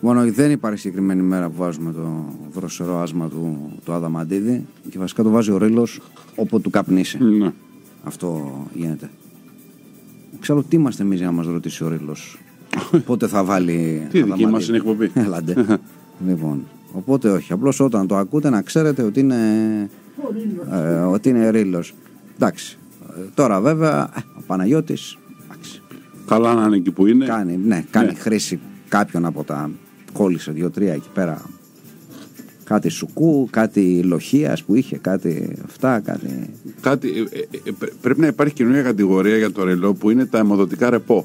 Μόνο δεν υπάρχει συγκεκριμένη μέρα που βάζουμε το δροσερό άσμα του Αδαμαντίδη και βασικά το βάζει ο Ρήλος όποτε του καπνίσει. Ναι. Αυτό γίνεται. Ξέρω τι είμαστε εμείς για να μας ρωτήσει ο Ρήλος. Πότε θα βάλει. Τι δική μας είναι εκπομπή. Έλαντε. Λοιπόν, οπότε όχι. Απλώς όταν το ακούτε να ξέρετε ότι είναι Ρήλος. Εντάξει. Τώρα βέβαια ο Παναγιώτης. Καλά να είναι εκεί που είναι. Κάνει χρήση κάποιον από τα. Κόλλησε 2-3 εκεί πέρα. Κάτι σουκού, κάτι λοχείας που είχε, κάτι αυτά, κάτι. Πρέπει να υπάρχει καινούργια κατηγορία για το ρελό που είναι τα αιμοδοτικά ρεπό.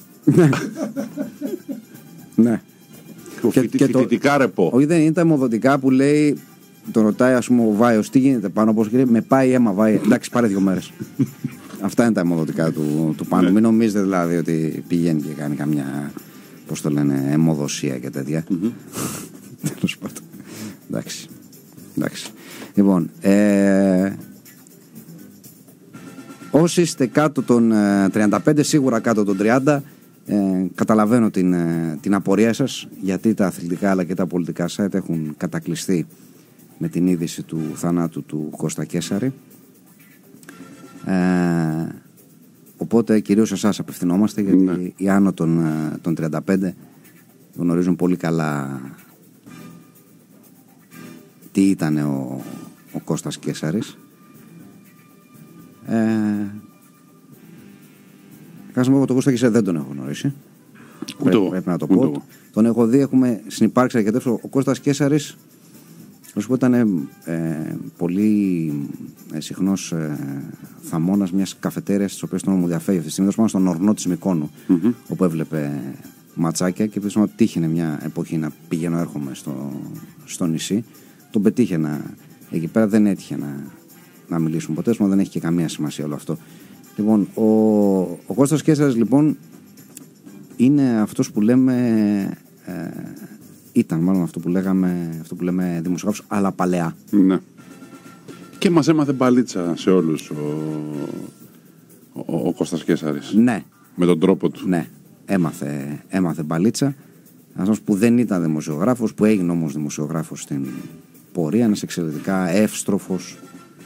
Ναι. Φοιτητικά ρεπό. Όχι, δεν είναι τα αιμοδοτικά που λέει. Τον ρωτάει, ας πούμε, ο Βάιος, τι γίνεται πάνω από όσο με πάει αίμα, Βάιο. Εντάξει, πάρε 2 μέρες. Αυτά είναι τα αιμοδοτικά του πάνω. Μην νομίζετε δηλαδή ότι πηγαίνει και κάνει καμιά. Πώς το λένε, αιμοδοσία και τέτοια. Τέλος πάντων. Εντάξει. Λοιπόν, όσοι είστε κάτω των 35, σίγουρα κάτω των 30, καταλαβαίνω την απορία σας, γιατί τα αθλητικά αλλά και τα πολιτικά site έχουν κατακλειστεί με την είδηση του θανάτου του Κώστα Κέσαρη. Οπότε κυρίως εσάς απευθυνόμαστε, γιατί οι άνω των 35 γνωρίζουν πολύ καλά τι ήταν ο Κώστας Κέσαρης. Κάσαμε εγώ τον Κώστα Κέσαρη δεν τον έχω γνωρίσει. Πρέπει να το πω. Τον έχω δει, έχουμε συνυπάρξει αρκετές. Ο Κώστας Κέσαρης ήταν πολύ συχνός θαμώνας μιας καφετέριας της οποίας τον μου διαφεύγει αυτή τη στιγμή. Πάνω στον ορνό της Μυκόνου, όπου έβλεπε ματσάκια και επειδή τύχαινε μια εποχή να πηγαίνω έρχομαι στο νησί. Τον πετύχαινα εκεί πέρα, δεν έτυχε να μιλήσουμε ποτέ, δεν έχει και καμία σημασία όλο αυτό. Λοιπόν, ο Κώστας Κέσαρης λοιπόν είναι αυτός που λέμε. Ήταν μάλλον αυτό που λέμε δημοσιογράφος, αλλά παλαιά. Ναι. Και μας έμαθε μπαλίτσα σε όλους ο Κώστας Κέσαρης. Ναι. Με τον τρόπο του. Ναι. Έμαθε μπαλίτσα. Ένας που δεν ήταν δημοσιογράφος, που έγινε όμως δημοσιογράφος στην πορεία. Ένας εξαιρετικά εύστροφος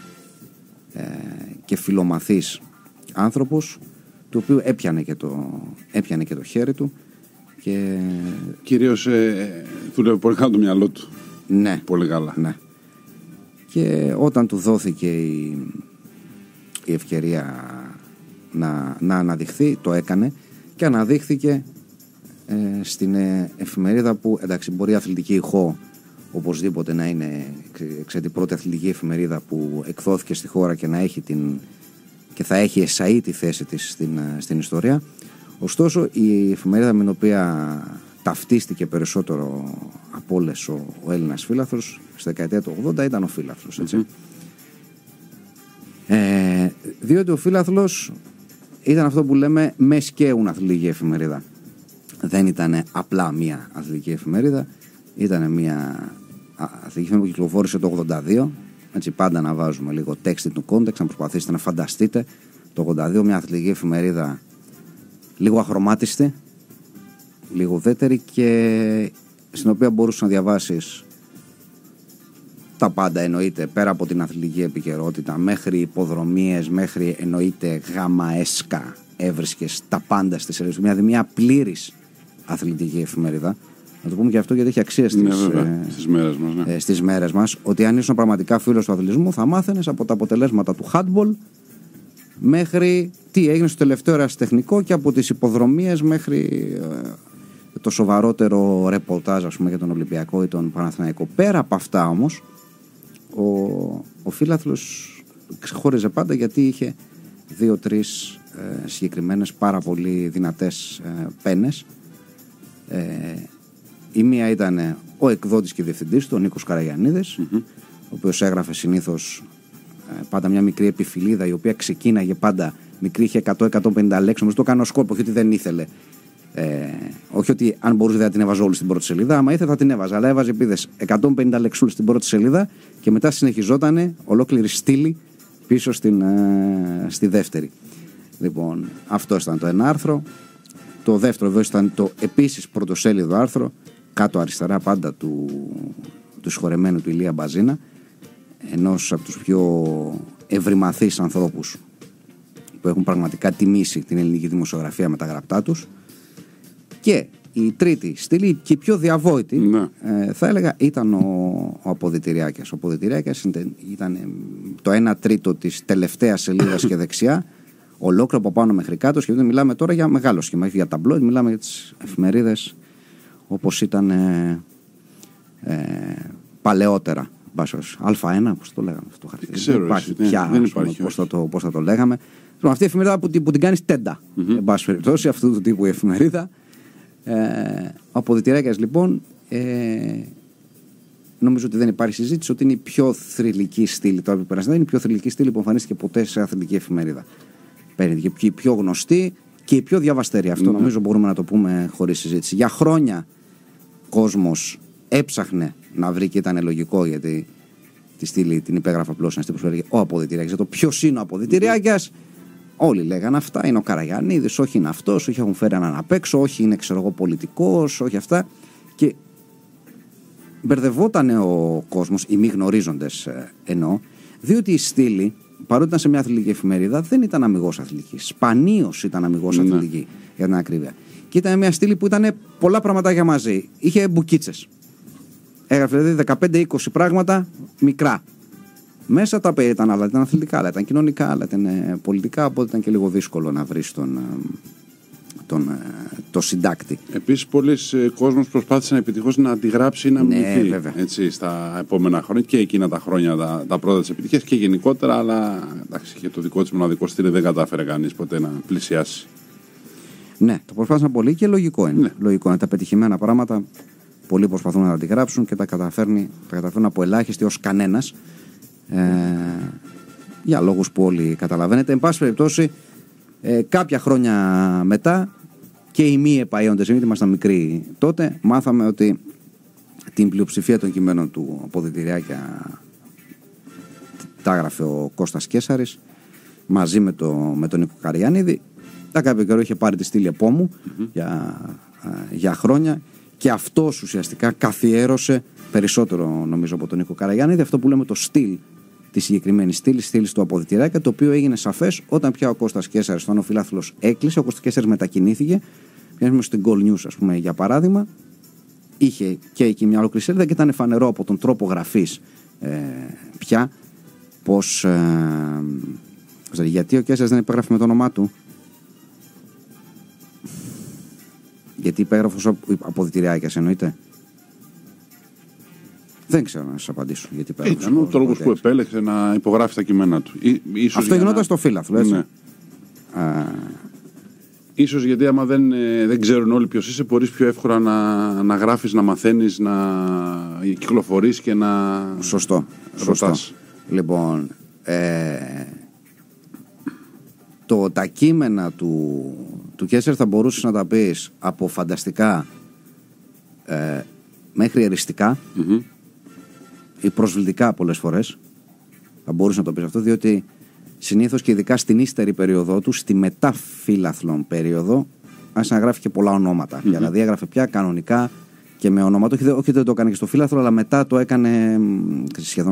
και φιλομαθής άνθρωπος, του οποίου έπιανε και το χέρι του. Και... κυρίως δούλευε πολύ καλά το μυαλό του. Ναι. Πολύ καλά. Ναι. Και όταν του δόθηκε η ευκαιρία να αναδειχθεί, το έκανε και αναδείχθηκε στην εφημερίδα που, εντάξει, μπορεί η Αθλητική Ηχό οπωσδήποτε να είναι η πρώτη αθλητική εφημερίδα που εκδόθηκε στη χώρα και να έχει και θα έχει εσαΐ τη θέση της στην ιστορία. Ωστόσο, η εφημερίδα με την οποία ταυτίστηκε περισσότερο από όλες ο Έλληνας φύλαθρος στη δεκαετία του 80 ήταν ο Φύλαθλος, έτσι. Διότι ο Φύλαθλος ήταν αυτό που λέμε μεσκέουν αθλητική εφημερίδα. Δεν ήταν απλά μία αθλητική εφημερίδα, ήταν μία αθλητική εφημερίδα που κυκλοφόρησε το 82, έτσι, πάντα να βάζουμε λίγο text του context, να προσπαθήσετε να φανταστείτε το 82, μια αθλητική εφημερίδα λίγο αχρωμάτιστη, λίγο ουδέτερη και στην οποία μπορούσες να διαβάσεις τα πάντα, εννοείται, πέρα από την αθλητική επικαιρότητα μέχρι υποδρομίες, μέχρι εννοείται γάμα έσκα, έβρισκες τα πάντα στη σελίδα. Μια πλήρης αθλητική εφημερίδα. Να το πούμε και αυτό γιατί έχει αξία στις μέρες μας, ότι αν ήσουν πραγματικά φίλος του αθλητισμού θα μάθαινες από τα αποτελέσματα του handball μέχρι τι έγινε στο τελευταίο ερασιτεχνικό και από τις υποδρομίες μέχρι το σοβαρότερο ρεπορτάζ, ας πούμε, για τον Ολυμπιακό ή τον Παναθηναϊκό. Πέρα από αυτά όμως ο Φύλαθλος ξεχώριζε πάντα γιατί είχε 2-3 συγκεκριμένες πάρα πολύ δυνατές πένες. Η μία ήταν ο εκδότης και διευθυντής του, ο Νίκος Καραγιαννίδης, ο οποίος έγραφε συνήθως πάντα μια μικρή επιφυλίδα, η οποία ξεκίναγε πάντα μικρή, είχε 100-150 λέξεις, όμως το έκανε ως κόρπο, όχι ότι δεν ήθελε. Όχι ότι αν μπορούσε δεν την έβαζε όλη στην πρώτη σελίδα, άμα ήθελε θα την έβαζε, αλλά έβαζε επίδες 150 λεξούλες στην πρώτη σελίδα και μετά συνεχιζόταν ολόκληρη στήλη πίσω στη δεύτερη. Λοιπόν, αυτό ήταν το ένα άρθρο. Το δεύτερο βέβαια ήταν το επίσης πρωτοσέλιδο άρθρο κάτω αριστερά πάντα του συγχωρεμένου του Ηλία Μπαζίνα, ενός από τους πιο ευρυμαθείς ανθρώπους που έχουν πραγματικά τιμήσει την ελληνική δημοσιογραφία με τα γραπτά τους. Και η τρίτη στήλη και η πιο διαβόητη, θα έλεγα, ήταν ο Αποδυτηριάκιας. Ο Αποδυτηριάκιας ήταν το 1/3 της τελευταίας σελίδας και δεξιά, ολόκληρο από πάνω μέχρι κάτω. Και μιλάμε τώρα για μεγάλο σχήμα, όχι για ταμπλόιντ, μιλάμε για τις εφημερίδες όπως ήταν παλαιότερα. Α1, πώς το λέγαμε αυτό το χαρτί. Δεν υπάρχει πια, πώς θα το λέγαμε. Αυτή η εφημερίδα που την κάνεις τέντα, εν πάση περιπτώσει, αυτού του τύπου η εφημερίδα. Ο Αποδυτηριάκιας λοιπόν, νομίζω ότι δεν υπάρχει συζήτηση ότι είναι η πιο θρυλική στήλη. Τώρα που είναι η πιο θρυλική στήλη που εμφανίστηκε ποτέ σε αθλητική εφημερίδα. Και η πιο γνωστή και η πιο διαβαστερή. Αυτό νομίζω μπορούμε να το πούμε χωρίς συζήτηση. Για χρόνια κόσμος έψαχνε να βρει, και ήταν λογικό, γιατί τη στήλη την υπέγραφε απλώς ένα τύπος που έλεγε ο Αποδυτηριάκιας. Για το ποιος είναι ο Αποδυτηριάκιας, όλοι λέγανε αυτά. Είναι ο Καραγιαννίδης, όχι είναι αυτός, όχι έχουν φέρει έναν απ' έξω, όχι είναι ξέρω εγώ πολιτικός, όχι αυτά. Και μπερδευόταν ο κόσμος, οι μη γνωρίζοντες εννοώ, διότι η στήλη, παρότι ήταν σε μια αθλητική εφημερίδα, δεν ήταν αμιγώς αθλητική. Σπανίως ήταν αμιγώς αθλητική, για την ακρίβεια. Και ήταν μια στήλη που ήταν πολλά πραγματάκια μαζί. Είχε μπουκίτσες. Έγραφε δηλαδή 15-20 πράγματα μικρά. Μέσα τα οποία ήταν άλλα, ήταν αθλητικά, άλλα ήταν κοινωνικά, άλλα ήταν πολιτικά, οπότε ήταν και λίγο δύσκολο να βρεις το συντάκτη. Επίσης, πολλοί κόσμος προσπάθησαν επιτυχώς να αντιγράψει ή να μιμηθεί στα επόμενα χρόνια, και εκείνα τα χρόνια τα πρώτα της επιτυχίας και γενικότερα, αλλά εντάξει, και το δικό της μοναδικό στήλη δεν κατάφερε κανείς ποτέ να πλησιάσει. Ναι, το προσπάθησαν πολύ και λογικό είναι. Λογικό είναι τα πετυχημένα πράγματα. Πολλοί προσπαθούν να τα αντιγράψουν και τα καταφέρνουν από ελάχιστοι ως κανένας. Για λόγους που όλοι καταλαβαίνετε. Εν πάση περιπτώσει, κάποια χρόνια μετά, και οι μη επαΐοντες, γιατί ήμασταν μικροί τότε, μάθαμε ότι την πλειοψηφία των κειμένων του Αποδυτηριάκια τα έγραφε ο Κώστας Κέσαρης μαζί με τον Νίκο Καραγιαννίδη. Τα κάποιο καιρό είχε πάρει τη στήλη επόμου για χρόνια, και αυτός ουσιαστικά καθιέρωσε περισσότερο, νομίζω, από τον Νίκο Καραγιαννίδη αυτό που λέμε το στυλ, τη συγκεκριμένη στήλη του Αποδυτηριάκια, το οποίο έγινε σαφές όταν πια ο Κώστας Κέσαρης, όταν ο φιλάθλος έκλεισε, ο Κώστας Κέσαρης μετακινήθηκε. Πιάσαμε στην Goal News, ας πούμε, για παράδειγμα, είχε και εκεί μια ολόκληρη σελίδα και ήταν φανερό από τον τρόπο γραφής πια πως. Γιατί ο Κέσαρης δεν υπέγραφε με το όνομά του. Γιατί υπέγραφε ως Αποδυτηριάκιας, εννοείται. Δεν ξέρω να σας απαντήσω. Γιατί ήταν ο τρόπος που επέλεξε να υπογράφει τα κείμενα του. Αυτό γινόταν στο φύλαθλο, έτσι. Ναι. Ίσως γιατί άμα δεν ξέρουν όλοι ποιος είσαι, μπορείς πιο εύκολα να γράφεις, να μαθαίνεις, να κυκλοφορείς και να Σωστό. Λοιπόν, τα κείμενα του Κέσσερ θα μπορούσες να τα πεις από φανταστικά μέχρι εριστικά ή προσβλητικά πολλές φορές. Θα μπορούσες να το πεις αυτό, διότι συνήθως και ειδικά στην ύστερη περίοδό του, στη μεταφύλαθλον περίοδο, άρχισε να γράφει και πολλά ονόματα. Δηλαδή έγραφε πια κανονικά και με ονόματα. Όχι δεν το έκανε και στο φύλαθλο, αλλά μετά το έκανε σχεδόν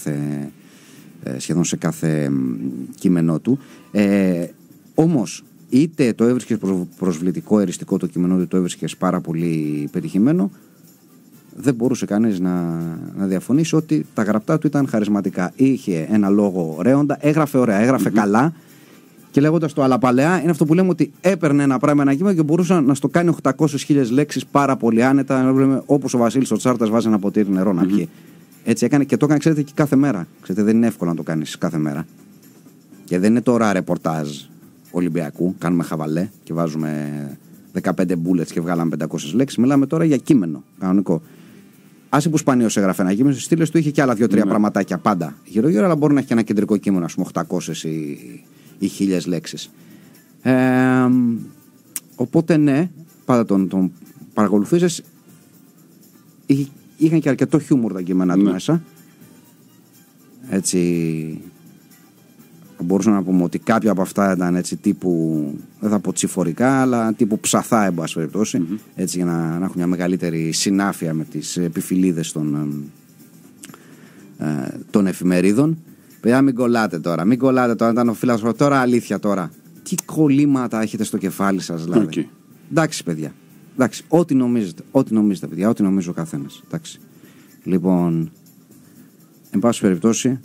σε κάθε κείμενό του. Όμως, είτε το έβρισκες προσβλητικό, εριστικό το κείμενό του, το έβρισκες πάρα πολύ πετυχημένο, δεν μπορούσε κανείς να διαφωνήσει ότι τα γραπτά του ήταν χαρισματικά. Είχε ένα λόγο ρέοντα, έγραφε ωραία, έγραφε καλά, και λέγοντας το αλλά παλαιά, είναι αυτό που λέμε ότι έπαιρνε ένα πράγμα, ένα κείμενο και μπορούσε να στο κάνει 800.000 λέξεις πάρα πολύ άνετα, όπως ο Βασίλης ο Τσάρτας βάζει ένα ποτήρι νερό να πιει. Έτσι έκανε και το έκανε, ξέρετε, και κάθε μέρα. Ξέρετε, δεν είναι εύκολο να το κάνεις κάθε μέρα. Και δεν είναι τώρα ρεπορτάζ Ολυμπιακού, κάνουμε χαβαλέ και βάζουμε 15 bullets και βγάλαμε 500 λέξεις. Μιλάμε τώρα για κείμενο κανονικό. Άσε που σπανίως έγραφε ένα κείμενο, στις στήλες του είχε και άλλα 2-3 πραγματάκια πάντα γύρω-γύρω, αλλά μπορεί να έχει και ένα κεντρικό κείμενο, ας πούμε 800 ή 1000 λέξεις. Οπότε ναι, πάντα τον παρακολουθήσεις. Είχαν και αρκετό χιούμορ τα κείμενα του μέσα. Έτσι. μπορούσαμε να πούμε ότι κάποια από αυτά ήταν έτσι τύπου, δεν θα πω τσιφορικά, αλλά τύπου ψαθά, εν πάση περιπτώσει, έτσι, για να έχουν μια μεγαλύτερη συνάφεια με τις επιφυλίδες των εφημερίδων. Παιδιά, μην κολλάτε τώρα, ήταν ο φίλος τώρα, αλήθεια τώρα. Τι κολλήματα έχετε στο κεφάλι σας, δηλαδή. Okay. Εντάξει, παιδιά. Εντάξει, ό,τι νομίζετε, παιδιά, ό,τι νομίζει ο καθένας. Εντάξει. Λοιπόν, εν πάση περιπτώσει,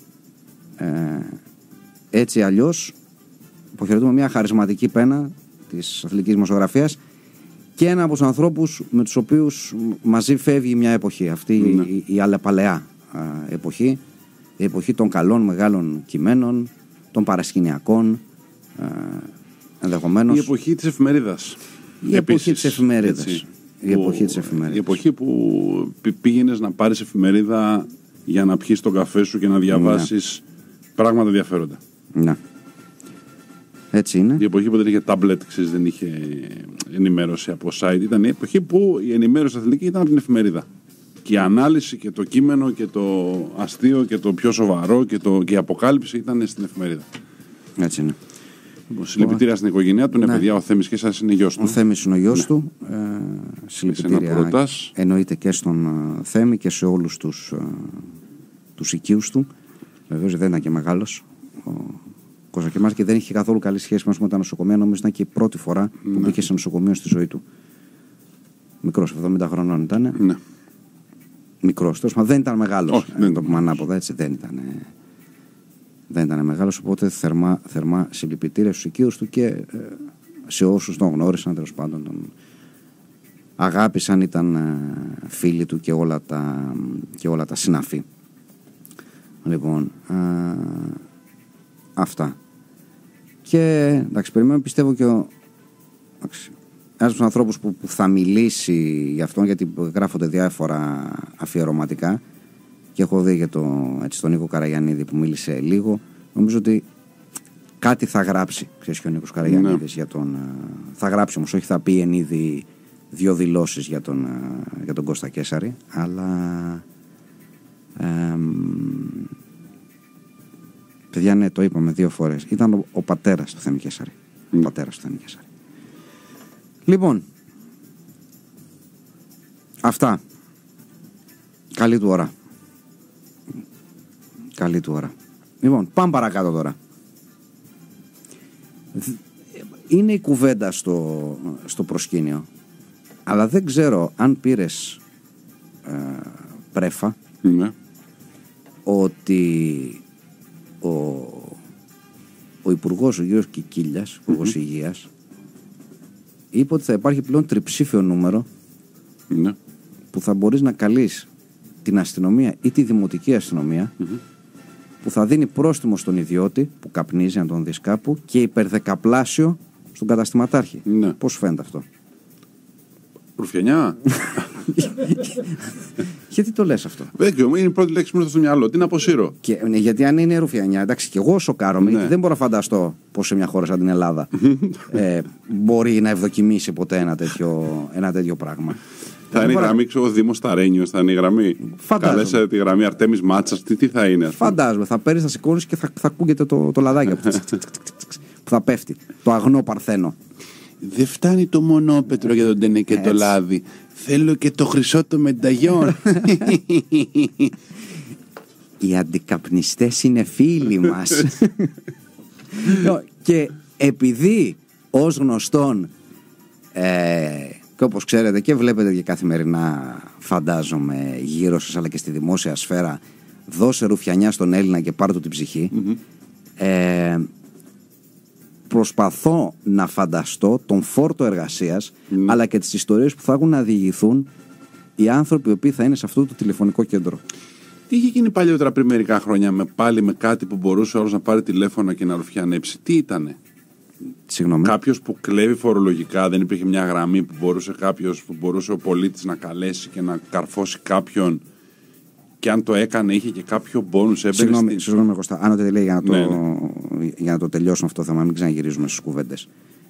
έτσι αλλιώς αποχαιρετούμε μια χαρισματική πένα της αθλητικής δημοσιογραφίας και ένα από τους ανθρώπους με τους οποίους μαζί φεύγει μια εποχή. Αυτή η αλλεπαλαιά εποχή, η εποχή των καλών μεγάλων κειμένων, των παρασκηνιακών, ενδεχομένως. Η εποχή της εφημερίδας. Η εποχή της εφημερίδας. Η εποχή που πήγαινες να πάρεις εφημερίδα για να πιεις τον καφέ σου και να διαβάσεις πράγματα ενδιαφέροντα. Ναι. Έτσι είναι. Η εποχή που δεν είχε τάμπλετ, δεν είχε ενημέρωση από site. Ήταν η εποχή που η ενημέρωση αθλητική ήταν από την εφημερίδα. Και η ανάλυση και το κείμενο και το αστείο και το πιο σοβαρό και η αποκάλυψη ήταν στην εφημερίδα. Έτσι είναι. Συλληπιτήρια στην οικογένειά του. Ναι, παιδιά, ο Θέμης και εσάς είναι γιος του. Ο Θέμης είναι ο γιος του. Συλληπιτήρια εννοείται και στον Θέμη και σε όλους τους οικείους του. Βεβαίως δεν ήταν και μεγάλος ο Κοζακεμάς και δεν είχε καθόλου καλή σχέση με τα νοσοκομεία. Νομίζω ήταν και η πρώτη φορά που μπήκε σε νοσοκομείο στη ζωή του. Μικρός, 70 χρονών ήταν. Ναι. Μικρός, δεν ήταν μεγάλος. Δεν το πούμε ανάποδα, έτσι δεν ήταν μεγάλος, οπότε θερμά συλληπιτήρια στους οικείους του και σε όσους τον γνώρισαν, τέλος πάντων τον αγάπησαν, ήταν φίλοι του και όλα τα συναφή. Λοιπόν, αυτά. Και εντάξει, περιμένω, πιστεύω και ένας από τους ανθρώπους που θα μιλήσει για αυτόν, γιατί γράφονται διάφορα αφιερωματικά και έχω δει για τον Νίκο Καραγιαννίδη που μίλησε λίγο. Νομίζω ότι κάτι θα γράψει, ξέρεις, και ο Νίκος Καραγιαννίδης για τον... Θα γράψει όμως, όχι θα πει εν είδη 2 δηλώσεις για τον Κώστα Κέσαρη, αλλά παιδιά, ναι, το είπαμε 2 φορές. Ήταν ο πατέρας του Θέμη Κέσαρη. Ο πατέρας του Θέμη Κέσαρη. Λοιπόν, αυτά. Καλή του ώρα. Καλή του ώρα. Λοιπόν, πάμε παρακάτω τώρα. Είναι η κουβέντα στο προσκήνιο, αλλά δεν ξέρω αν πήρες πρέφα ότι ο Υπουργός, ο κύριος Κικίλιας, Υπουργός Υγείας, είπε ότι θα υπάρχει πλέον τριψήφιο νούμερο που θα μπορείς να καλείς την αστυνομία ή τη δημοτική αστυνομία, που θα δίνει πρόστιμο στον ιδιώτη που καπνίζει, αν τον δεις κάπου, και υπερδεκαπλάσιο στον καταστηματάρχη. Ναι. Πώς φαίνεται αυτό? Ρουφιανιά. Γιατί το λες αυτό? Είναι η πρώτη λέξη που μου ήρθε στο μυαλό. Τι αποσύρω. Ναι, γιατί αν είναι ρουφιανιά, εντάξει, και εγώ σοκάρομαι, γιατί δεν μπορώ να φανταστώ πως σε μια χώρα σαν την Ελλάδα μπορεί να ευδοκιμήσει ποτέ ένα τέτοιο πράγμα. Θα είναι η γραμμή, ξέρω, ο Δήμος Ταρένιος, θα είναι η γραμμή. Καλέσατε τη γραμμή Αρτέμις Μάτσας, τι θα είναι? Φαντάζομαι, θα παίρνεις, θα σηκώνεις και θα ακούγεται το λαδάκι που θα πέφτει. Το αγνό παρθένο. Δεν φτάνει το μονόπετρο για τον τενέ και το λάδι. Θέλω και το χρυσό το μενταγιόν. Οι αντικαπνιστές είναι φίλοι μας. Και επειδή ως γνωστόν, και όπως ξέρετε και βλέπετε και καθημερινά, φαντάζομαι, γύρω σας αλλά και στη δημόσια σφαίρα, δώσε ρουφιανιά στον Έλληνα και πάρ' του την ψυχή, προσπαθώ να φανταστώ τον φόρτο εργασίας αλλά και τις ιστορίες που θα έχουν να διηγηθούν οι άνθρωποι οι οποίοι θα είναι σε αυτό το τηλεφωνικό κέντρο. Τι είχε γίνει παλιότερα πριν μερικά χρόνια πάλι με κάτι που μπορούσε όλος να πάρει τηλέφωνο και να ρουφιανέψει? Τι ήτανε? Κάποιος που κλέβει φορολογικά, δεν υπήρχε μια γραμμή που μπορούσε ο πολίτης να καλέσει και να καρφώσει κάποιον, και αν το έκανε είχε και κάποιο μπόνους? Συγγνώμη Κώστα, αν το λέει για να το τελειώσουμε αυτό το θέμα, μην ξαναγυρίζουμε στις κουβέντες.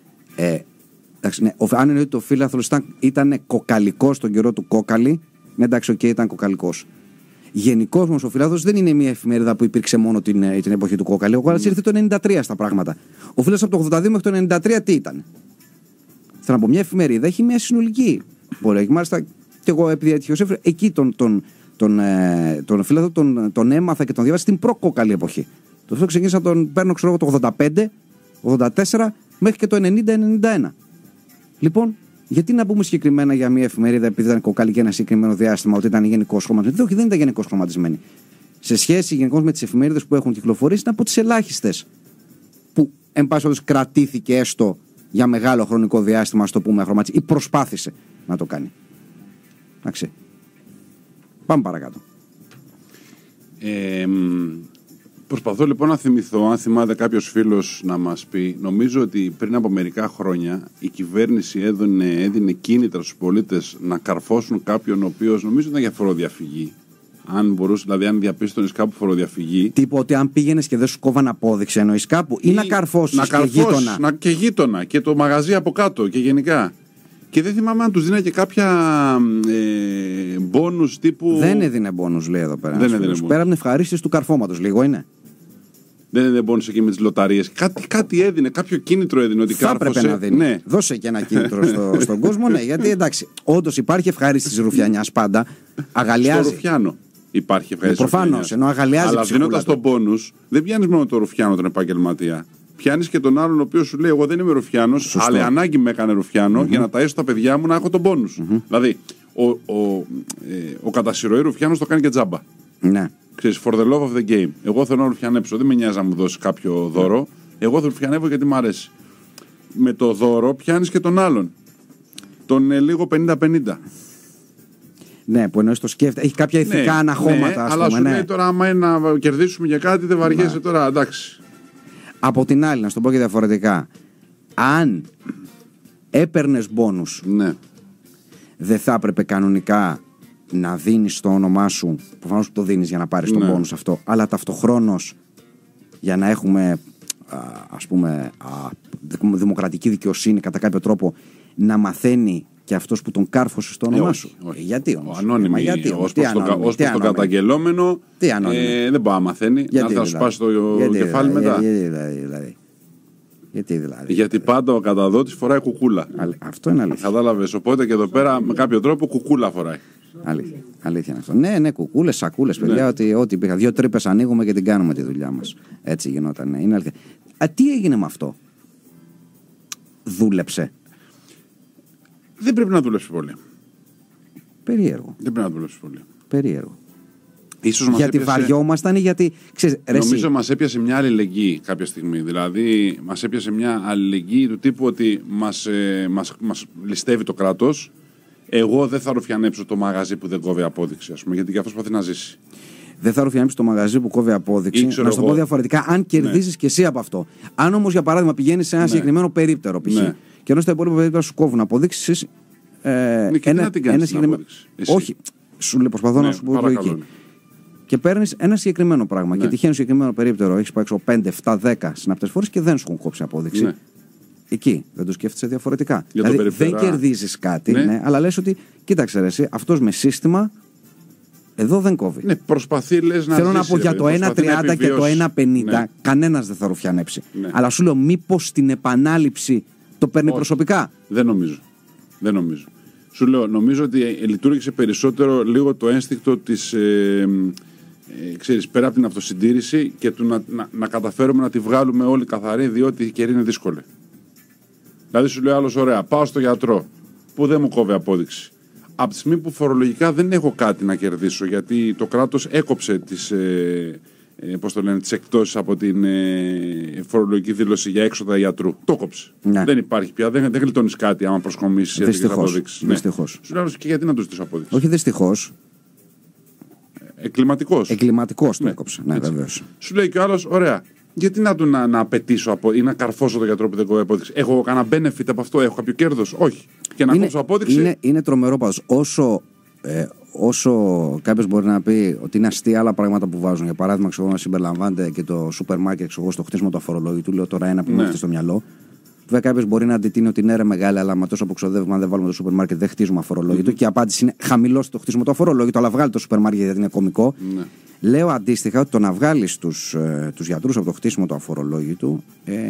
Αν είναι ότι ο φίλαθλος ήταν κοκαλικός στον καιρό του κόκαλη, ναι, εντάξει, ήταν κοκαλικός. Γενικώς όμως ο Φιλάθλος δεν είναι μια εφημερίδα που υπήρξε μόνο την εποχή του Κόκαλη. Ο Κόκαλης ήρθε το 93 στα πράγματα. Ο Φιλάθλος από το 82 μέχρι το 93 τι ήταν? Θέλω να πω, μια εφημερίδα έχει μια συνολική πορεία. Μάλιστα και εγώ επειδή έτυχε εκεί τον Φιλάθλο τον έμαθα και τον διάβασα στην προ-Κόκαλη εποχή. Το αυτό ξεκίνησα να τον παίρνω ξέρω το 85, 84 μέχρι και το 90-91. Λοιπόν, γιατί να πούμε συγκεκριμένα για μια εφημερίδα, επειδή ήταν Κόκαλη για ένα συγκεκριμένο διάστημα, ότι ήταν γενικώς χρωματισμένη? Όχι, δεν ήταν γενικώς χρωματισμένη. Σε σχέση γενικώς με τις εφημερίδες που έχουν κυκλοφορήσει, είναι από τις ελάχιστες που, εν πάση περιπτώσει, κρατήθηκε έστω για μεγάλο χρονικό διάστημα, στο πούμε, χρωματισμένη, ή προσπάθησε να το κάνει. Εντάξει. Πάμε παρακάτω. Προσπαθώ λοιπόν να θυμηθώ, αν θυμάται κάποιος φίλος να μας πει, νομίζω ότι πριν από μερικά χρόνια η κυβέρνηση έδινε κίνητρα στους πολίτες να καρφώσουν κάποιον ο οποίος νομίζω ήταν για φοροδιαφυγή. Αν μπορούσε, δηλαδή, αν διαπίστωνες κάπου φοροδιαφυγή. Τύπου ότι αν πήγαινες και δεν σου κόβαν απόδειξη, εννοείς κάπου, ή να καρφώσεις και γείτονα. Και γείτονα και το μαγαζί από κάτω και γενικά. Και δεν θυμάμαι αν τους δίνανε και κάποια μπόνους τύπου. Δεν έδινε μπόνους, λέει εδώ πέρα. Δεν έδινε πέρα από την ευχαρίστηση του καρφώματος, λίγο είναι. Δεν έδινε μπόνους εκεί με τις λοταρίες. Κάτι έδινε, κάποιο κίνητρο έδινε ότι κάρφωσε. Θα έπρεπε να δίνει. Ναι. Δώσε και ένα κίνητρο στον κόσμο, ναι. Γιατί εντάξει, όντως υπάρχει ευχαρίστηση ρουφιανιάς πάντα. Αγαλιάζει. Στο ρουφιάνο υπάρχει ευχαρίστηση. Προφανώς, ενώ αγαλιάζει. Αλλά δίνοντας τον μπόνους, δεν πιάνεις μόνο τον ρουφιάνο τον επαγγελματία. Πιάνεις και τον άλλον ο οποίος σου λέει: εγώ δεν είμαι ρουφιάνος, αλλά ανάγκη με έκανε ρουφιάνο για να ταΐσω τα παιδιά μου να έχω τον μπόνους. Δηλαδή, ο κατά συρροή ρουφιάνος το κάνει και τζάμπα. Ναι. Ξέρεις, for the love of the game. Εγώ θέλω να ρουφιανέψω. Δεν με νοιάζει να μου δώσει κάποιο δώρο. Εγώ θα ρουφιανεύω γιατί μου αρέσει. Με το δώρο πιάνεις και τον άλλον. Τον λίγο 50-50. Ναι, που εννοείς το σκέφτεται. Έχει κάποια ηθικά αναχώματα. Αλλά σου λέει τώρα, άμα είναι να κερδίσουμε για κάτι, δεν βαριέσαι τώρα. Εντάξει. Από την άλλη, να σου το πω και διαφορετικά. Αν έπαιρνες μπόνους, δεν θα έπρεπε κανονικά να δίνεις το όνομά σου. Προφανώς το δίνεις για να πάρεις τον μπόνους αυτό, αλλά ταυτοχρόνως για να έχουμε ας πούμε δημοκρατική δικαιοσύνη κατά κάποιο τρόπο, να μαθαίνει και αυτός που τον κάρφωσε στο όνομά σου. Γιατί όμως? Ανώνυμη. Ως προς τον καταγγελόμενο δεν μπορεί να μαθαίνει. Να θα σου πάσει το κεφάλι μετά. Γιατί δηλαδή? Γιατί πάντα ο καταδότης φοράει κουκούλα. Αυτό είναι αλήθεια. Κατάλαβες. Οπότε και εδώ πέρα με κάποιο τρόπο κουκούλα φοράει. Αλήθεια είναι αυτό. Ναι, κουκούλες, σακούλες, παιδιά. Ό,τι πήγα. 2 τρύπες ανοίγουμε και την κάνουμε τη δουλειά μας. Έτσι γινόταν. Είναι αλήθεια. Τι έγινε με αυτό? Δούλεψε? Δεν πρέπει να δουλέψει πολύ. Περίεργο. Δεν πρέπει να δουλέψει πολύ. Περίεργο. Ίσως μας γιατί βαριόμασταν ή γιατί. Ξέρεις, νομίζω μας έπιασε μια αλληλεγγύη κάποια στιγμή. Δηλαδή, μας έπιασε μια αλληλεγγύη του τύπου ότι μας ληστεύει το κράτος. Εγώ δεν θα ρουφιανέψω το μαγαζί που δεν κόβει απόδειξη, ας πούμε, γιατί και αυτός προσπαθεί να ζήσει. Δεν θα ρουφιανέψει το μαγαζί που κόβει απόδειξη. Να σου το πω διαφορετικά, αν κερδίζεις και εσύ από αυτό. Αν όμως, για παράδειγμα, πηγαίνεις σε ένα συγκεκριμένο περίπτερο π.χ. και ενώ στα υπόλοιπα περίπτερα σου κόβουν αποδείξεις. Ένα συγκεκριμένο. Όχι, σου λέει, προσπαθώ να σου πω λογική. Και παίρνεις ένα συγκεκριμένο πράγμα. Και τυχαίνει συγκεκριμένο περίπτερο, έχεις πάει 5, 7, 10 συναπτές φορές και δεν σου έχουν κόψει απόδειξη. Εκεί δεν το σκέφτεσαι διαφορετικά. Δηλαδή δεν κερδίζεις κάτι, αλλά λες ότι κοίταξε ρε εσύ, αυτός με σύστημα εδώ δεν κόβει. Ναι, προσπαθεί, λες, να θέλω να πω για το 1.30 και το 1.50 κανένας δεν θα ρουφιανέψει. Αλλά σου λέω, μήπως στην επανάληψη το παίρνει προσωπικά? Δεν νομίζω. Σου λέω, νομίζω ότι λειτουργήσε περισσότερο λίγο το ένστικτο της ξέρεις, πέρα από την αυτοσυντήρηση και του να καταφέρουμε να τη βγάλουμε όλοι καθαρή, διότι η καιρή είναι δύσκολη. Δηλαδή σου λέει άλλος, ωραία, πάω στο γιατρό που δεν μου κόβει απόδειξη. Από τη στιγμή που φορολογικά δεν έχω κάτι να κερδίσω, γιατί το κράτος έκοψε τις εκπτώσεις από την φορολογική δήλωση για έξοδα γιατρού. Το έκοψε. Δεν υπάρχει πια, δεν γλιτώνεις κάτι άμα προσκομίσεις ιατρικές αποδείξεις. Δυστυχώς. Σου λέω και γιατί να τους δεις απόδειξη? Όχι δυστυχώς. Εγκληματικός το έκοψε. Ναι, βεβαίως. Σου λέει και ο άλλος, ωραία. Γιατί να απαιτήσω ή να καρφώσω τον γιατρό που δεν κόβει απόδειξη? Έχω κανένα benefit από αυτό? Έχω κάποιο κέρδος? Όχι. Και να κόψω απόδειξη. Είναι τρομερό πάντως. Όσο κάποιος μπορεί να πει ότι είναι αστεία άλλα πράγματα που βάζουν, για παράδειγμα, να συμπεριλαμβάνεται και το σούπερ μάρκετ στο χτίσμα του αφορολόγητου, λέω τώρα ένα που μου έρχεται στο μυαλό. Βέβαια, κάποιος μπορεί να αντιτείνει ότι είναι ρε μεγάλη, αλλά με τόσο που ξοδεύουμε, αν δεν βάλουμε το σούπερ μάρκετ, δεν χτίζουμε αφορολόγητο. Και η απάντηση είναι χαμηλό στο χτίσιμο το αφορολόγητο, αλλά βγάλει το σούπερ μάρκετ γιατί είναι κωμικό. Ναι. Λέω αντίστοιχα ότι το να βγάλει τους γιατρούς από το χτίσιμο του αφορολόγητου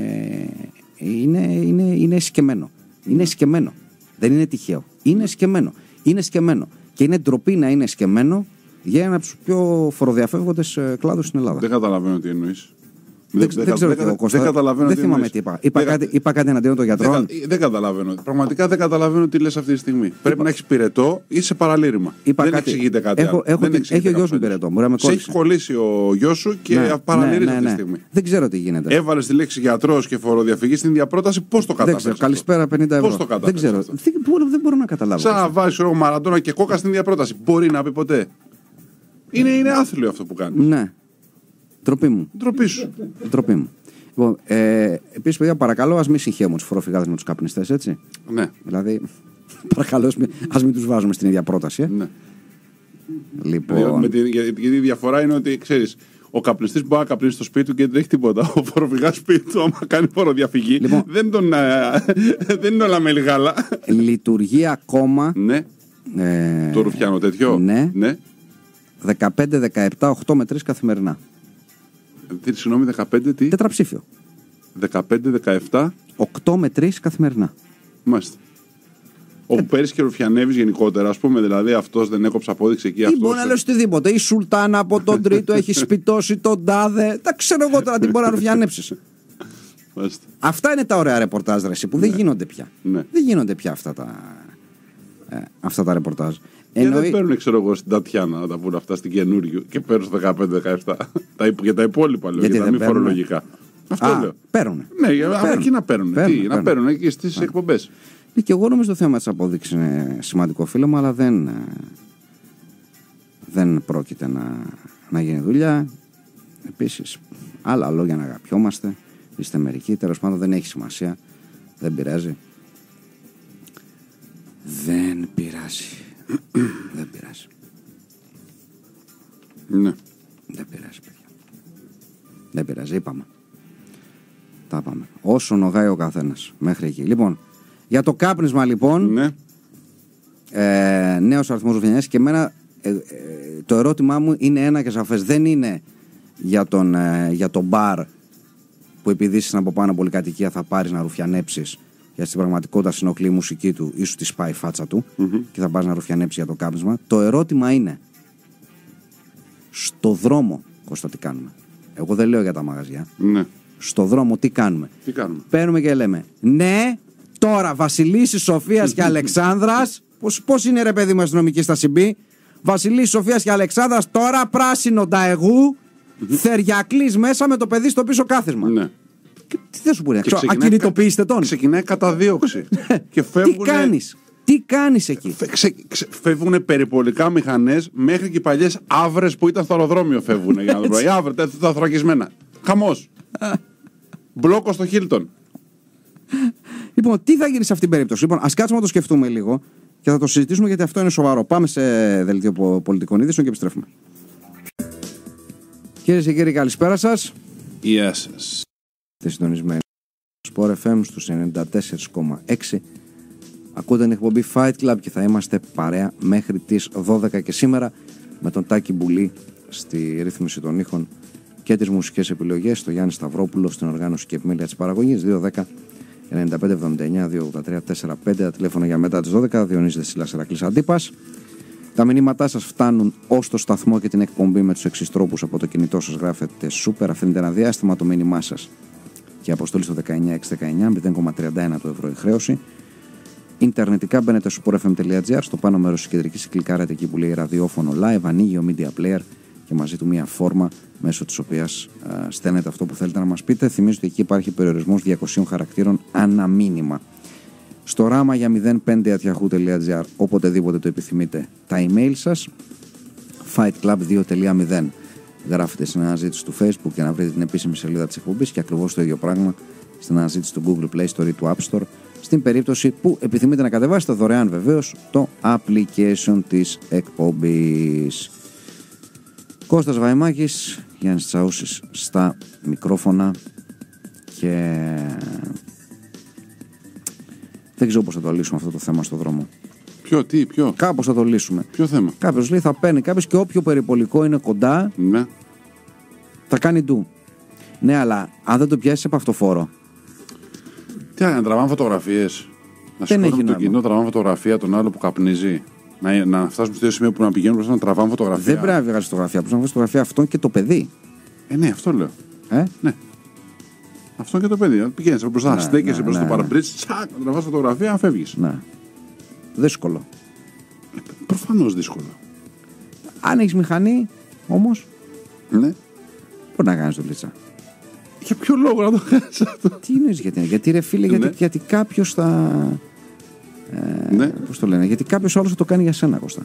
είναι σκεμμένο. Είναι σκεμμένο. Δεν είναι τυχαίο. Είναι σκεμμένο. Είναι σκεμμένο. Και είναι ντροπή να είναι σκεμμένο για ένα από τους πιο φοροδιαφεύγοντες κλάδους στην Ελλάδα. Δεν καταλαβαίνω τι εννοείς. Δεν ξέρω τι Κώστα. Δεν καταλαβαίνω. Δεν θυμάμαι τι είπα. Είπα κάτι εναντίον των γιατρών. Δεν καταλαβαίνω. Πραγματικά δεν καταλαβαίνω τι λες αυτή τη στιγμή. Πρέπει να έχεις πυρετό ή σε παραλήρημα. Δεν εξηγείται κάτι άλλο. Έχει ο γιος μου πυρετό. Σε έχει κολλήσει ο γιος σου και παραλύρεις αυτή τη στιγμή. Δεν ξέρω τι γίνεται. Έβαλες τη λέξη γιατρός και φοροδιαφυγή στην ίδια πρόταση. Πώς το κατάφερες? Καλησπέρα 50 ευρώ. Πώς το κατάφερες? Δεν ξέρω. Δεν μπορώ να καταλάβω. Σαν να βάζεις Μαραντόνα και Κόκα στην ίδια πρόταση. Μπορεί να πει ποτέ? Είναι άθλιο αυτό που κάνεις. Ναι. Ντροπή μου. Ντροπή μου. Λοιπόν, επίσης, παιδιά, παρακαλώ, ας μην συγχαίουμε τους φοροφυγάδες με τους καπνιστές, έτσι. Ναι. Δηλαδή, παρακαλώ, ας μην τους βάζουμε στην ίδια πρόταση. Ναι. Λοιπόν. Γιατί η διαφορά είναι ότι, ξέρεις, ο καπνιστής μπορεί να καπνίσει στο σπίτι του και δεν έχει τίποτα. Ο φοροφυγάς σπίτι του, άμα κάνει φοροδιαφυγή, λοιπόν, δεν είναι όλα με λιγάλα. Λειτουργεί ακόμα. Ναι. Το ρουφιάνο τέτοιο. Ναι. 15, 17, 8 με 3 καθημερινά. Συγγνώμη, 15 τι? Τετραψήφιο. 15, 17. 8 με 3 καθημερινά. Μάλιστα. Όπου παίρνεις και ρουφιανεύεις γενικότερα, ας πούμε, δηλαδή αυτός δεν έκοψε απόδειξη εκεί. Ή μπορεί να λέει οτιδήποτε. Η Σουλτάνα από τον τρίτο έχει σπιτώσει τον τάδε. Τα ξέρω εγώ τώρα τι μπορεί να ρουφιανέψεις. Αυτά είναι τα ωραία ρεπορτάζ, ρε, που δεν γίνονται πια. Ναι. Δεν γίνονται πια αυτά τα ρεπορτάζ. Δεν παίρνουν, ξέρω εγώ, στην Τατιάνα να τα πούνε αυτά στην καινούριο και παίρνουν στο 15-17. Για τα υπόλοιπα λέω, για τα μη φορολογικά. Αυτό λέω. Παίρνουν. Ναι, αλλά εκεί να παίρνουν. Να παίρνουν εκεί στις εκπομπές. Και εγώ νομίζω το θέμα της απόδειξης είναι σημαντικό, φίλο μου, αλλά δεν πρόκειται να γίνει δουλειά. Επίσης, άλλα λόγια να αγαπιόμαστε. Είστε μερικοί, τέλος πάντων δεν έχει σημασία. Δεν πειράζει. Δεν πειράζει. Δεν πειράζει. Ναι. Δεν πειράζει, παιδιά. Δεν πειράζει, είπαμε. Τα είπαμε. Όσο νογάει ο καθένας. Μέχρι εκεί. Λοιπόν, για το κάπνισμα λοιπόν. Ναι. Νέος αριθμός ρουφιανιάς και εμένα το ερώτημά μου είναι ένα και σαφές. Δεν είναι για τον μπαρ που επειδή είσαι από πάνω πολυκατοικία θα πάρεις να ρουφιανέψεις. Γιατί στην πραγματικότητα συνοχλεί η μουσική του ή σου τη σπάει η φάτσα του και θα πας να ρουφιανέψεις για το κάπνισμα. Το ερώτημα είναι στο δρόμο, Κώστα, τι κάνουμε? Εγώ δεν λέω για τα μαγαζιά. Ναι. Στο δρόμο τι κάνουμε? Παίρνουμε και λέμε ναι, τώρα Βασιλίσσης, Σοφίας και Αλεξάνδρας. Πώς είναι ρε παιδί μου αστυνομική στα Συμπή? Βασιλίσσης, Σοφίας και Αλεξάνδρας, τώρα πράσινο νταεγού, Θεριακλής μέσα με το παιδί στο πίσω κάθισμα. Ναι. Τι δεν σου μπορεί, ακινητοποιήστε τον. Ξεκινάει καταδίωξη. Και φεύγουν. Τι κάνεις εκεί? Φεύγουν περιπολικά μηχανές μέχρι και οι παλιές άβρες που ήταν στο αεροδρόμιο φεύγουν. Για να το βρω. Οι άβρες, τα θωρακισμένα. Χαμός. Μπλόκο στο Χίλτον. Λοιπόν, τι θα γίνει σε αυτήν την περίπτωση? Λοιπόν, ας κάτσουμε να το σκεφτούμε λίγο και θα το συζητήσουμε γιατί αυτό είναι σοβαρό. Πάμε σε δελτίο πολιτικών είδησεων και επιστρέφουμε. Κυρίες και κύριοι, καλησπέρα σας. Γεια σας. Είστε συντονισμένοι στο Sport FM στους 94,6. Ακούτε την εκπομπή Fight Club και θα είμαστε παρέα μέχρι τις 12 και σήμερα με τον Τάκη Μπουλή στη ρύθμιση των ήχων και τις μουσικές επιλογές, το Γιάννη Σταυρόπουλο στην οργάνωση και επιμέλεια της παραγωγής. 210 95 79 283 45, τα τηλέφωνα για μετά τις 12. Διονύσης Δεσίλας, Ηρακλής Αντίπας. Τα μηνύματά σας φτάνουν ως το σταθμό και την εκπομπή με τους εξής τρόπους. Από το κινητό σας γράφετε Super, αφήνετε ένα διάστημα το μήνυμά σας και αποστολή στο 19619, 0,31 το ευρώ η χρέωση. Ιντερνετικά μπαίνετε στο sportfm.gr, στο πάνω μέρος της κεντρικής κλικάρετε εκεί που λέει ραδιόφωνο live, ανοίγει ο media player και μαζί του μια φόρμα μέσω της οποίας στέλνετε αυτό που θέλετε να μας πείτε. Θυμίζω ότι εκεί υπάρχει περιορισμός 200 χαρακτήρων ανά μήνυμα. Στο ράμα για 05@yahoo.gr, οποτεδήποτε το επιθυμείτε, τα email σας. Fightclub 2.0 γράφετε στην αναζήτηση του Facebook για να βρείτε την επίσημη σελίδα της εκπομπής και ακριβώς το ίδιο πράγμα στην αναζήτηση του Google Play Store ή του App Store, στην περίπτωση που επιθυμείτε να κατεβάσετε δωρεάν βεβαίως το application της εκπομπής. Κώστας Βαϊμάκης, Γιάννης Τσαούσης στα μικρόφωνα και Δεν ξέρω πώς θα το λύσουμε αυτό το θέμα στο δρόμο. Ποιο? Κάπως θα το λύσουμε. Ποιο θέμα? Κάποιος λέει θα παίρνει κάποιος και όποιο περιπολικό είναι κοντά, ναι, θα κάνει ντου. Ναι, αλλά αν δεν το πιάσει από αυτοφόρο. Τι να τραβάνε φωτογραφίες. Να σηκώνουμε το κοινό, τραβάνε φωτογραφία τον άλλο που καπνίζει. Να φτάσουμε στο σημείο που να πηγαίνουν μπροστά να τραβάνε φωτογραφία. Δεν πρέπει να βγάλει φωτογραφία. Πρέπει να βγάλει φωτογραφία αυτόν και το παιδί. Ναι, αυτό λέω. Ναι. Αυτό και το παιδί. Πηγαίνεις μπροστά, στέκεσαι μπροστά στο παραμπρίτσι, τσακ, να τραβάς φωτογραφία, αν φεύγεις. Ναι. Δύσκολο. Προφανώς δύσκολο. Αν έχεις μηχανή, όμως. Ναι. Μπορεί να κάνεις δουλίτσα. Για ποιο λόγο να το κάνεις αυτό? Τι εννοείς γιατί ρε φίλε, γιατί κάποιος θα. Πώς το λένε, γιατί κάποιος άλλος θα το κάνει για σένα, Κώστα.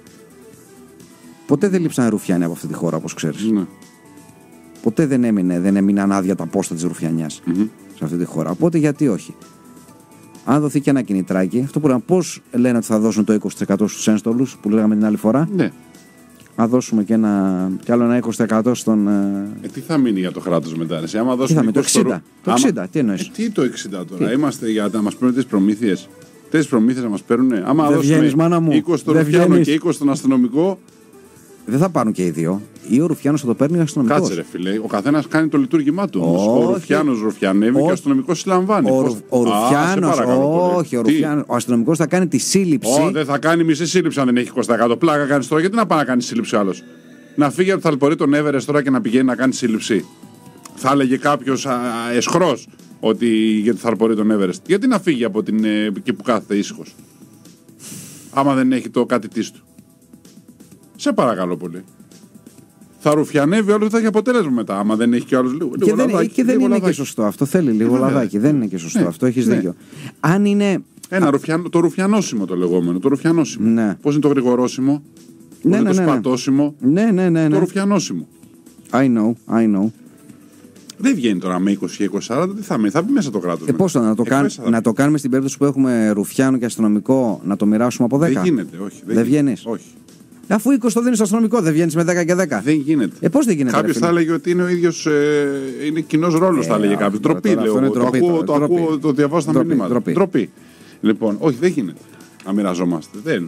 Ποτέ δεν λείψαν ρουφιάνοι από αυτή τη χώρα, όπως ξέρεις. Ναι. Ποτέ δεν έμειναν άδεια τα πόστα της ρουφιανιάς σε αυτή τη χώρα. Οπότε γιατί όχι. Αν δοθεί και ένα κινητράκι, αυτό που λέμε, πώς λένε ότι θα δώσουν το 20% στους ένστολους που λέγαμε την άλλη φορά. Ναι. Αν δώσουμε και άλλο ένα 20% στον. Τι θα μείνει για το κράτος μετά, ρε? Άμα δώσουμε. Τι θα μείνει, το 60, τι εννοείς? Τι το 60 τώρα, είμαστε για να μας παίρνουν τις προμήθειες. Τις προμήθειες να μας παίρνουν. Άμα δώσουμε 20 στον Ρουφιάνο και 20 στον αστυνομικό. Δεν θα πάρουν και οι δύο. Ή ο Ρουφιάνος θα το παίρνει, ο αστυνομικός. Κάτσε, ρε φίλε. Ο καθένας κάνει το λειτουργήμά του. Ο Ρουφιάνος ρουφιανεύει και ο αστυνομικός συλλαμβάνει. Ο Ρουφιάνος, όχι. Ο αστυνομικός θα κάνει τη σύλληψη. Δεν θα κάνει μισή σύλληψη αν δεν έχει 20%. Πλάκα κάνει τώρα. Γιατί να πάει να κάνει σύλληψη άλλο? Να φύγει από το θαλπορεί τον Everest τώρα και να πηγαίνει να κάνει σύλληψη. Θα έλεγε κάποιος εσχρός ότι για το θαλπορεί τον Everest. Γιατί να φύγει από την εκεί που κάθεται ήσυχος, άμα δεν έχει το κάτι της του? Σε παρακαλώ πολύ. Θα ρουφιανεύει όλο, θα έχει αποτέλεσμα μετά. Άμα δεν έχει κι άλλους λίγο. Και δεν είναι και σωστό. Αυτό θέλει λίγο λαδάκι. Δεν είναι και σωστό. Αυτό έχεις δίκιο. Αν είναι. Το ρουφιανόσημο το λεγόμενο. Το ρουφιανόσημο. Ναι. Πώς είναι το γρηγορόσημο, πώς είναι το σπατόσημο. Ναι. Το ρουφιανόσημο. I know. Δεν βγαίνει τώρα με 20 και 20-40, τι θα μείνει, θα μπει μέσα το κράτος. Πώς να το κάνουμε στην περίπτωση που έχουμε ρουφιάνο και αστυνομικό, να το μοιράσουμε από 10? Δεν γίνεται, όχι. Δεν βγαίνεις? Όχι. Αφού 20 το δίνεις στο αστυνομικό, δεν βγαίνεις με 10 και 10? Δεν γίνεται. Πώς δεν γίνεται? Κάποιος θα έλεγε ότι είναι ο ίδιος, είναι κοινός ρόλος, θα έλεγε κάποιος. Ντροπή, λέω. Το διαβάζω στα μηνύματα. Ντροπή. Λοιπόν, όχι, δεν γίνεται να μοιραζόμαστε. Δεν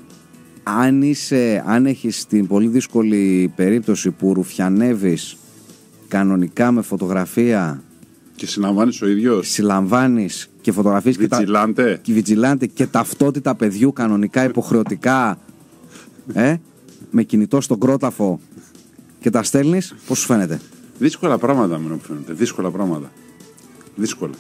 γίνεται. Αν έχεις την πολύ δύσκολη περίπτωση που ρουφιανεύεις κανονικά με φωτογραφία και συλλαμβάνεις ο ίδιος. Συλλαμβάνεις και φωτογραφίες και βιτζιλάντε και ταυτότητα παιδιού κανονικά υποχρεωτικά, με κινητό στον κρόταφο και τα στέλνεις, πώς σου φαίνεται? Δύσκολα πράγματα μου φαίνεται. Δύσκολα πράγματα. Δύσκολα.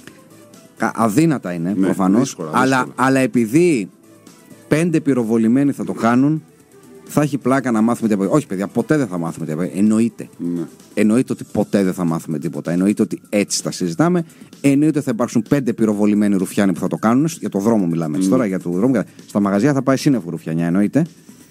Αδύνατα είναι, ναι, προφανώς. Δύσκολα. Αλλά επειδή 5 πυροβολημένοι θα το κάνουν, θα έχει πλάκα να μάθουμε τίποτα. Όχι, παιδιά, ποτέ δεν θα μάθουμε τίποτα. Εννοείται. Ναι. Εννοείται ότι ποτέ δεν θα μάθουμε τίποτα. Εννοείται ότι έτσι θα συζητάμε. Εννοείται ότι θα υπάρξουν 5 πυροβολημένοι ρουφιάνοι που θα το κάνουν. Για το δρόμο μιλάμε. Έτσι, τώρα για το δρόμο. Στα μαγαζιά θα πάει σύννεφο ρουφιανιά, εννοείται.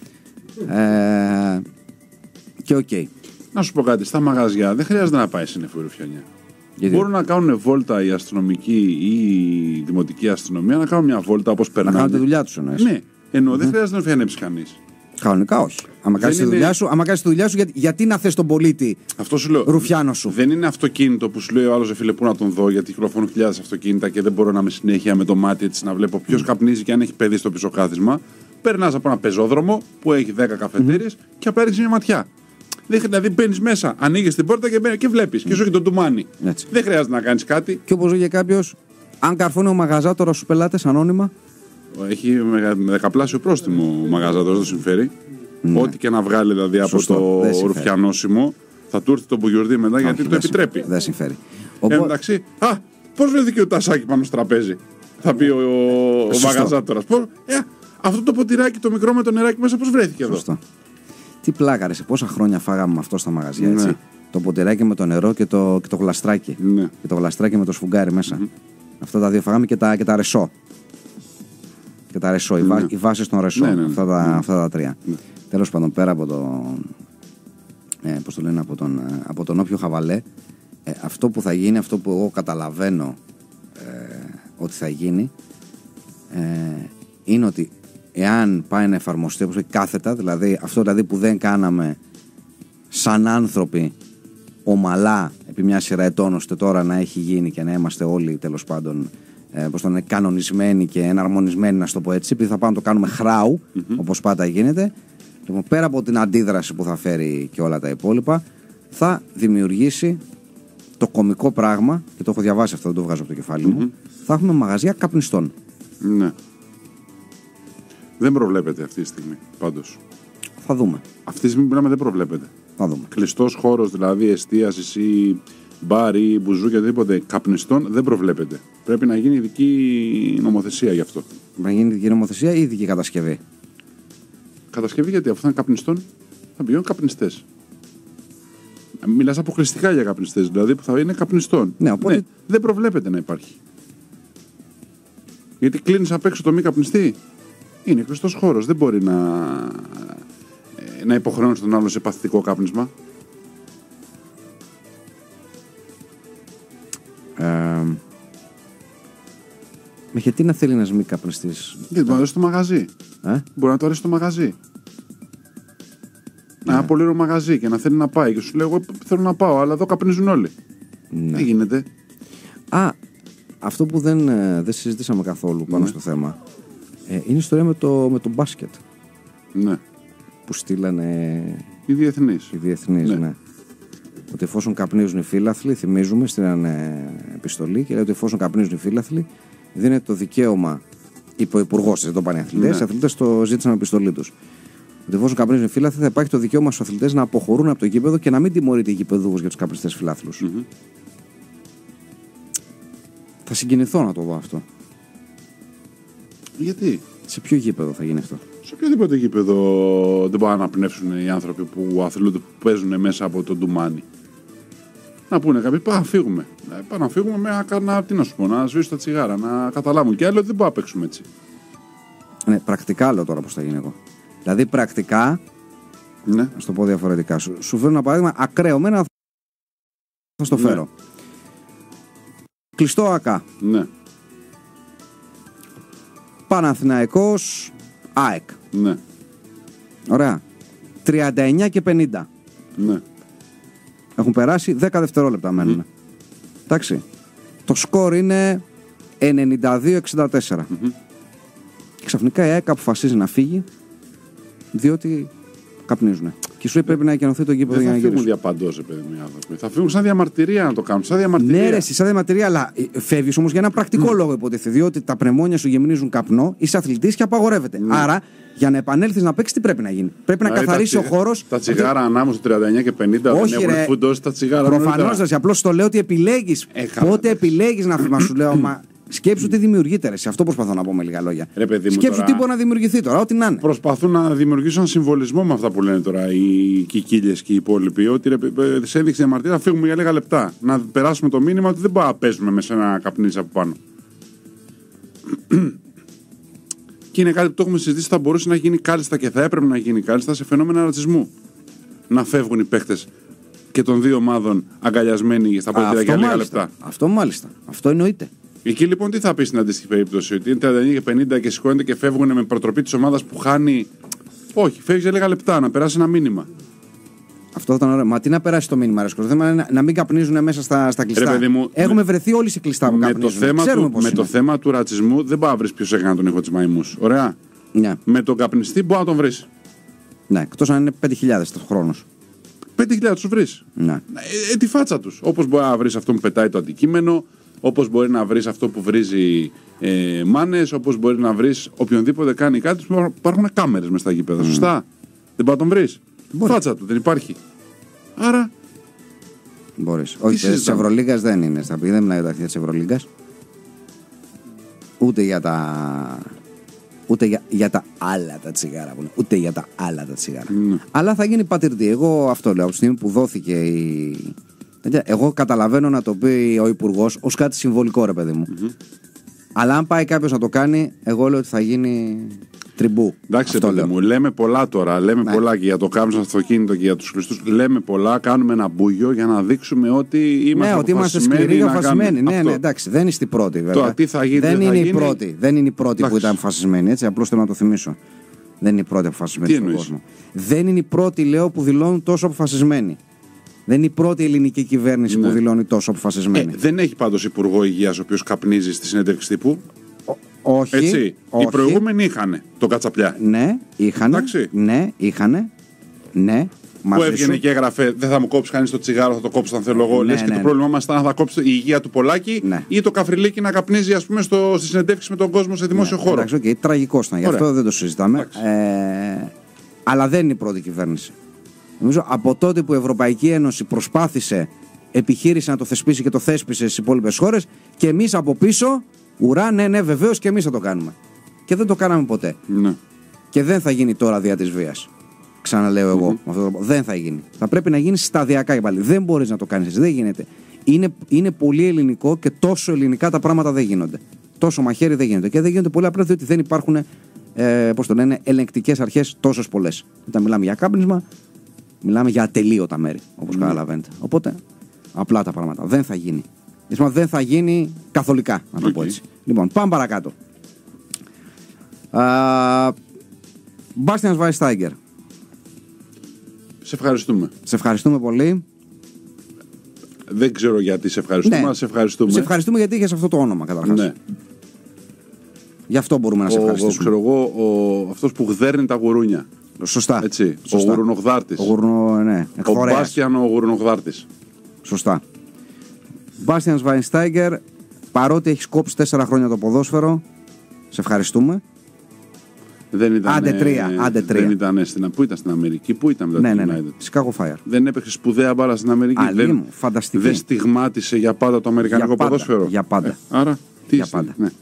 Και οκ. Να σου πω κάτι. Στα μαγαζιά δεν χρειάζεται να πάει σύννεφο ρουφιανιά. Μπορούν να κάνουν βόλτα οι αστυνομικοί ή η δημοτική αστυνομία, να κάνουν μια βόλτα όπως περνάνε. Να κάνουν τη δουλειά τους, εννοείς? Ναι. Ενώ δεν χρειάζεται να ρουφιανέψει κανείς. Κανονικά όχι. Άμα κάνεις τη δουλειά σου, γιατί να θες τον πολίτη ρουφιάνο σου? Δεν είναι αυτοκίνητο που σου λέει ο άλλος, φίλε, πού να τον δω, γιατί κυκλοφορούν χιλιάδες αυτοκίνητα και δεν μπορώ να είμαι συνέχεια με το μάτι έτσι να βλέπω ποιος καπνίζει και αν έχει παιδί στο πίσω κάθισμα. Περνάς από ένα πεζόδρομο που έχει 10 καφετέριες και απλά ρίχνεις μια ματιά. Δηλαδή μπαίνεις μέσα, ανοίγεις την πόρτα και βλέπεις. Και σου έχει το ντουμάνι. Έτσι. Δεν χρειάζεται να κάνεις κάτι. Και όπως λέγε κάποιος, αν καρφώνει ο μαγαζάτορα στους πελάτες ανώνυμα. Έχει δεκαπλάσιο πρόστιμο ο μαγαζάτορας, το συμφέρει. Ναι. Ό,τι και να βγάλει δηλαδή από το ρουφιανόσημο, θα του έρθει το μπουγιορδί μετά. Όχι, γιατί το επιτρέπει. Δεν συμφέρει. Εντάξει, πώς βρέθηκε ο τασάκι πάνω στο τραπέζι, θα πει ο μαγαζάτορας. Αυτό το ποτηράκι το μικρό με το νεράκι μέσα, πώς βρέθηκε εδώ? Τι πλάκα, ρε, σε πόσα χρόνια φάγαμε με αυτό στα μαγαζιά, έτσι. Ναι. Το ποτηράκι με το νερό και το γλαστράκι. Ναι. Και το γλαστράκι με το σφουγγάρι μέσα. Αυτά τα δύο φάγαμε και τα ρεσό. Και τα ρεσό, οι βάσεις των ρεσό. Αυτά τα τρία. Τέλος πάντων, πέρα από πώς το λένε, από τον όποιο χαβαλέ, αυτό που θα γίνει, αυτό που εγώ καταλαβαίνω ότι θα γίνει, είναι ότι εάν πάει να εφαρμοστεί όπως κάθετα, δηλαδή αυτό δηλαδή που δεν κάναμε σαν άνθρωποι ομαλά επί μια σειρά ετών, ώστε τώρα να έχει γίνει και να είμαστε όλοι τέλος πάντων πώς το λένε, κανονισμένοι και εναρμονισμένοι, να το πω έτσι, επειδή θα πάμε να το κάνουμε χράου, όπως πάντα γίνεται. Λοιπόν, πέρα από την αντίδραση που θα φέρει και όλα τα υπόλοιπα, θα δημιουργήσει το κωμικό πράγμα, και το έχω διαβάσει αυτό, δεν το βγάζω από το κεφάλι μου, θα έχουμε μαγαζιά καπνιστών. Ναι. Δεν προβλέπεται αυτή τη στιγμή, πάντως. Θα δούμε. Αυτή τη στιγμή δεν προβλέπεται. Θα δούμε. Κλειστός χώρος, δηλαδή εστίασης ή μπαρ ή μπουζούκια, οτιδήποτε καπνιστών, δεν προβλέπεται. Πρέπει να γίνει ειδική νομοθεσία γι' αυτό. Να γίνει ειδική νομοθεσία ή ειδική κατασκευή? Κατασκευή, γιατί αφού θα είναι καπνιστών, θα πηγαίνουν καπνιστές. Μιλάς αποκλειστικά για καπνιστές, δηλαδή που θα είναι καπνιστών. Ναι, οπότε... δεν προβλέπεται να υπάρχει. Γιατί κλείνεις απ' έξω το μη καπνιστή. Είναι κλειστός χώρος. Δεν μπορεί να υποχρεώνει τον άλλο σε παθητικό κάπνισμα. Γιατί να θέλει ένας μη καπνιστής? Γιατί μπορεί να αρέσει το μαγαζί. Μπορεί να το αρέσει το μαγαζί. Ένα πολύ ωραίο μαγαζί και να θέλει να πάει. Και σου λέει: εγώ θέλω να πάω, αλλά εδώ καπνίζουν όλοι. Ναι. Τι γίνεται? Αυτό που δεν συζητήσαμε καθόλου πάνω στο θέμα είναι η ιστορία με το μπάσκετ. Ναι. Που στείλανε οι διεθνείς. Ναι. Ότι εφόσον καπνίζουν οι φίλαθλοι, θυμίζουμε, στείλανε επιστολή και λέει ότι εφόσον καπνίζουν οι φίλαθλοι, δίνεται το δικαίωμα, είπε ο υπουργός, δεν το πάνε οι αθλητές, οι αθλητές το ζήτησαν με επιστολή τους. Ότι εφόσον καπνίζουν οι φίλαθλοι, θα υπάρχει το δικαίωμα στους αθλητές να αποχωρούν από το γήπεδο και να μην τιμωρείται οι γηπεδούχος για τους καπνιστές φιλάθλους. Θα συγκινηθώ να το δω αυτό. Γιατί? Σε ποιο γήπεδο θα γίνει αυτό? Σε οποιοδήποτε γήπεδο δεν μπορούν να αναπνεύσουν οι άνθρωποι που αθλούνται, που παίζουν μέσα από το ντουμάνι. Να πούνε κάποιοι: πάμε να φύγουμε. Πάμε να φύγουμε τι να σου πω, να σβήσω τα τσιγάρα, να καταλάβουν. Και άλλοι ότι δεν μπορούμε να παίξουμε έτσι. Ναι, πρακτικά λέω τώρα πώς θα γίνει εγώ. Δηλαδή πρακτικά, να το πω διαφορετικά. Σου φέρω ένα παράδειγμα ακραίο. Μένα θα στο φέρω. Κλειστό ΑΚΑ. Ναι. Παναθηναϊκός ΑΕΚ. Ναι. Ωραία. 39 και 50. Ναι. Έχουν περάσει 10 δευτερόλεπτα μένουν. Εντάξει. Το σκορ είναι 92-64. Και ξαφνικά η ΑΕΚ αποφασίζει να φύγει, διότι καπνίζουν. Και σου πρέπει να εκενωθεί το γήπεδο για να γυρίσει. Δεν θα φύγουν διαπαντός, παιδί μου, οι άνθρωποι. Θα φύγουν σαν διαμαρτυρία να το κάνουν. Σαν διαμαρτυρία. Ναι, ρε, σαν διαμαρτυρία, αλλά φεύγεις όμως για ένα πρακτικό λόγο, υποτίθεται. Διότι τα πνευμόνια σου γεμνίζουν καπνό, είσαι αθλητής και απαγορεύεται. Άρα, για να επανέλθεις να παίξεις, τι πρέπει να γίνει? Πρέπει να καθαρίσει ο χώρος. Τα τσιγάρα ανάμεσα στο 39 και 50 δεν έχουν φουντώσει τα τσιγάρα. Προφανώς, απλώς το λέω ότι επιλέγεις. Πότε επιλέγεις να σου λέω, μα. Σκέψου τι δημιουργείται, ρε. Σε αυτό προσπαθώ να πω με λίγα λόγια. Σκέψου τι μπορεί να δημιουργηθεί τώρα, ό,τι να είναι. Προσπαθούν να δημιουργήσουν ένα συμβολισμό με αυτά που λένε τώρα οι κικίλιες και οι υπόλοιποι. Ότι σε έδειξε διαμαρτυρία, να φύγουμε για λίγα λεπτά. Να περάσουμε το μήνυμα ότι δεν μπορούμε να παίζουμε με ένα καπνίζι από πάνω. Και είναι κάτι που το έχουμε συζητήσει, θα μπορούσε να γίνει κάλλιστα και θα έπρεπε να γίνει κάλλιστα σε φαινόμενα ρατσισμού. Να φεύγουν οι παίχτες και των δύο ομάδων αγκαλιασμένοι στα πόδια για λίγα λεπτά. Αυτό μάλιστα. Αυτό εννοείται. Εκεί λοιπόν τι θα πει στην αντίστοιχη περίπτωση? Ότι είναι 39 και 50 και σηκώνεται και φεύγουν με προτροπή της ομάδας που χάνει. Όχι, φεύγει για λίγα λεπτά να περάσει ένα μήνυμα. Αυτό θα ήταν ωραίο. Μα τι να περάσει το μήνυμα, ρε Σκορ? Το θέμα είναι να μην καπνίζουν μέσα στα κλειστά. Έχουμε βρεθεί όλοι σε κλειστά που καπνίζουν. Με το θέμα του ρατσισμού δεν μπορεί να βρει ποιο έκανε τον ήχο της μαϊμούς. Ωραία. Ναι. Με τον καπνιστή μπορεί να τον βρει. Ναι, εκτός αν είναι 5.000 το χρόνος. 5.000 τους βρει. Ναι. Τη φάτσα τους. Όπως μπορεί να βρει αυτό που πετάει το αντικείμενο. Όπως μπορεί να βρεις αυτό που βρίζει μάνες, όπως μπορεί να βρεις οποιονδήποτε κάνει κάτι. Υπάρχουν κάμερες μες στα γήπεδα. Σωστά. Δεν μπορεί να τον βρεις. Φάτσα του δεν υπάρχει. Άρα. Μπορείς. Όχι, της Ευρωλίγκας δεν είναι. Στα πει, δεν μιλάει για τα αρχεία της Ευρωλίγκας. Ούτε για τα. Ούτε για τα άλλα τα τσιγάρα. Ούτε για τα άλλα τα τσιγάρα. Αλλά θα γίνει πατηρτή. Εγώ αυτό λέω. Από τη στιγμή που δόθηκε η. Εγώ καταλαβαίνω να το πει ο υπουργός ως κάτι συμβολικό, ρε παιδί μου. Αλλά αν πάει κάποιος να το κάνει, εγώ λέω ότι θα γίνει τριμπού. Εντάξει, παιδί μου, λέμε πολλά τώρα. Λέμε πολλά και για το κάμψο αυτοκίνητο και για τους κλειστούς. Λέμε πολλά, κάνουμε ένα μπούγιο για να δείξουμε ότι είμαστε ότι είμαστε σκληροί και αποφασισμένοι. Ναι, εντάξει, δεν είστε οι πρώτοι, βέβαια. Τώρα, τι θα γίνει, δεν είναι οι πρώτοι που ήταν αποφασισμένοι, έτσι. Απλώς θέλω να το θυμίσω. Δεν είναι οι πρώτοι αποφασισμένοι στον κόσμο. Δεν είναι οι πρώτοι, λέω, που δηλώνουν τόσο αποφασισμένοι. Δεν είναι η πρώτη ελληνική κυβέρνηση που δηλώνει τόσο αποφασισμένη. Δεν έχει πάντως υπουργό υγείας ο οποίος καπνίζει στη συνέντευξη τύπου. Όχι. Έτσι. Όχι. Οι προηγούμενοι είχαν το Κατσαπλιά. Ναι, είχανε. Ναι, είχανε. Ναι. Που έβγαινε και έγραφε: δεν θα μου κόψει κανείς το τσιγάρο, θα το κόψω αν θέλω εγώ. Λες και το πρόβλημά μας ήταν να θα κόψει η υγεία του Πολάκη ή το Καφριλίκι να καπνίζει, ας πούμε, στη συνεντεύξη με τον κόσμο σε δημόσιο χώρο. Εντάξει, okay, τραγικό ήταν. Γι' αυτό δεν το συζητάμε. Αλλά δεν είναι η πρώτη κυβέρνηση. Νομίζω από τότε που η Ευρωπαϊκή Ένωση προσπάθησε, επιχείρησε να το θεσπίσει και το θέσπισε στις υπόλοιπες χώρες, και εμείς από πίσω, ουρά, ναι, βεβαίως και εμείς θα το κάνουμε. Και δεν το κάναμε ποτέ. Ναι. Και δεν θα γίνει τώρα δια της βίας. Ξαναλέω εγώ. Δεν θα γίνει. Θα πρέπει να γίνει σταδιακά και πάλι. Δεν μπορείς να το κάνεις έτσι. Δεν γίνεται. Είναι πολύ ελληνικό και τόσο ελληνικά τα πράγματα δεν γίνονται. Τόσο μαχαίρι δεν γίνεται. Και δεν γίνονται πολύ απλά διότι δεν υπάρχουν ελεγκτικές αρχές τόσες πολλές. Όταν μιλάμε για κάπνισμα, μιλάμε για ατελείωτα μέρη. Όπως καταλαβαίνετε. Οπότε απλά τα πράγματα. Δεν θα γίνει. Δεν θα γίνει καθολικά, να το πω έτσι. Λοιπόν, πάμε παρακάτω. Μπάστιαν Σβάινστάιγκερ. Σε ευχαριστούμε. Σε ευχαριστούμε πολύ. Δεν ξέρω γιατί σε ευχαριστούμε, αλλά σε ευχαριστούμε. Σε ευχαριστούμε γιατί είχες αυτό το όνομα, καταρχάς. Ναι. Γι' αυτό μπορούμε να σε ευχαριστήσουμε. Ξέρω εγώ, αυτός που γδέρνει τα γουρούνια. Σωστά. Έτσι. Σωστά. Ο γουρνογδάρτης. Ο Μπάστιαν ο γουρνογδάρτης. Σωστά. Μπάστιαν Σβάινστάιγκερ, παρότι έχεις κόψει 4 χρόνια το ποδόσφαιρο, σε ευχαριστούμε. Δεν ήταν, άντε τρία. Δεν ήταν πού ήταν στην Αμερική, πού ήταν μετά το United. Chicago Fire. Δεν έπαιξε σπουδαία μπάλα στην Αμερική. Φανταστική. Δεν στιγμάτισε για πάντα το αμερικανικό ποδόσφαιρο. Για πάντα. Άρα, τι για πάντα. Ναι.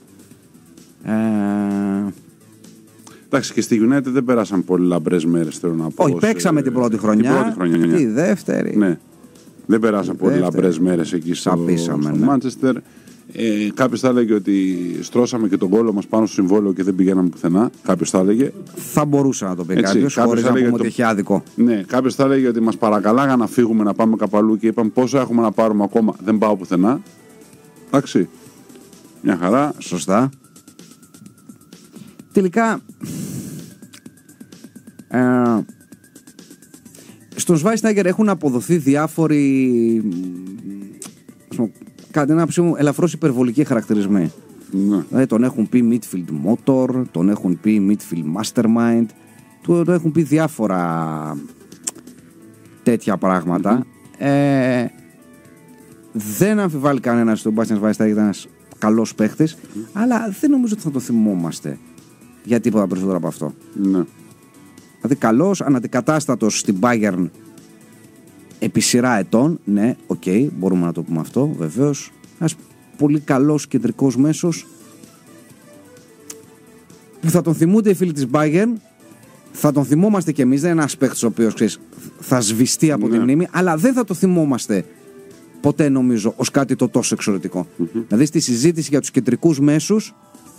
Εντάξει, και στη United δεν πέρασαν πολύ λαμπρές μέρες, θέλω να πω. Όχι, παίξαμε την πρώτη χρονιά. Τη δεύτερη. Ναι. Δεν περάσαν πολύ λαμπρές μέρες εκεί στο Μάντσεστερ. Κάποιος θα έλεγε ότι στρώσαμε και τον κόλλο μας πάνω στο συμβόλαιο και δεν πηγαίναμε πουθενά. Κάποιος θα έλεγε. Θα μπορούσε να το πει κάποιος, χωρίς να πούμε ότι έχει άδικο. Ναι, κάποιος θα έλεγε ότι μας παρακαλάγαν να φύγουμε, να πάμε κάπου αλλού και είπαμε πόσο έχουμε να πάρουμε ακόμα. Δεν πάω πουθενά. Εντάξει. Μια χαρά. Σωστά. Τελικά. Στον Σβάινστάιγκερ έχουν αποδοθεί διάφοροι. Κάτι ένα ψήμου ελαφρώς υπερβολικοί χαρακτηρισμοί. Ναι. Τον έχουν πει midfield motor, τον έχουν πει midfield mastermind, τον έχουν πει διάφορα τέτοια πράγματα. Δεν αμφιβάλλει κανένας ότι ο Μπάστιαν Σβάινστάιγκερ ήταν ένας καλός παίχτης, αλλά δεν νομίζω ότι θα το θυμόμαστε για τίποτα περισσότερο από αυτό. Ναι. Δηλαδή καλός, αναντικατάστατος στην Bayern επί σειρά ετών, ναι, μπορούμε να το πούμε αυτό, βεβαίως. Ένας πολύ καλός κεντρικός μέσος που θα τον θυμούνται οι φίλοι της Bayern, θα τον θυμόμαστε κι εμείς. Δεν είναι ένας παίκτης ο οποίος, ξέρεις, θα σβηστεί από τη μνήμη, αλλά δεν θα το θυμόμαστε ποτέ, νομίζω, ως κάτι το τόσο εξωτερικό. Δηλαδή στη συζήτηση για τους κεντρικούς μέσους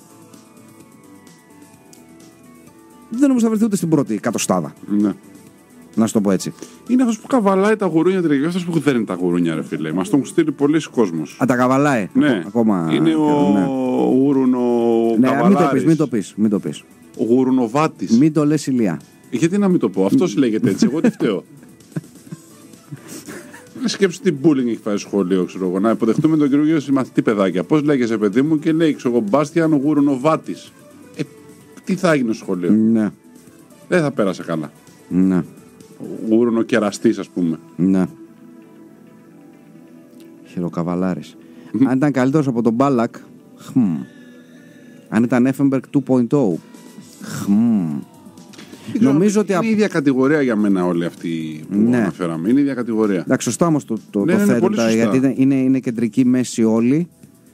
δεν νομίζω θα βρεθεί ούτε στην πρώτη κατοστάδα. Ναι. Να σου το πω έτσι. Είναι αυτός που καβαλάει τα γουρούνια τελικά, αυτός που δεν είναι τα γουρούνια, ρε φίλε. Μας τον έχουν στείλει πολλοί κόσμος. Α, τα καβαλάει. Ναι. Ακόμα. Είναι ο γουρουνο καβαλάρης. Μην το πεις. Ο γουρουνοβάτης. Μην το λες, Ηλία. Γιατί να μην το πω, αυτός λέγεται έτσι. Εγώ τι φταίω. Σκέψου τι bullying έχει πάει στο σχολείο, ξέρω εγώ. Να υποδεχτούμε τον κύριο μαθητή παιδάκια. Πώς λέγεσαι, παιδί μου, και λέει, ξέρω εγώ, Μπάστιαν ο γουρουνοβάτης. Τι θα έγινε στο σχολείο. Ναι. Δεν θα πέρασε καλά. Ναι. Γούρνο κεραστής, ας πούμε. Ναι. Χειροκαβαλάρης. Αν ήταν καλύτερος από τον Μπάλακ, αν ήταν Εφενμπεργκ 2.0, νομίζω ότι. Είναι η ίδια κατηγορία για μένα όλοι αυτοί που αναφέραμε. Είναι η ίδια κατηγορία. Εντάξει, σωστά όμως το θέτω, γιατί είναι κεντρική μέση όλοι.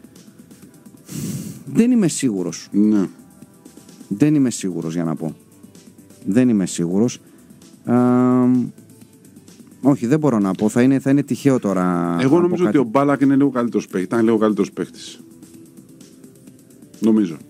Δεν είμαι σίγουρος. Ναι. Δεν είμαι σίγουρος, για να πω. Δεν είμαι σίγουρος. Όχι, δεν μπορώ να πω. Θα είναι τυχαίο τώρα. Εγώ νομίζω ότι ο Μπάλακ είναι λίγο καλύτερος παίκτης. Ήταν λίγο καλύτερος παίκτης. Νομίζω.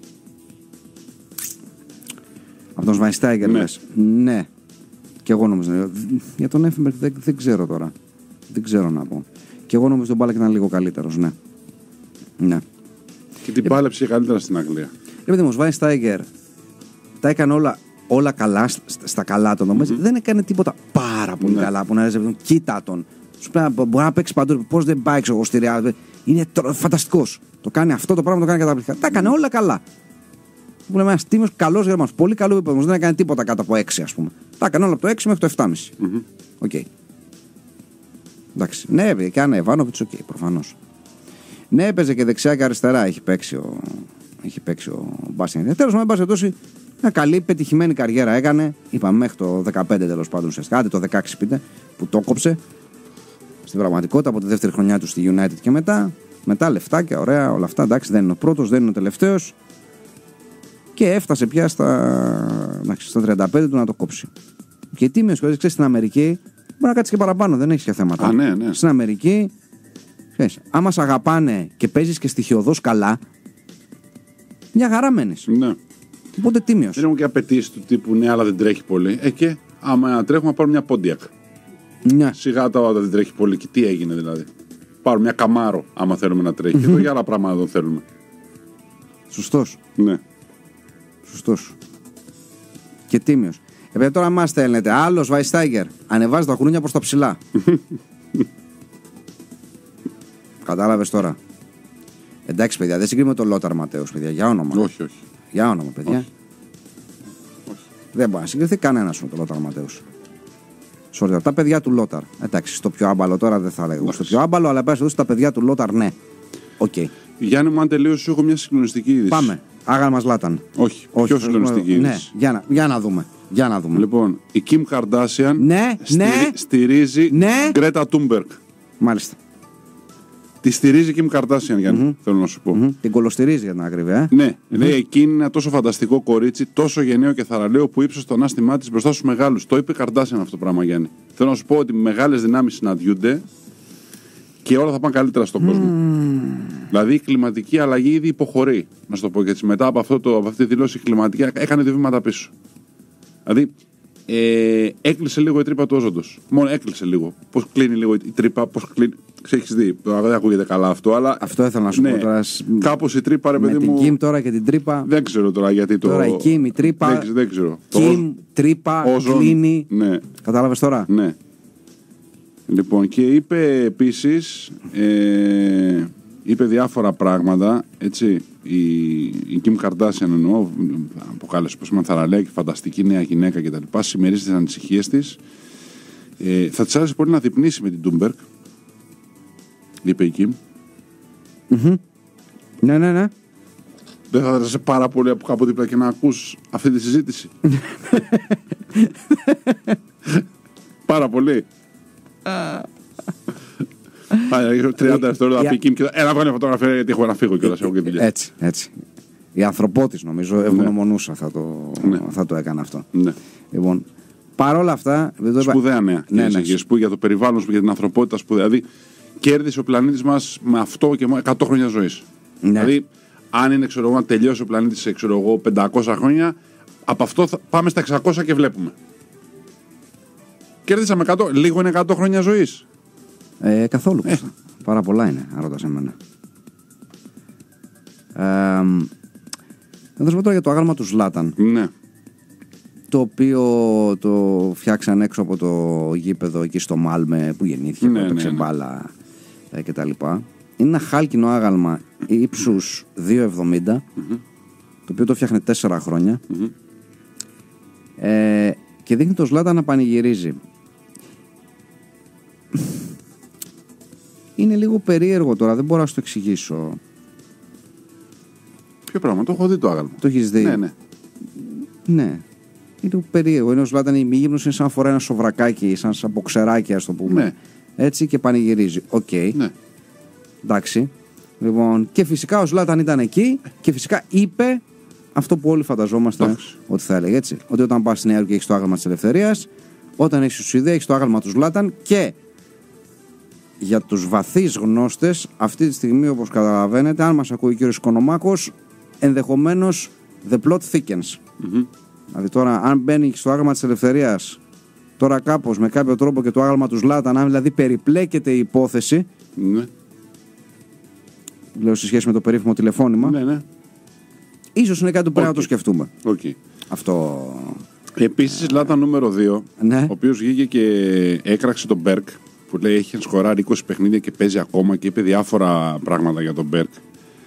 Από τον Σβάινστάιγκερ λες. Ναι. Και εγώ νομίζω. Για τον Εφενμπεργκ δεν ξέρω τώρα. Δεν ξέρω να πω. Και εγώ νομίζω ότι ο Μπάλακ ήταν λίγο καλύτερος. Ναι. Ναι. Και την πάλεψε καλύτερα στην Αγγλία. Επειδή ο Σβάινστάιγκερ τα έκανε όλα όλα καλά, στα καλά τον δεν έκανε τίποτα πάρα πολύ καλά. Που να λες, κοίτα τον. Μπορεί να παίξει παντού. Πώς δεν πάει εγώ στη Real. Είναι φανταστικός. Το κάνει αυτό το πράγμα, το κάνει καταπληκτικά. Τα έκανε όλα καλά. Που λέμε ένα τίμιος καλός Γερμανός. Πολύ καλό επίπεδο. Δεν έκανε τίποτα κάτω από 6, ας πούμε. Τα έκανε όλα από το 6 μέχρι το 7,5. Οκ. Εντάξει. Ναι, και αν Εβάνοβιτς, οκ, προφανώς. Ναι, έπαιζε και δεξιά και αριστερά. Έχει παίξει ο Μπάστιαν. Τέλος πάντων, εν πάση μια καλή πετυχημένη καριέρα έκανε. Είπαμε μέχρι το 15 τέλος πάντων ουσιαστικά. Άντε το 16 πείτε που το κόψε. Στην πραγματικότητα από τη δεύτερη χρονιά του στη United και μετά. Μετά λεφτάκια, ωραία, όλα αυτά. Εντάξει, δεν είναι ο πρώτος, δεν είναι ο τελευταίος. Και έφτασε πια στα 35 του να το κόψει. Και τίμιος, ξέρεις, στην Αμερική μπορεί να κάτσει και παραπάνω, δεν έχει και θέματα. Ναι. Στην Αμερική, ξέρεις, άμα σε αγαπάνε και παίζεις και στοιχειωδώς καλά, μια χαρά μένεις. Ναι. Οπότε τίμιος. Δεν έχουν και απαιτήσεις του τύπου ναι, αλλά δεν τρέχει πολύ. Και άμα τρέχουμε, να πάρουμε μια Πόντιακ. Ναι. Σιγά τα όταν δεν τρέχει πολύ. Και τι έγινε δηλαδή. Πάρουμε μια Καμάρο, άμα θέλουμε να τρέχει. Και εδώ για άλλα πράγματα δεν θέλουμε. Σωστός. Ναι. Σωστός. Και τίμιος. Επειδή τώρα μας στέλνετε, άλλος Βαϊστάγκερ, ανεβάζει τα κουνούνια προς τα ψηλά. Κατάλαβες τώρα. Εντάξει, παιδιά, δεν συγκρίνουμε τον Λόταρ Ματέους, παιδιά, για όνομα. Όχι. Για όνομα, παιδιά. Όχι. Δεν μπορεί να συγκριθεί κανένας με τον Λόταρ Ματέους. Sorry, τα παιδιά του Λόταρ. Εντάξει, στο πιο άμπαλο τώρα δεν θα λέγω. Στο πιο άμπαλο, αλλά πέρα στα παιδιά του Λόταρ, ναι. Οκ. Γιάννη μου, αν τελείωσε, έχω μια συγκλονιστική είδηση. Πάμε. Άγαλμα Ζλάταν. Όχι. Πιο συγκλονιστική είδηση. Ναι, για να δούμε. Λοιπόν, η Kim Kardashian στηρίζει Γκρέτα Τούνμπεργκ. Μάλιστα. Τη στηρίζει η Kim Kardashian, Γιάννη, θέλω να σου πω. Την κολοστηρίζει για την ακρίβεια. Ναι, λέει εκείνη είναι ένα τόσο φανταστικό κορίτσι, τόσο γενναίο και θαραλέο που ύψωσε τον άστημά τη μπροστά στους μεγάλους. Το είπε η Kardashian αυτό το πράγμα, Γιάννη. Θέλω να σου πω ότι μεγάλες δυνάμεις συναντιούνται και όλα θα πάνε καλύτερα στον κόσμο. Δηλαδή η κλιματική αλλαγή ήδη υποχωρεί. Να σου το πω και έτσι. Μετά από αυτή τη δήλωση, η κλιματική έκανε 2 βήματα πίσω. Δηλαδή έκλεισε λίγο η τρύπα του όζοντος. Μόνο έκλεισε λίγο. Πώς κλείνει λίγο η τρύπα, πώς κλείνει. Έχεις δει, δεν ακούγεται καλά αυτό, αλλά. Αυτό ήθελα να σου πω τώρα. Κάπως η τρύπα, ρε παιδί μου. Με την Kim τώρα και την τρύπα. Δεν ξέρω τώρα γιατί το. Τώρα η Kim, η τρύπα. Δεν ξέρω. Kim, τρύπα, κλείνει. Ναι. Κατάλαβες τώρα. Ναι. Λοιπόν, και είπε επίσης. Είπε διάφορα πράγματα, έτσι, η Kim Kardashian εννοώ, αποκάλεσε πως είμαι θαραλέα και φανταστική νέα γυναίκα κτλ. Συμμερίζει τις ανησυχίες της. Θα της άρεσε πολύ να διπνήσει με την Τούνμπεργκ, είπε η Kim. Ναι. Δεν θα άρεσε πάρα πολύ από κάπου δίπλα και να ακούς αυτή τη συζήτηση. Πάρα πολύ. 30 δευτερόλεπτα θα πει Kim και έλα βγάλει φωτογραφία γιατί έχω να φύγω κιόλας. Έτσι. Η ανθρωπότης νομίζω ευγνωμονούσα θα το έκανε αυτό. Ναι. Λοιπόν, παρόλα αυτά. Σπουδαία νέα. Ναι. Για το περιβάλλον σου, για την ανθρωπότητα σπουδαία. Δηλαδή κέρδισε ο πλανήτης μας με αυτό και 100 χρόνια ζωής. Ναι. Δηλαδή, αν είναι να τελειώσει ο πλανήτης σε 500 χρόνια, από αυτό πάμε στα 600 και βλέπουμε. Κέρδισαμε 100. Λίγο είναι 100 χρόνια ζωής. Καθόλου. Πάρα πολλά είναι, αν ρωτάς εμένα. Θα σου πω τώρα για το άγαλμα του Ζλάταν. Ναι. Το οποίο το φτιάξαν έξω από το γήπεδο εκεί στο Μάλμε που γεννήθηκε, που έπαιξε μπάλα κτλ. Είναι ένα χάλκινο άγαλμα ύψους 2,70, το οποίο το φτιάχνε 4 χρόνια. Και δείχνει το Ζλάταν να πανηγυρίζει. Είναι λίγο περίεργο τώρα, δεν μπορώ να σου το εξηγήσω. Ποιο πράγμα, το έχω δει το άγαλμα. Το έχεις δει? Ναι. Ναι. Είναι λίγο περίεργο. Είναι ο Ζλάταν ημίγυμνος, είναι σαν να φοράει ένα σοβρακάκι, σαν μποξεράκι, ας το πούμε. Ναι. Έτσι και πανηγυρίζει. Οκ. Ναι. Εντάξει. Λοιπόν, και φυσικά ο Ζλάταν ήταν εκεί και φυσικά είπε αυτό που όλοι φανταζόμαστε ότι θα έλεγε, έτσι. Ότι όταν πας στη Νέα Υόρκη έχεις το άγαλμα της ελευθερίας, όταν έχεις στη Σουηδία έχεις το άγαλμα του Ζλάταν και. Για τους βαθείς γνώστες, αυτή τη στιγμή όπως καταλαβαίνετε, αν μας ακούει ο κύριος Οικονομάκος, ενδεχομένως the plot thickens. Δηλαδή τώρα αν μπαίνει στο άγαλμα της ελευθερίας, τώρα κάπως με κάποιο τρόπο και το άγαλμα του Ζλάταν, αν δηλαδή περιπλέκεται η υπόθεση, λέω σε σχέση με το περίφημο τηλεφώνημα, ίσως είναι κάτι που πρέπει να το σκεφτούμε. Okay. Αυτό Επίσης, Λάτα νούμερο 2, Ναι. ο οποίος βγήκε και έκραξε τον Μπέρκ, που λέει έχει σκοράρει 20 παιχνίδια και παίζει ακόμα, και είπε διάφορα πράγματα για τον Μπέρκ.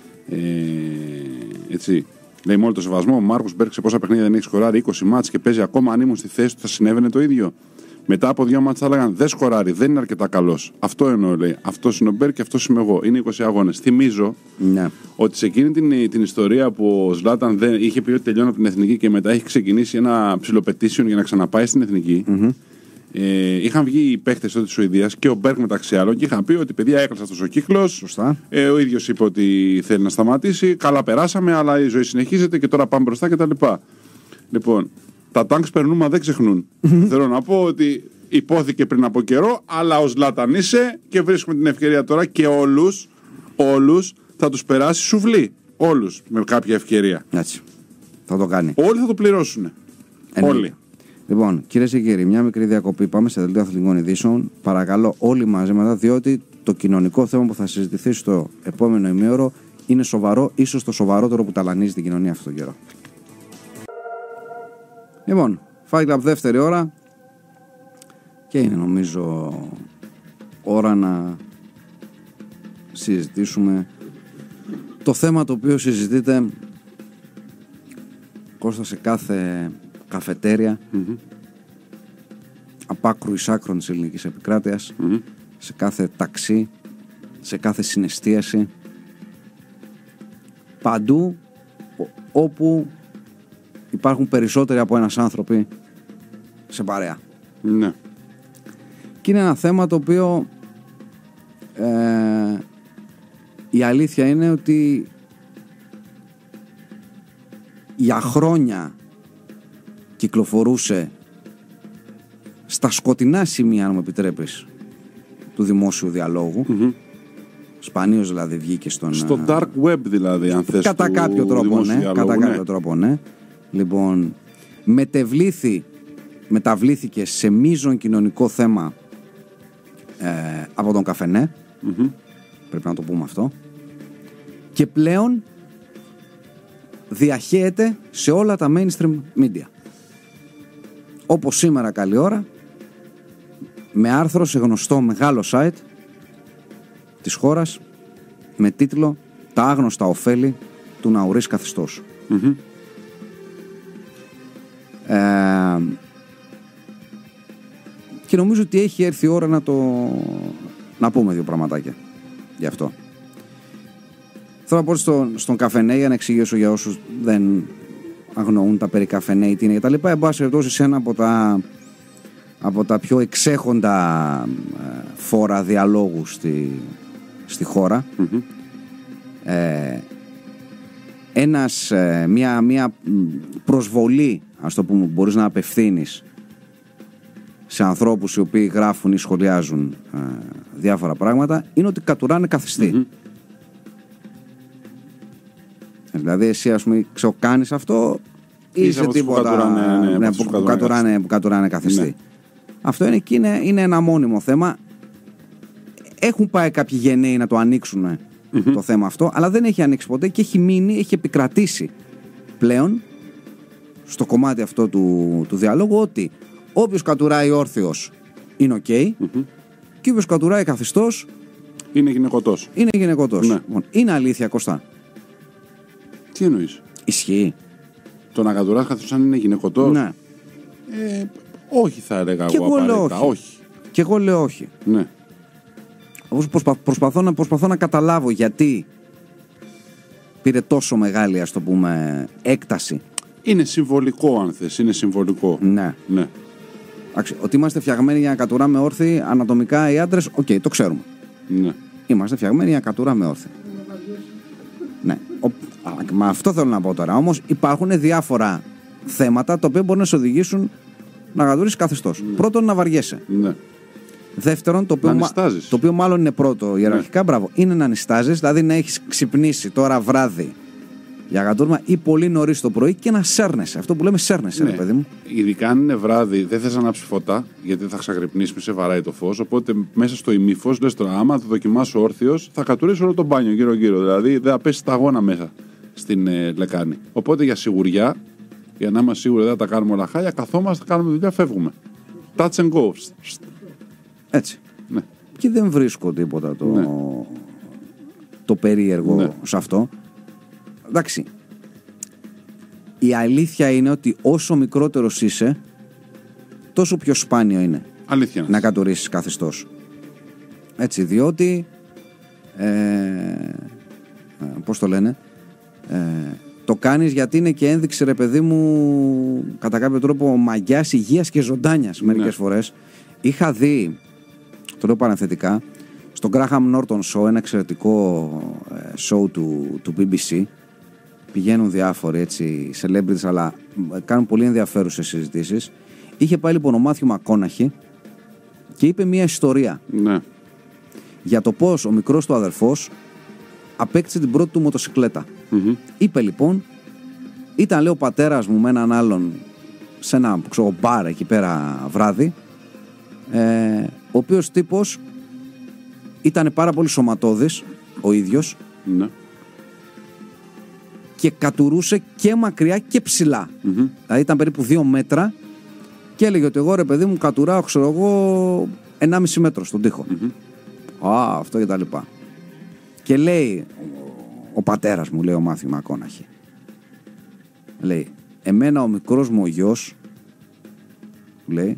Έτσι. Λέει με όλο το σεβασμό, ο Μάρκος Μπέρκ σε πόσα παιχνίδια δεν έχει σκοράρει, 20 μάτς και παίζει ακόμα. Αν ήμουν στη θέση του, θα συνέβαινε το ίδιο. Μετά από 2 μάτς θα έλεγαν δεν σκοράρει, δεν είναι αρκετά καλός. Αυτό εννοώ, λέει. Αυτός είναι ο Μπέρκ και αυτός είμαι εγώ. Είναι 20 αγώνες. Θυμίζω ότι σε εκείνη την ιστορία που ο Ζλάταν είχε πει ότι τελειώνει από την εθνική και μετά έχει ξεκινήσει ένα ψιλοπετήσιον για να ξαναπάει στην εθνική. Είχαν βγει οι παίχτες τότε της Σουηδίας και ο Μπέρκ μεταξύ άλλων και είχαν πει ότι παιδιά έκλεισε αυτός ο κύκλος. Ο ίδιος είπε ότι θέλει να σταματήσει. Καλά, περάσαμε, αλλά η ζωή συνεχίζεται και τώρα πάμε μπροστά κτλ. Λοιπόν, τα τάγκς περνούν, μα δεν ξεχνούν. Θέλω να πω ότι υπόθηκε πριν από καιρό, αλλά ο Ζλάταν είσαι και βρίσκουμε την ευκαιρία τώρα και όλους θα τους περάσει σουβλί. Όλους με κάποια ευκαιρία. Έτσι. Θα το κάνει. Όλοι θα το πληρώσουν. Όλοι. Λοιπόν, κυρίες και κύριοι, μια μικρή διακοπή. Πάμε σε δελτίο αθλητικών ειδήσεων. Παρακαλώ, όλοι μαζί μετά, διότι το κοινωνικό θέμα που θα συζητηθεί στο επόμενο ημίωρο είναι σοβαρό, ίσως το σοβαρότερο που ταλανίζει την κοινωνία αυτόν τον καιρό. Λοιπόν, Fight Club δεύτερη ώρα. Και είναι νομίζω ώρα να συζητήσουμε το θέμα το οποίο συζητείται, Κώστα, σε κάθε καφετέρια απ' άκρου εις άκρων της ελληνικής επικράτειας, σε κάθε ταξί, σε κάθε συναισθίαση, παντού όπου υπάρχουν περισσότεροι από ένας άνθρωποι σε παρέα. Ναι. Και είναι ένα θέμα το οποίο η αλήθεια είναι ότι για χρόνια κυκλοφορούσε στα σκοτεινά σημεία, αν μου επιτρέπεις, του δημόσιου διαλόγου. Σπανίως δηλαδή βγήκε στο dark web, δηλαδή, αν θες, κατά κάποιο τρόπο, ναι. Διαλόγου, κατά κάποιο τρόπο, ναι. Λοιπόν, μεταβλήθηκε σε μείζον κοινωνικό θέμα από τον καφενέ. Πρέπει να το πούμε αυτό. Και πλέον διαχέεται σε όλα τα mainstream media. Όπως σήμερα καλή ώρα, με άρθρο σε γνωστό μεγάλο site της χώρας με τίτλο «Τα άγνωστα ωφέλη του ναουρής καθεστώς». Και νομίζω ότι έχει έρθει η ώρα να πούμε δύο πραγματάκια γι' αυτό. Θέλω να πω στον καφενέ, για να εξηγήσω για όσους δεν αγνοούν τα περί καφενέ, τι είναι και τα λοιπά. Εν πάση περιπτώσει, σε ένα από τα πιο εξέχοντα φόρα διαλόγου στη χώρα, μια προσβολή, ας το πούμε, μπορείς να απευθύνεις σε ανθρώπους οι οποίοι γράφουν ή σχολιάζουν διάφορα πράγματα, είναι ότι κατουράνε καθιστή. Δηλαδή εσύ, ας πούμε, κάνεις αυτό ή είσαι τίποτα που κατουράνε καθιστή. Ναι. Αυτό είναι και είναι ένα μόνιμο θέμα. Έχουν πάει κάποιοι γενναίοι να το ανοίξουν το θέμα αυτό, αλλά δεν έχει ανοίξει ποτέ και έχει επικρατήσει πλέον στο κομμάτι αυτό του διαλόγου ότι όποιος κατουράει όρθιος είναι ok, και όποιος κατουράει καθιστός είναι γυναικωτός. Ναι. Λοιπόν, είναι αλήθεια, Κωστά? Τι εννοείς? Ισχύει το να κατουράς καθιστός αν είναι γυναικωτός? Ναι. Όχι, θα έλεγα εγώ απαραίτητα. Όχι. Και εγώ λέω όχι. Ναι. Όμως προσπαθώ να καταλάβω γιατί πήρε τόσο μεγάλη, ας το πούμε, έκταση. Είναι συμβολικό, αν θες. Είναι συμβολικό. Ναι. Ότι είμαστε φτιαγμένοι για να κατουράμε όρθιοι ανατομικά οι άντρες, το ξέρουμε. Ναι. Είμαστε φτιαγμένοι για να κατουράμε όρθιοι. Ναι. Μα αυτό θέλω να πω τώρα. Όμως υπάρχουν διάφορα θέματα τα οποία μπορούν να σε οδηγήσουν να κατουρήσεις καθεστώς. Ναι. Πρώτον, να βαριέσαι. Ναι. Δεύτερον, το οποίο μάλλον είναι πρώτο ιεραρχικά, μπράβο, είναι να νηστάζεις, δηλαδή να έχεις ξυπνήσει τώρα βράδυ για κατούρμα ή πολύ νωρίς το πρωί και να σέρνεσαι. Αυτό που λέμε σέρνεσαι, ρε παιδί μου. Ειδικά αν είναι βράδυ, δεν θες να ανάψεις φώτα, γιατί θα ξαγρυπνήσεις, μη σε βαράει το φως. Οπότε μέσα στο ημίφως λες τώρα, άμα το δοκιμάσω όρθιος, θα κατουρίσει όλο το μπάνιο γύρω-γύρω. Δηλαδή δεν θα πέσει σταγόνα μέσα στην λεκάνη. Οπότε για σιγουριά Για να είμαστε σίγουροι δεν θα τα κάνουμε όλα χάλια, καθόμαστε, κάνουμε δουλειά, φεύγουμε. Touch and go. Έτσι. Ναι. Και δεν βρίσκω τίποτα το περίεργο σε αυτό. Εντάξει. Η αλήθεια είναι ότι όσο μικρότερος είσαι, τόσο πιο σπάνιο είναι. Αλήθεια. Να κατουρίσεις καθεστώς. Έτσι, διότι πώς το λένε, το κάνεις γιατί είναι και ένδειξη, ρε παιδί μου, κατά κάποιο τρόπο μαγιάς, υγείας και ζωντάνιας μερικές φορές. Είχα δει, το λέω παρενθετικά, στον Graham Norton Show, ένα εξαιρετικό show του BBC. Πηγαίνουν διάφοροι έτσι celebrities, αλλά κάνουν πολύ ενδιαφέρουσες συζητήσεις. Είχε πάει λοιπόν ο Μάθιου Μακόναχι και είπε μια ιστορία για το πώς ο μικρός του αδερφός απέκτησε την πρώτη του μοτοσικλέτα. Είπε λοιπόν, ήταν λέει ο πατέρας μου με έναν άλλον σε ένα μπαρ εκεί πέρα βράδυ, ο οποίος τύπος ήταν πάρα πολύ σωματώδης ο ίδιος, και κατουρούσε και μακριά και ψηλά. Δηλαδή ήταν περίπου 2 μέτρα και έλεγε ότι εγώ, ρε παιδί μου, κατουράω, ξέρω εγώ, 1,5 μέτρο στον τοίχο. Αυτό και τα λοιπά. Και λέει ο πατέρας μου, λέει ο Μάθιου Μακόναχι, λέει, εμένα ο μικρός μου ο γιος, λέει,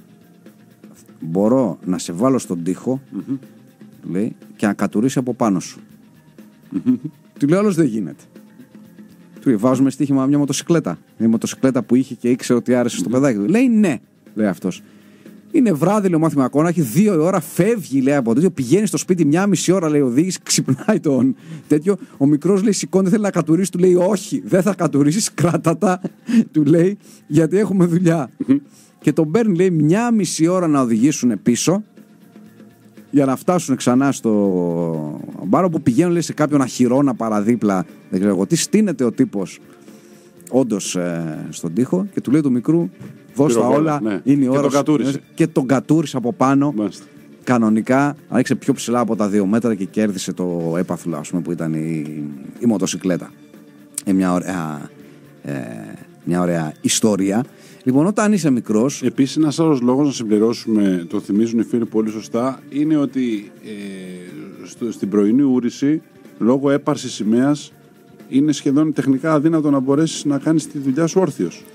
μπορώ να σε βάλω στον τοίχο, λέει, και να κατουρίσει από πάνω σου. Του λέει, άλλος δεν γίνεται. Του λέει, βάζουμε στοίχημα μια μοτοσικλέτα. Μια μοτοσικλέτα που είχε και ήξερε ότι άρεσε στο παιδάκι του. Λέει, ναι, λέει αυτός. Είναι βράδυ, λέει ο Μάθιου Μακόναχι, 2 η ώρα, φεύγει, λέει, από τέτοιο, πηγαίνει στο σπίτι 1,5 ώρα, λέει, οδήγησε, ξυπνάει τον τέτοιο. Ο μικρός, λέει, σηκώνει, θέλει να κατουρίσει, του λέει, όχι, δεν θα κατουρίσεις, κράτα τα, του λέει, γιατί έχουμε δουλειά. Και τον παίρνει, λέει, 1,5 ώρα να οδηγήσουν πίσω για να φτάσουν ξανά στο μπάρο, που πηγαίνουν, λέει, σε κάποιον αχυρώνα παραδίπλα, δεν ξέρω εγώ τι, στείνεται ο τύπος όντως στον τοίχο και του λέει του μικρού, δώσ' τα όλα, είναι η ώρα. Και τον κατούρισε από πάνω. Μάλιστα. Κανονικά, άρχισε πιο ψηλά από τα 2 μέτρα και κέρδισε το έπαθλο, ας πούμε, που ήταν η μοτοσικλέτα. Μια ωραία ιστορία. Λοιπόν, όταν είσαι μικρός. Επίσης, ένας άλλος λόγος να συμπληρώσουμε, το θυμίζουν οι φίλοι πολύ σωστά, είναι ότι στην πρωινή ούρηση, λόγω έπαρσης σημαίας, είναι σχεδόν τεχνικά αδύνατο να μπορέσεις να κάνεις τη δουλειά σου όρθιος.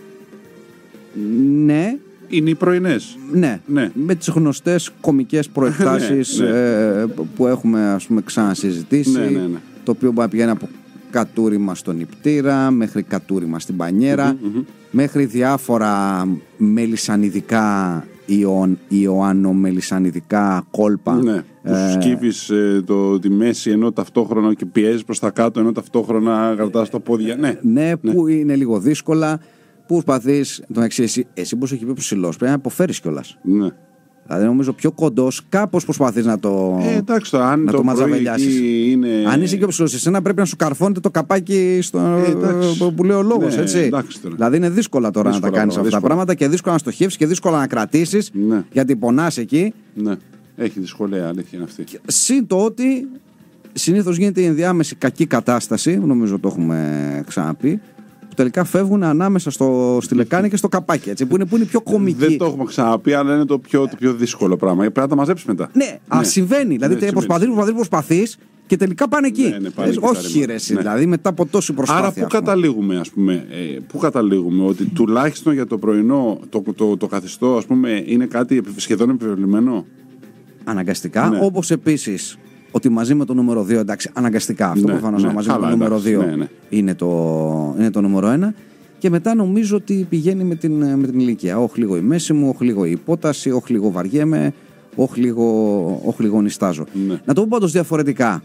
Ναι. Είναι οι πρωινές. Ναι. Με τις γνωστές κωμικές προεκτάσεις που έχουμε, ας πούμε, ξανασυζητήσει. Ναι. Το οποίο μπορεί να πηγαίνει από κατούριμα στον νηπτήρα μέχρι κατούριμα στην πανιέρα, μέχρι διάφορα μελισσανιδικά ιωάννο-μελισσανιδικά κόλπα. Ναι. Που σκύβεις τη μέση ενώ ταυτόχρονα και πιέζεις προς τα κάτω ενώ ταυτόχρονα κρατάς τα πόδια. Ναι, που είναι λίγο δύσκολα. Που προσπαθείς, εσύ πως έχει πει ψηλός, πρέπει να αποφέρεις κιόλας. Ναι. Δηλαδή νομίζω πιο κοντός, κάπως προσπαθείς να το, εντάξει, αν το ματζαβελιάσεις. Είναι... Αν είσαι πιο ψηλός, εσένα πρέπει να σου καρφώνεται το καπάκι που λέει ο λόγος, έτσι. Εντάξει, δηλαδή είναι δύσκολα τώρα να τα κάνεις αυτά τα πράγματα και δύσκολα να στοχεύσεις και δύσκολα να κρατήσεις, γιατί πονάς εκεί. Ναι, έχει δυσκολία, αλήθεια είναι αυτή. Συν το ότι συνήθως γίνεται η ενδιάμεση κακή κατάσταση, νομίζω το έχουμε ξαναπεί, τελικά φεύγουν ανάμεσα στη λεκάνη και στο καπάκι, έτσι, που είναι πιο κομική. Δεν το έχουμε ξαναπεί, αλλά είναι το πιο δύσκολο πράγμα. Πρέπει να τα μαζέψεις μετά. Ναι, συμβαίνει. Δηλαδή προσπαθείς και τελικά πάνε εκεί. Όχι, ρε, δηλαδή μετά από τόση προσπάθεια. Άρα πού καταλήγουμε, ας πούμε, ότι τουλάχιστον για το πρωινό το καθιστό, ας πούμε, είναι κάτι σχεδόν επιβεβλημένο. Αναγκαστικά, όπως επίσης. Ότι μαζί με το νούμερο 2, εντάξει, αναγκαστικά. Αυτό προφανώς μαζί με το νούμερο 2 είναι το νούμερο 1. Και μετά νομίζω ότι πηγαίνει με την ηλικία. Όχι λίγο η μέση μου, όχι λίγο η υπόταση, όχι λίγο βαριέμαι, όχι λίγο νηστάζω. Ναι. Να το πω πάντως διαφορετικά.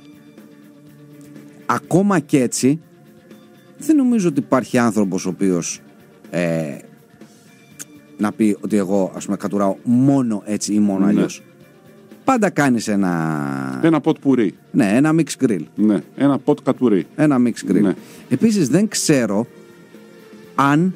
Ακόμα και έτσι, δεν νομίζω ότι υπάρχει άνθρωπος ο οποίος να πει ότι εγώ, ας πούμε, κατουράω μόνο έτσι ή μόνο αλλιώς. Πάντα κάνεις ένα pot πουρί. Ναι, ένα mix grill. Ναι, ένα pot κατουρί. Ένα mix grill. Ναι. Επίσης δεν ξέρω αν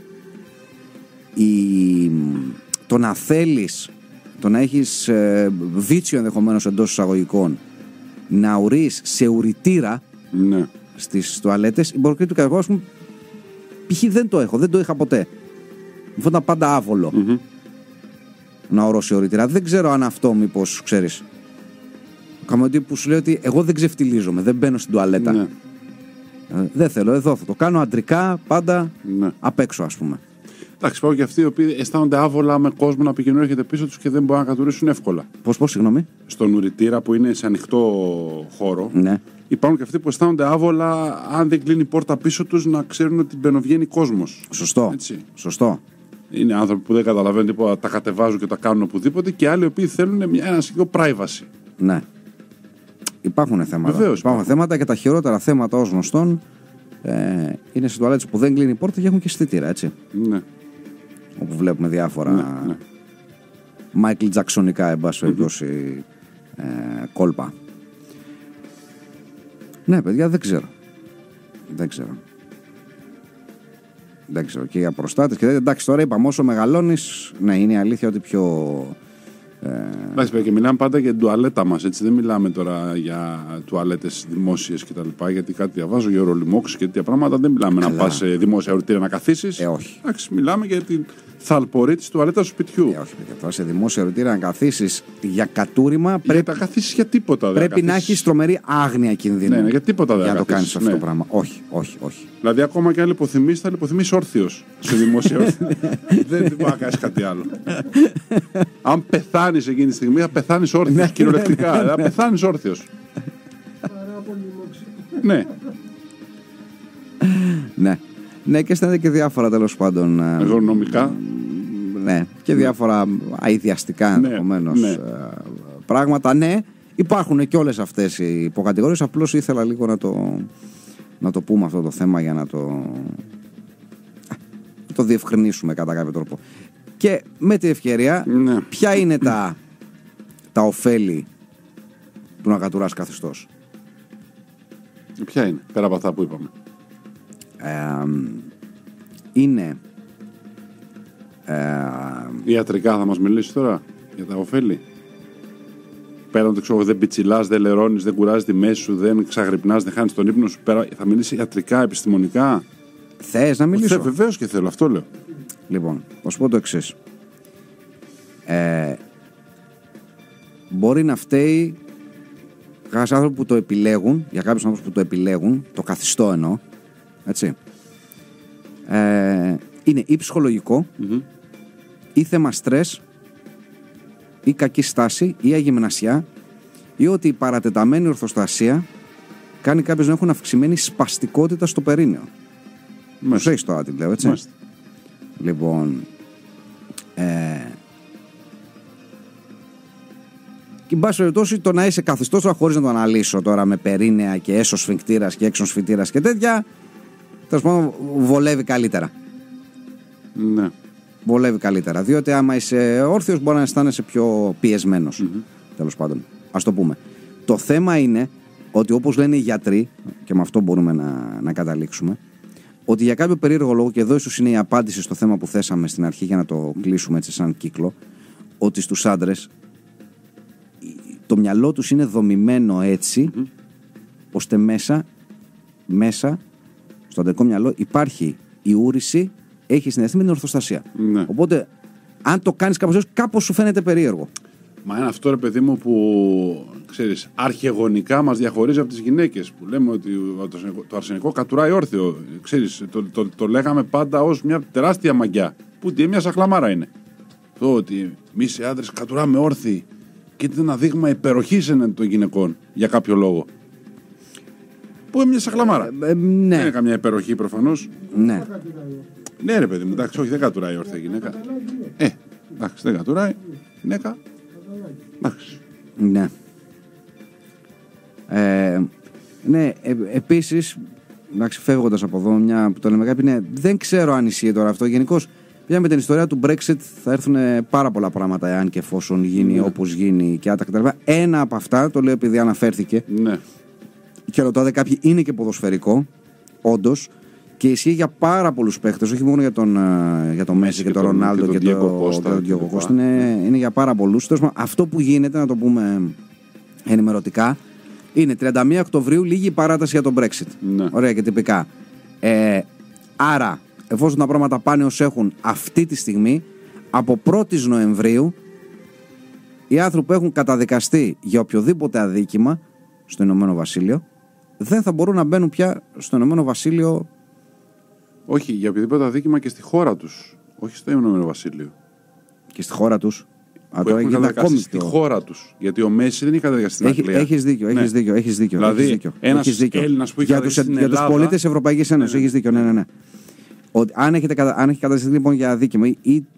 το να θέλεις, το να έχεις βίτσιο ενδεχομένως εντός εισαγωγικών, να ουρείς σε ουρητήρα στις τουαλέτες, η μποροκρίτη του κατηγορού π.χ. δεν το είχα ποτέ. Μου φαίνονταν πάντα άβολο να ορώσει ορίτηρα. Δεν ξέρω αν αυτό μήπως ξέρεις. Καμιωτή που σου λέει ότι εγώ δεν ξεφτιλίζομαι, δεν μπαίνω στην τουαλέτα. Ναι. Δεν θέλω, εδώ θα το κάνω αντρικά, πάντα απ' έξω, ας πούμε. Εντάξει, υπάρχουν και αυτοί οι οποίοι αισθάνονται άβολα με κόσμο να πηγαίνουν, έρχεται πίσω τους και δεν μπορούν να κατουρίσουν εύκολα. Πώς, συγγνώμη. Στον ουρητήρα που είναι σε ανοιχτό χώρο, ναι. Υπάρχουν και αυτοί που αισθάνονται άβολα αν δεν κλείνει η πόρτα πίσω τους να ξέρουν ότι μπαινοβγαίνει κόσμος. Σωστό. Έτσι. Σωστό. Είναι άνθρωποι που δεν καταλαβαίνουν τίποτα, τα κατεβάζουν και τα κάνουν οπουδήποτε, και άλλοι οι οποίοι θέλουν ένα σχεδόν privacy. Ναι. Υπάρχουν θέματα. Βεβαίως, υπάρχουν θέματα, και τα χειρότερα θέματα ως γνωστόν είναι σε τουαλέτες που δεν κλείνει η πόρτα και έχουν και αισθητήρα, έτσι. Ναι. Όπου βλέπουμε διάφορα Michael Jacksonικά, εν πάση περιπτώσει, κόλπα. Ναι, παιδιά, δεν ξέρω. Και για προστάτες και εντάξει, τώρα είπαμε, όσο μεγαλώνεις, ναι, είναι η αλήθεια ότι πιο... Εντάξει, και μιλάμε πάντα για την τουαλέτα μας, έτσι. Δεν μιλάμε τώρα για τουαλέτες δημόσιες κτλ. Γιατί κάτι διαβάζω για ορολιμόξεις και τέτοια πράγματα. Δεν μιλάμε να πας σε δημόσια ορτήρα να καθίσεις. Όχι. Εντάξει, μιλάμε για την θαλπορή της τουαλέτας του σπιτιού. Όχι, παιδιά. Τώρα σε δημόσια ορτήρα να καθίσεις για κατούριμα. Πρέπει να καθίσεις για τίποτα. Πρέπει να έχεις τρομερή άγνοια κινδύνου. Ναι, για τίποτα δεν για να το κάνεις αυτό το πράγμα. Όχι. Δηλαδή, ακόμα και αν λιποθυμείς, θα λιποθυμείς όρθιος σε δημόσια ορτήρα. Δεν μπορεί να κάνεις κάτι άλλο. Αν πεθάνεις εκείνη τη στιγμή, θα πεθάνεις όρθιος. Κυριολεκτικά. Θα πεθάνεις όρθιος. Ναι. Ναι, και αισθάνεται και διάφορα, τέλος πάντων. Εργονομικά. Ναι, και διάφορα αειδιαστικά ενδεχομένως πράγματα. Ναι, υπάρχουν και όλες αυτές οι υποκατηγορίες. Απλώς ήθελα λίγο να το πούμε αυτό το θέμα για να το διευκρινίσουμε κατά κάποιο τρόπο. Και με τη ευκαιρία, ποια είναι τα ωφέλη του να κατουράς καθιστός? Ποια είναι, πέρα από αυτά που είπαμε? Είναι ιατρικά θα μας μιλήσει τώρα για τα ωφέλη. Πέραν το ξέρω, δεν πιτσιλάς, δεν λερώνεις, δεν κουράζεις τη μέση σου, δεν ξαγρυπνάς, δεν χάνεις τον ύπνο σου. Θα μιλήσει ιατρικά, επιστημονικά? Θες να μιλήσω? Βεβαίως και θέλω, αυτό λέω. Λοιπόν, θα σου πω το εξής. Μπορεί να φταίει για κάποιους άνθρωπους που το επιλέγουν, το καθιστό εννοώ, έτσι. Είναι ή ψυχολογικό, ή θέμα στρες, ή κακή στάση, ή αγυμνασιά, ή ότι η παρατεταμένη ορθοστασία κάνει κάποιους να έχουν αυξημένη σπαστικότητα στο περίνεο. Τους έχεις τώρα, τι λέω, έτσι. Μάλιστα. Λοιπόν, και εν πάση περιπτώσει, το να είσαι καθιστός, χωρίς να το αναλύσω τώρα με περίνεα και έσω σφιγκτήρας και έξω σφιγκτήρας και τέτοια, τέλος πάντων, βολεύει καλύτερα. Ναι. Βολεύει καλύτερα. Διότι άμα είσαι όρθιος, μπορεί να αισθάνεσαι πιο πιεσμένος. Τέλος πάντων, ας το πούμε. Το θέμα είναι ότι, όπως λένε οι γιατροί, και με αυτό μπορούμε να καταλήξουμε, ότι για κάποιο περίεργο λόγο, και εδώ ίσως είναι η απάντηση στο θέμα που θέσαμε στην αρχή για να το κλείσουμε έτσι σαν κύκλο, ότι στους άντρες το μυαλό τους είναι δομημένο έτσι, ώστε μέσα στο αντρικό μυαλό υπάρχει η ούρηση, έχει συνδεθεί με την ορθοστασία. Ναι. Οπότε, αν το κάνεις κάπως σου φαίνεται περίεργο. Μα είναι αυτό, ρε παιδί μου, που ξέρεις, αρχαιγονικά μας διαχωρίζει από τις γυναίκες. Που λέμε ότι το αρσενικό κατουράει όρθιο. Ξέρεις, το λέγαμε πάντα ως μια τεράστια μαγιά. Που μια σαχλαμάρα είναι. Το ότι εμείς οι άντρες κατουράμε όρθιοι. Και είναι ένα δείγμα υπεροχής των γυναικών για κάποιο λόγο. Που είναι μια σαχλαμάρα. Ναι. Δεν είναι καμιά υπεροχή προφανώς. Ναι. Ναι, ρε παιδί μου, εντάξει, όχι, δεν κατουράει όρθια γυναίκα. Εντάξει, δεν κατουράει γυναίκα. Εντάξει. Ναι. Ναι, επίσης, εντάξει, φεύγοντας από εδώ, μια που το λέμε κάποιοι, δεν ξέρω αν ισχύει τώρα αυτό. Γενικώς, πια με την ιστορία του Brexit θα έρθουν πάρα πολλά πράγματα, εάν και εφόσον γίνει όπως γίνει και κτλ. Ένα από αυτά, το λέω επειδή αναφέρθηκε, και ρωτάτε κάποιοι, είναι και ποδοσφαιρικό, όντως, και ισχύει για πάρα πολλούς παίχτες, όχι μόνο για τον Μέση και τον Ρονάλντο και τον Διέγκο Κώστα. Είναι για πάρα πολλούς. Αυτό που γίνεται, να το πούμε ενημερωτικά, είναι 31 Οκτωβρίου λίγη παράταση για τον Brexit. Ναι. Ωραία και τυπικά. Άρα, εφόσον τα πράγματα πάνε ως έχουν αυτή τη στιγμή, από 1η Νοεμβρίου οι άνθρωποι που έχουν καταδικαστεί για οποιοδήποτε αδίκημα στο Ηνωμένο Βασίλειο δεν θα μπορούν να μπαίνουν πια στο Ηνωμένο Βασίλειο. Όχι, για οποιοδήποτε αδίκημα και στη χώρα τους. Όχι στο Ηνωμένο Βασίλειο. Και στη χώρα τους. Που έχουν καταδικαστεί στη χώρα τους. Γιατί ο Μέση δεν έχει καταδικαστεί στην Αγγλία. Έχεις δίκιο. Δηλαδή, ένας Έλληνας που έχει καταδικαστεί στην Ελλάδα. Για τους πολίτες της Ευρωπαϊκής Ένωσης. Έχεις δίκιο, ναι. Αν έχει καταδικαστεί λοιπόν για αδίκημα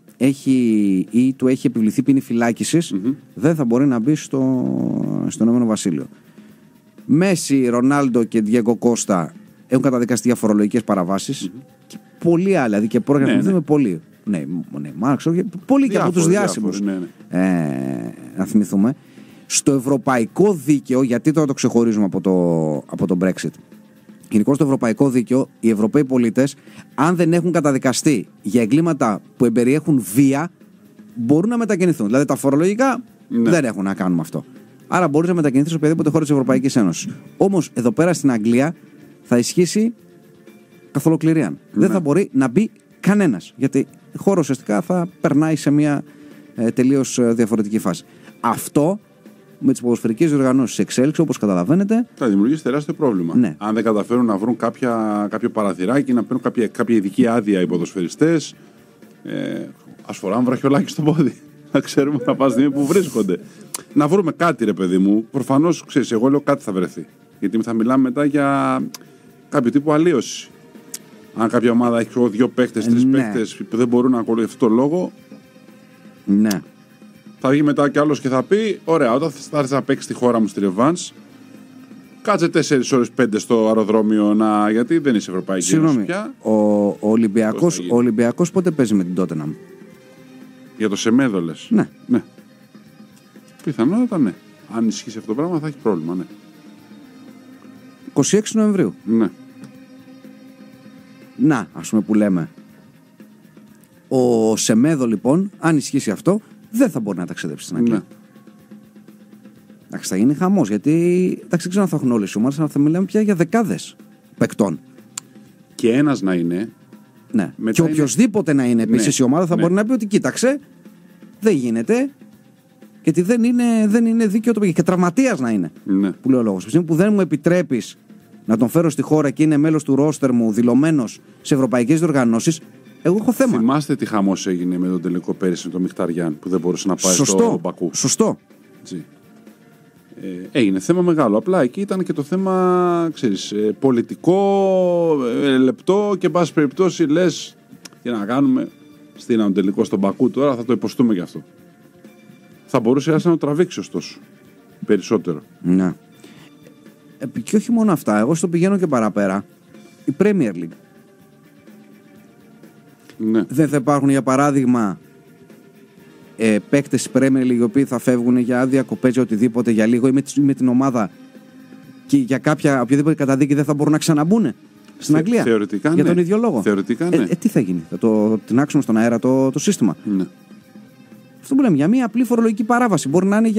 ή του έχει επιβληθεί ποινή φυλάκισης, δεν θα μπορεί να μπει στο Ηνωμένο Βασίλειο. Μέση, Ρονάλντο και Διέγκο Κώστα έχουν καταδικαστεί για φορολογικές παραβάσεις και πολλοί άλλοι, δηλαδή και πρόγραμμα με πολλοί. Ναι, Μάρξο, πολλοί και από τους διάσημους. Να θυμηθούμε. Στο ευρωπαϊκό δίκαιο, γιατί τώρα το ξεχωρίζουμε από το Brexit. Γενικώς στο ευρωπαϊκό δίκαιο, οι Ευρωπαίοι πολίτες, αν δεν έχουν καταδικαστεί για εγκλήματα που εμπεριέχουν βία, μπορούν να μετακινηθούν. Δηλαδή τα φορολογικά δεν έχουν να κάνουν με αυτό. Άρα μπορεί να μετακινηθεί σε οποιαδήποτε χώρα της Ευρωπαϊκής Ένωσης. Όμως εδώ πέρα στην Αγγλία θα ισχύσει καθ' ολοκληρίαν. Δεν θα μπορεί να μπει κανένας. Γιατί η χώρα ουσιαστικά θα περνάει σε μια τελείως διαφορετική φάση. Αυτό με τις ποδοσφαιρικές διοργανώσεις εξέλιξη, όπως καταλαβαίνετε, θα δημιουργήσει τεράστιο πρόβλημα. Ναι. Αν δεν καταφέρουν να βρουν κάποιο παραθυράκι, να παίρνουν κάποια ειδική άδεια οι ποδοσφαιριστές, ας φοράμε βραχιολάκι στο πόδι. Να ξέρουμε να πας στιγμή που βρίσκονται. Να βρούμε κάτι, ρε παιδί μου. Προφανώς, ξέρεις, εγώ λέω κάτι θα βρεθεί. Γιατί θα μιλάμε μετά για κάποιο τύπου αλλίωση. Αν κάποια ομάδα έχει 2 παίκτες, 3 παίκτες που δεν μπορούν να ακολουθούν αυτόν τον λόγο. Ναι. Θα βγει μετά κι άλλος και θα πει: ωραία, όταν θα έρθει να παίξει στη χώρα μου στη Ρεβάνς, κάτσε 4 ώρες 5 στο αεροδρόμιο, γιατί δεν είσαι Ευρωπαϊκή Ένωση πια. Ο Ολυμπιακός πότε παίζει με την Τότεναμ? Για το Σεμέδο λες? Ναι. Πιθανότατα ναι. Αν ισχύσει αυτό το πράγμα θα έχει πρόβλημα, ναι. 26 Νοεμβρίου. Ναι. Να, ας πούμε που λέμε. Ο Σεμέδο λοιπόν, αν ισχύσει αυτό, δεν θα μπορεί να ταξιδέψει στην Αγγλία. Ναι. Εντάξει, θα γίνει χαμός, γιατί δεν ξέρω αν θα έχουν όλες οι ομάδες, αλλά θα μιλάμε πια για δεκάδες παικτών. Και ένας να είναι. Ναι. Και οποιοδήποτε να είναι επίσης η ομάδα θα μπορεί να πει ότι κοίταξε, δεν γίνεται, γιατί δεν είναι δίκαιο το παιδί. Και τραυματίας να είναι. Ναι. Που λέει ο λόγος. Που δεν μου επιτρέπεις να τον φέρω στη χώρα και είναι μέλος του ρόστερ μου, δηλωμένος σε ευρωπαϊκές διοργανώσεις, εγώ έχω θέμα. Θυμάστε τι χαμός έγινε με τον τελικό πέρυσι με τον Μιχταριάν που δεν μπορούσε να πάει στο Μπακού. Σωστό. Έγινε θέμα μεγάλο. Απλά εκεί ήταν και το θέμα, ξέρεις, πολιτικό, λεπτό και εν πάση περιπτώσει λες τι να κάνουμε. Στείλαμε τελικό στον Μπακού τώρα, θα το υποστούμε κι αυτό. Θα μπορούσε να το τραβήξει ωστόσο περισσότερο. Ναι. Και όχι μόνο αυτά, εγώ στο πηγαίνω και παραπέρα. Η Premier League. Ναι. Δεν θα υπάρχουν, για παράδειγμα, παίκτες της Premier League οι οποίοι θα φεύγουν για διακοπές ή οτιδήποτε για λίγο ή με την ομάδα και για οποιαδήποτε καταδίκη δεν θα μπορούν να ξαναμπούν στην Αγγλία. Θεωρητικά για τον ίδιο λόγο. Θεωρητικά ναι. Τι θα γίνει, θα το τεινάξουμε στον αέρα το σύστημα. Ναι. Αυτό που λέμε, για μια απλή φορολογική παράβαση. Μπορεί να είναι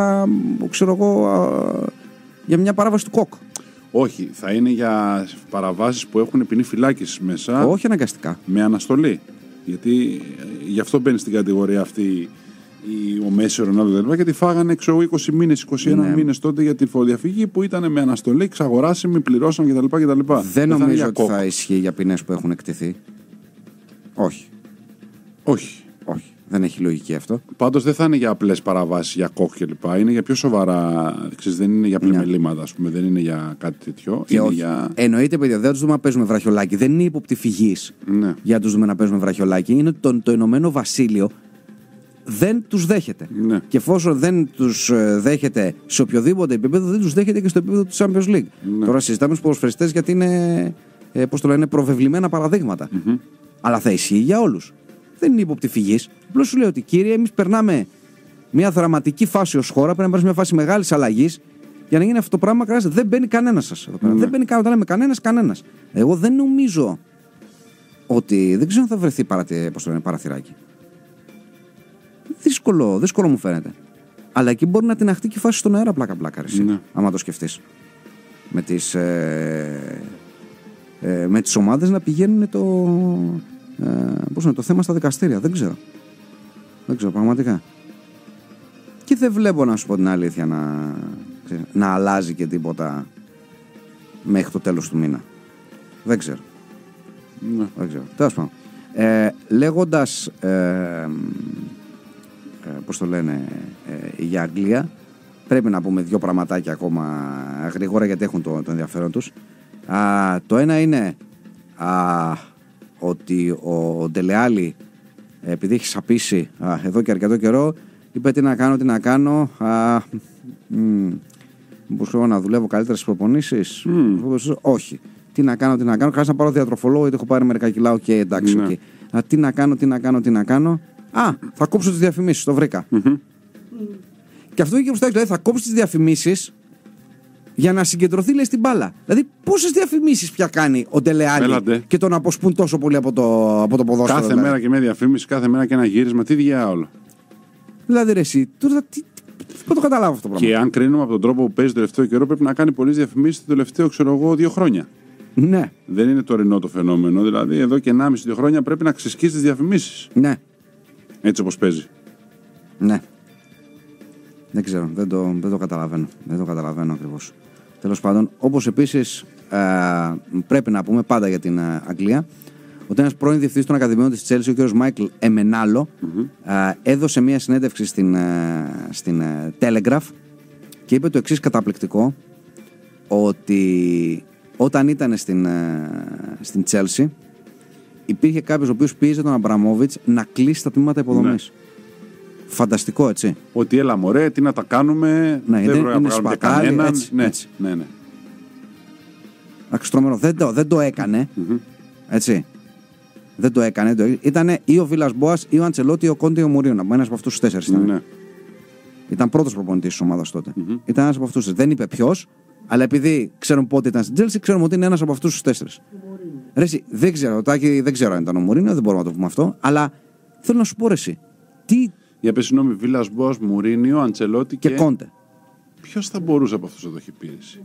για μια παράβαση του ΚΟΚ. Όχι, θα είναι για παραβάσεις που έχουν ποινή φυλάκισης μέσα. Όχι αναγκαστικά. Με αναστολή. Γιατί γι' αυτό μπαίνει στην κατηγορία αυτή ο Μέση, ο Ρονάλντο, γιατί φάγανε 20 μήνες, 21 μήνες τότε για τη φοροδιαφυγή που ήταν με αναστολή, εξαγοράσιμη, πληρώσαν κτλ. Δεν νομίζω ότι θα ισχύει για ποινές που έχουν εκτεθεί. Όχι. Δεν έχει λογική αυτό. Πάντως δεν θα είναι για απλές παραβάσεις, για κόκ κλπ. Είναι για πιο σοβαρά. Δεν είναι για πλημελήματα, ας πούμε. Δεν είναι για κάτι τέτοιο. Εννοείται, παιδιά, δεν τους δούμε να παίζουμε βραχιολάκι. Δεν είναι ύποπτη φυγής για να τους δούμε να παίζουμε βραχιολάκι. Είναι ότι το Ηνωμένο Βασίλειο δεν τους δέχεται. Ναι. Και εφόσον δεν τους δέχεται σε οποιοδήποτε επίπεδο, δεν τους δέχεται και στο επίπεδο του Champions League. Ναι. Τώρα συζητάμε στους ποδοσφαιριστές γιατί είναι προβεβλημένα παραδείγματα. Αλλά θα ισχύει για όλους. Δεν είναι ύποπτη φυγής. Απλώς σου λέω ότι, κύριε, εμείς περνάμε μια δραματική φάση ως χώρα, πρέπει να περνάμε μια φάση μεγάλης αλλαγής. Για να γίνει αυτό το πράγμα, δεν μπαίνει κανένας σας εδώ πέρα. Δεν μπαίνει κανένας. Εγώ δεν νομίζω ότι. Δεν ξέρω αν θα βρεθεί παραθυράκι. Δύσκολο μου φαίνεται. Αλλά εκεί μπορεί να την αχτεί και η φάση στον αέρα πλάκα-πλάκα. Άμα το σκεφτείς. Με τις με τις ομάδες να πηγαίνουν το θέμα στα δικαστήρια. Δεν ξέρω πραγματικά. Και δεν βλέπω, να σου πω την αλήθεια, να αλλάζει και τίποτα μέχρι το τέλος του μήνα. Δεν ξέρω. Τέλος πάντων. Λέγοντας πώς το λένε, για Αγγλία, πρέπει να πούμε 2 πραγματάκια ακόμα γρήγορα, γιατί έχουν το ενδιαφέρον τους. Το ένα είναι ότι ο Ντελεάλη, επειδή έχει σαπίσει εδώ και αρκετό καιρό, είπε τι να κάνω, μήπως θέλω να δουλεύω καλύτερα στις προπονήσεις. Όχι. Τι να κάνω, χρειάζεται να πάρω διατροφολόγο, γιατί έχω πάρει μερικά κιλά. Οκ, εντάξει, okay. Τι να κάνω. Θα κόψω τις διαφημίσεις, το βρήκα. Και αυτό και μπροστά, δηλαδή θα κόψω τις διαφημίσεις για να συγκεντρωθεί, λέει, στην μπάλα. Δηλαδή, πόσες διαφημίσεις πια κάνει ο Ντελεάλη και τον αποσπούν τόσο πολύ από το ποδόσφαιρο. Κάθε δηλαδή. Μέρα και με διαφήμιση, κάθε μέρα και ένα γύρισμα, τι διάολο. Δηλαδή, ρε, εσύ, τώρα πώς το καταλάβω αυτό το πράγμα. Και αν κρίνουμε από τον τρόπο που παίζει το τελευταίο καιρό, πρέπει να κάνει πολλές διαφημίσεις το τελευταίο, 2 χρόνια. Ναι. Δεν είναι τωρινό το φαινόμενο. Δηλαδή, εδώ και 1,5-2 χρόνια πρέπει να ξεσκίσει τις διαφημίσεις. Ναι. Έτσι όπως παίζει. Ναι. Δεν ξέρω. Δεν το καταλαβαίνω. Δεν το καταλαβαίνω ακριβώς. Τέλος πάντων, όπως επίσης πρέπει να πούμε πάντα για την Αγγλία, ότι ένας πρώην διευθυντής των Ακαδημιών της Chelsea, ο κ. Μάικλ Εμενάλο, έδωσε μια συνέντευξη στην Telegraph και είπε το εξής καταπληκτικό, ότι όταν ήταν στην Chelsea υπήρχε κάποιος ο οποίος πίεζε τον Αμπραμόβιτς να κλείσει τα τμήματα υποδομής. Ναι. Φανταστικό, έτσι. Ότι έλα μωρέ, τι να τα κάνουμε, ναι, δεν πρέπει να βγάλουμε κανέναν. Έτσι. Ναι. Αξιτρομερό. Δεν το έκανε. Έτσι. Δεν το έκανε. Ήτανε ή ο Βίλας Μπόας ή ο Αντσελότη ή ο Κόντε ή ο Μουρίνιο. Ένας από αυτούς τους 4 ήταν. Ναι. Ήταν πρώτος προπονητής της ομάδας τότε. Ήταν ένας από αυτούς. Δεν είπε ποιος, αλλά επειδή ξέρουμε πότε ήταν στην Chelsea, ξέρουμε ότι είναι ένας από αυτούς τους 4. Ρε, εσύ, δεν ξέρω, Τάκη, δεν ξέρω αν ήταν ο Μουρίνιο, δεν μπορούμε να το πούμε αυτό, αλλά θέλω να σου πω, ρε, εσύ, τι. Για πες συγγνώμη, Βίλας Μπόας, Μουρίνιο, Αντσελότη και Κόντε. Ποιος θα μπορούσε από αυτούς να το έχει πίεση?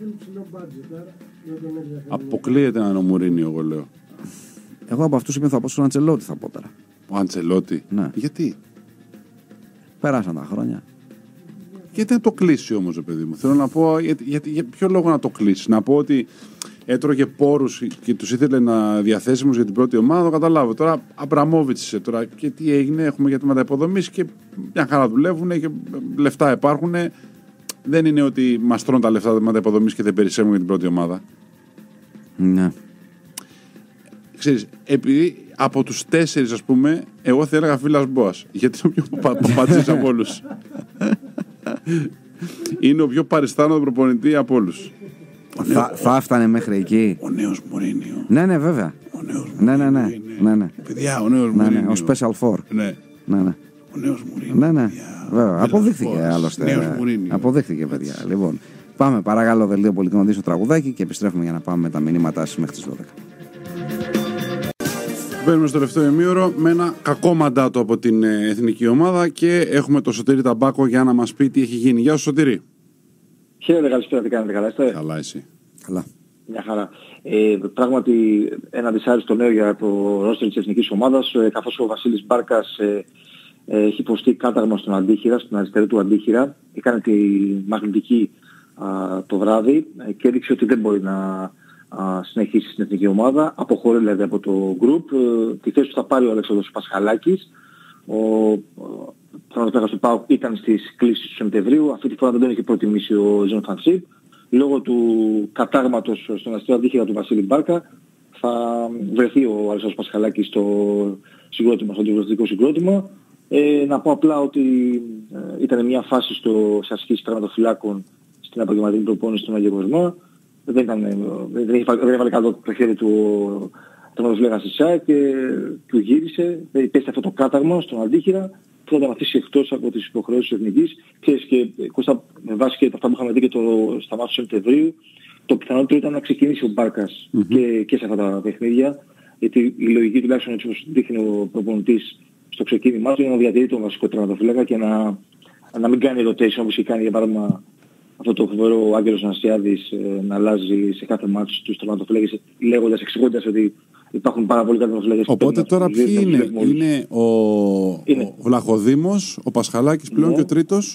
Αποκλείεται να είναι ο Μουρίνιο, εγώ λέω. Εγώ από αυτούς θα πω στον Αντσελότη, θα πω τώρα. Ο Αντσελότη. Ναι. Γιατί? Πέρασαν τα χρόνια. Γιατί να το κλείσει όμως, παιδί μου? Θέλω να πω, για ποιο λόγο να το κλείσει? Να πω ότι έτρωγε πόρους και τους ήθελε να διαθέσιμους για την πρώτη ομάδα, το καταλάβω. Τώρα Αμπραμόβιτς τώρα και τι έγινε, έχουμε για τμήματα υποδομής και μια χαρά δουλεύουν και λεφτά υπάρχουν. Δεν είναι ότι μας τρώνε τα λεφτά τα τμήματα υποδομής και δεν περισσεύουν για την πρώτη ομάδα. Ναι. Ξέρεις, επειδή από τους 4, ας πούμε, εγώ θα έλεγα Βίλας Μπόας. Γιατί είναι ο πιο πατζής από όλους. Είναι ο πιο παριστάνο προπονητή από όλους. Θα έφτανε μέχρι εκεί. Ο νέος Μουρίνιο. Ναι, βέβαια. Ο νέος ναι. Παιδιά, ο νέος Μουρίνιο. Ο Special Four. Ναι. Ο νέος Μουρίνιο. Ναι. Βέβαια. Αποδείχθηκε άλλωστε. Αποδείχθηκε, παιδιά. Λοιπόν, πάμε παρακαλώ δελτίο πολιτικών ειδήσεων τραγουδάκι και επιστρέφουμε για να πάμε με τα μηνύματά σας μέχρι τις 12. Μπαίνουμε στο τελευταίο ημίωρο με ένα κακό μαντάτο από την εθνική ομάδα και έχουμε το Σωτήρη Ταμπάκο για να μας πει τι έχει γίνει. Γεια σου, Σωτήρη. Χαίρετε, καλησπέρα, τι κάνετε, καλά είστε? Καλά, εσύ? Καλά. Μια χαρά. Πράγματι ένα δυσάρεστο νέο για το ρόστερ της εθνικής ομάδας, καθώς ο Βασίλης Μπάρκας έχει υποστεί κάταγμα στον αντίχειρα, στην αριστερή του αντίχειρα. Έκανε τη μαγνητική το βράδυ και έδειξε ότι δεν μπορεί να συνεχίσει στην εθνική ομάδα. Αποχωρεί δηλαδή από το group. Τη θέση του θα πάρει ο Αλέξανδρος Πασχαλάκης. Ο χρονοτράγας του ΠΑΟΚ ήταν στις κλήσεις του Σεπτεμβρίου. Αυτή τη φορά δεν τον είχε προτιμήσει ο Ζων Φανσίπ. Λόγω του κατάγματος στον αριστερό αντίχειρα του Βασίλη Μπάρκα θα βρεθεί ο Αλέξανδρος Πασχαλάκης στο συγκρότημα, στο αντιβραστικό συγκρότημα. Να πω απλά ότι ήταν μια φάση σε ασκήσεις τερματοφυλάκων στην επαγγελματική προπόνηση στον Αγιο Κοσμά. Δεν έβαλε κάτω το χέρι του ο τερματοφύλακας της ΣΑΕ και του γύρισε. Πέστε αυτό το κάταγμα στον αντίχειρα που θα τον αφήσει εκτός από τις υποχρεώσεις της εθνικής. Ξέρεις, και Κώστα, με βάση και αυτά που είχαμε δει και στα μάτια του Σεπτεμβρίου, το πιθανότερο ήταν να ξεκινήσει ο Μπάρκας και σε αυτά τα παιχνίδια. Γιατί η λογική, τουλάχιστον έτσι όπως δείχνει ο προπονητής στο ξεκίνημά του, είναι να διατηρεί τον βασικό τερματοφύλακα και να μην κάνει rotation όπως είχε κάνει για παράδειγμα αυτό το φοβερό ο Άγγελος Αναστιάδης να αλλάζει σε κάθε μάτσο τους τερματοφύλακες, εξηγώντας ότι υπάρχουν πάρα πολλοί τερματοφύλακες. Οπότε τώρα ποιοι είναι? Είναι ο Βλαχοδήμος, ο Πασχαλάκης πλέον και ο τρίτος.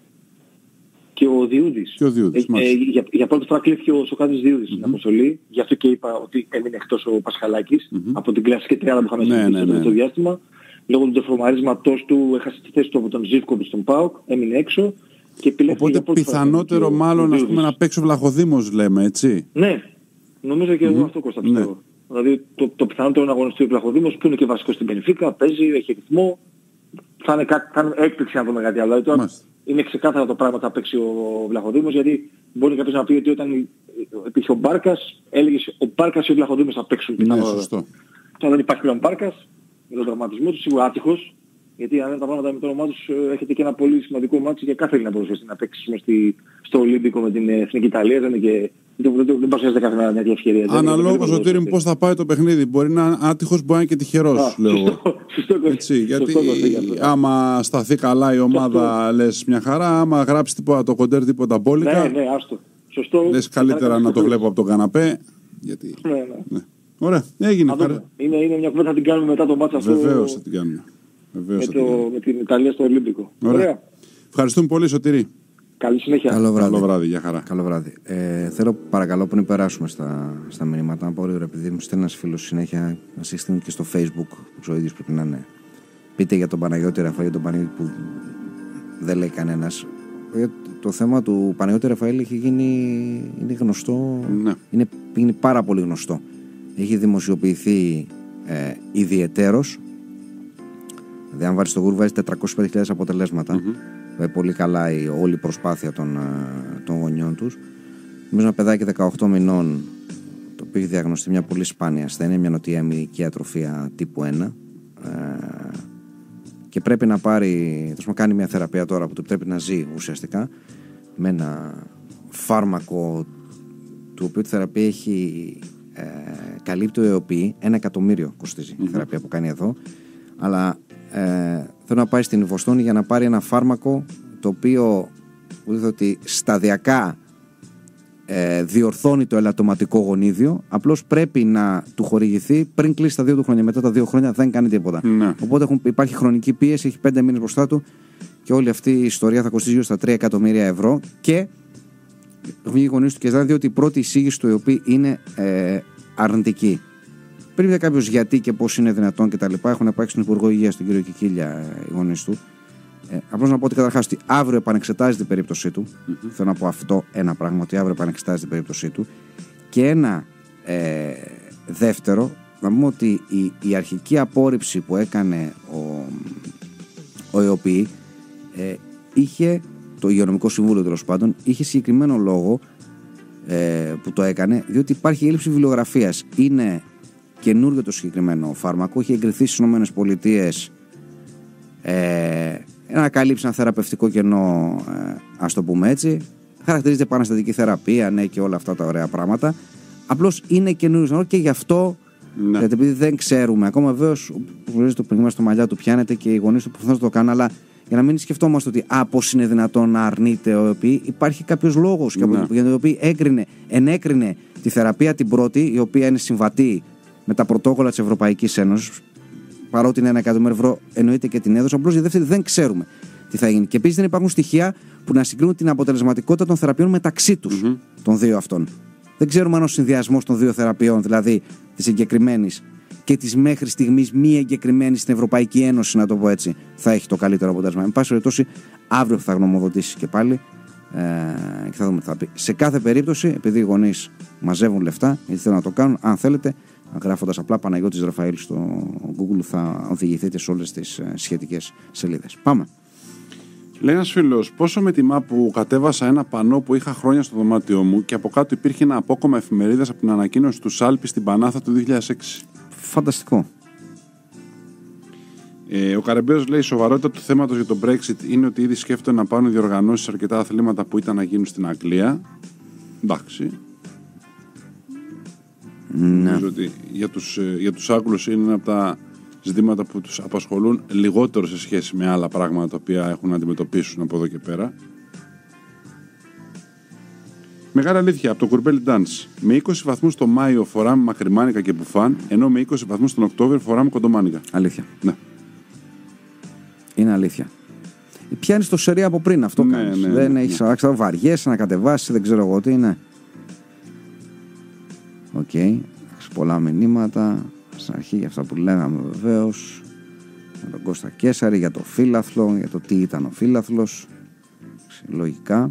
Και ο Διούδης. Για πρώτη φορά κλείθηκε ο Σοκράτης Διούδης στην αποστολή. Γι' αυτό και είπα ότι έμεινε εκτός ο Πασχαλάκης από την κλασική τριάδα που είχαμε στο διάστημα. Λόγω του τεφορμαρίσματός του έχασε τη θέση του από τον Ζίβκοβιτς στον ΠΑΟΚ, έμεινε έξω. Οπότε πιθανότερο μάλλον να παίξει ο Βλαχοδήμος, λέμε, έτσι. Ναι, νομίζω και εγώ αυτό, Κώστα, πιστεύω. Δηλαδή το πιθανότερο να αγωνιστεί ο Βλαχοδήμος, που είναι και βασικός στην Μπενφίκα, παίζει, έχει ρυθμό. Θα είναι έκπληξη να δούμε κάτι άλλο. Δηλαδή, τώρα είναι ξεκάθαρα το πράγμα που θα παίξει ο Βλαχοδήμος, γιατί μπορεί κάποιος να πει ότι όταν υπήρχε ο Μπάρκας, έλεγες ο Μπάρκας ή ο Βλαχοδήμος θα παίξουν πιθανότατα. Τώρα δεν υπάρχει πλέον Μπάρκας, με τον τραυματισμό του, σίγουρα άτυχος. Γιατί αν τα πράγματα με το όνομά τους έχετε και ένα πολύ σημαντικό μάτσο για κάθε Έλληνα ποδοσφαιριστή να παίξει στο Ολύμπικο με την Εθνική Ιταλία. Δεν παρουσιάζεται κάθε μέρα μια τέτοια ευκαιρία. Αναλόγως, Σωτήρη μου, πώς θα πάει το παιχνίδι. Μπορεί να είναι άτυχος, μπορεί να είναι και τυχερός, λέω. Σωστό. Γιατί άμα σταθεί καλά η ομάδα, λες μια χαρά. Άμα γράψει τίποτα το κοντέρ, τίποτα μπόλικα. Ναι, άστο. Σωστό. Λες καλύτερα να το βλέπω από τον καναπέ. Ναι. Ωραία, έγινε. Είναι μια κουβέντα θα την κάνουμε μετά το μάτσο αυτό. Βεβαίως θα την κάνουμε. Με την Ιταλία στο Ολύμπικο. Ωραία. Ευχαριστούμε πολύ, Σωτήρη. Καλή συνέχεια. Καλό βράδυ, για χαρά. Καλό βράδυ. Θέλω παρακαλώ πριν περάσουμε στα μηνύματα, να πω λίγο, επειδή μου στέλνει ένας φίλος συνέχεια, να συστήνουν και στο Facebook, που ο ίδιος πρέπει να είναι. Πείτε για τον Παναγιώτη Ραφαήλ, τον Παναγιώτη που δεν λέει κανένας. Το θέμα του Παναγιώτη Ραφαήλ έχει είναι γνωστό, είναι πάρα πολύ γνωστό. Έχει δημοσιοποιηθεί ιδιαιτέρως. Δηλαδή, αν βάλεις στο Google, βάζει 405.000 αποτελέσματα. Πολύ καλά όλη η προσπάθεια των γονιών τους. Νομίζω ένα παιδάκι 18 μηνών, το οποίο έχει διαγνωστεί μια πολύ σπάνια ασθένεια, μια νοτιαία αιμική ατροφία τύπου 1. Και πρέπει να κάνει μια θεραπεία τώρα που του πρέπει να ζει ουσιαστικά με ένα φάρμακο του οποίου τη θεραπεία καλύπτει ο ΕΟΠΗ. 1 εκατομμύριο κοστίζει η θεραπεία που κάνει εδώ. Αλλά θέλω να πάει στην Βοστόνη για να πάρει ένα φάρμακο το οποίο ότι σταδιακά διορθώνει το ελαττωματικό γονίδιο. Απλώς πρέπει να του χορηγηθεί πριν κλείσει τα 2 του χρόνια. Μετά τα 2 χρόνια δεν κάνει τίποτα. Οπότε υπάρχει χρονική πίεση, έχει 5 μήνες μπροστά του και όλη αυτή η ιστορία θα κοστίζει γύρω στα 3 εκατομμύρια ευρώ. Και βγήκε οι γονείς του και ζητάνε ότι η πρώτη εισήγηση του ΕΟΠΗ είναι αρνητική. Πριν δει κάποιος γιατί και πώς είναι δυνατόν κτλ. Έχουν πάει στον Υπουργό Υγείας, τον κύριο Κικίλια, οι γονείς του. Απλώς να πω ότι καταρχάς ότι αύριο επανεξετάζει την περίπτωσή του. Θέλω να πω αυτό ένα πράγμα, ότι αύριο επανεξετάζει την περίπτωσή του. Και ένα δεύτερο, να πούμε ότι η αρχική απόρριψη που έκανε ο ΕΟΠΗ είχε, το Υγειονομικό Συμβούλιο τέλος πάντων, είχε συγκεκριμένο λόγο που το έκανε, διότι υπάρχει έλλειψη βιβλιογραφίας. Είναι καινούργιο το συγκεκριμένο φάρμακο, έχει εγκριθεί στις ΗΠΑ να καλύψει ένα θεραπευτικό κενό, ας το πούμε έτσι. Χαρακτηρίζεται επαναστατική θεραπεία, ναι, και όλα αυτά τα ωραία πράγματα. Απλώς είναι καινούργιο και γι' αυτό, γιατί επειδή δεν ξέρουμε ακόμα, βέβαιως το πνίγμα στο μαλλιά του πιάνεται και οι γονείς του προφανώς το κάνουν, αλλά για να μην σκεφτόμαστε ότι πώς είναι δυνατόν να αρνείται ο ΕΟΠΗ, υπάρχει κάποιος λόγος για τον οποίο ενέκρινε τη θεραπεία την πρώτη, η οποία είναι συμβατή με τα πρωτόκολλα της Ευρωπαϊκής Ένωσης. Παρότι είναι 1 εκατομμύριο ευρώ, εννοείται και την έδωσε. Απλώς για δεύτερη δεν ξέρουμε τι θα γίνει. Και επίσης δεν υπάρχουν στοιχεία που να συγκρίνουν την αποτελεσματικότητα των θεραπείων μεταξύ τους, των δύο αυτών. Δεν ξέρουμε αν ο συνδυασμός των δύο θεραπείων, δηλαδή της εγκεκριμένης και της μέχρι στιγμής μη εγκεκριμένης στην Ευρωπαϊκή Ένωση, να το πω έτσι, θα έχει το καλύτερο αποτέλεσμα. Εν πάση περιπτώσει, αύριο θα γνωμοδοτήσει και πάλι και θα δούμε τι θα πει. Σε κάθε περίπτωση, επειδή οι γονείς μαζεύουν λεφτά, γιατί θέλουν να το κάνουν, αν θέλετε, γράφοντας απλά Παναγιώτης Ραφαήλ στο Google, θα οδηγηθείτε σε όλες τις σχετικές σελίδες. Πάμε. Λέει ένας φίλος, πόσο με τιμά που κατέβασα ένα πανό που είχα χρόνια στο δωμάτιό μου και από κάτω υπήρχε ένα απόκομμα εφημερίδας από την ανακοίνωση του Σάλπη στην Πανάθα του 2006. Φανταστικό. Ο Καρεμπέος λέει: η σοβαρότητα του θέματος για το Brexit είναι ότι ήδη σκέφτονται να πάρουν διοργανώσεις αρκετά αθλήματα που ήταν να γίνουν στην Αγγλία. Εντάξει. Νομίζω ότι για τους Άγγλους είναι ένα από τα ζητήματα που τους απασχολούν λιγότερο σε σχέση με άλλα πράγματα τα οποία έχουν να αντιμετωπίσουν από εδώ και πέρα. Μεγάλη αλήθεια, από το Κουρμπέλι Dance. Με 20 βαθμούς το Μάιο φοράμε μακριμάνικα και μπουφάν, ενώ με 20 βαθμούς τον Οκτώβριο φοράμε κοντομάνικα. Αλήθεια. Ναι. Είναι αλήθεια. Πιάνεις το σερί από πριν, αυτό κάνεις. Δεν έχεις αλλάξει, βαριέσαι να κατεβάσεις, δεν ξέρω εγώ τι είναι. Οκ. Πολλά μηνύματα. Στην αρχή για αυτά που λέγαμε βεβαίως. Για τον Κώστα Κέσαρη, για το φύλαθλο, για το τι ήταν ο φύλαθλος. Λογικά.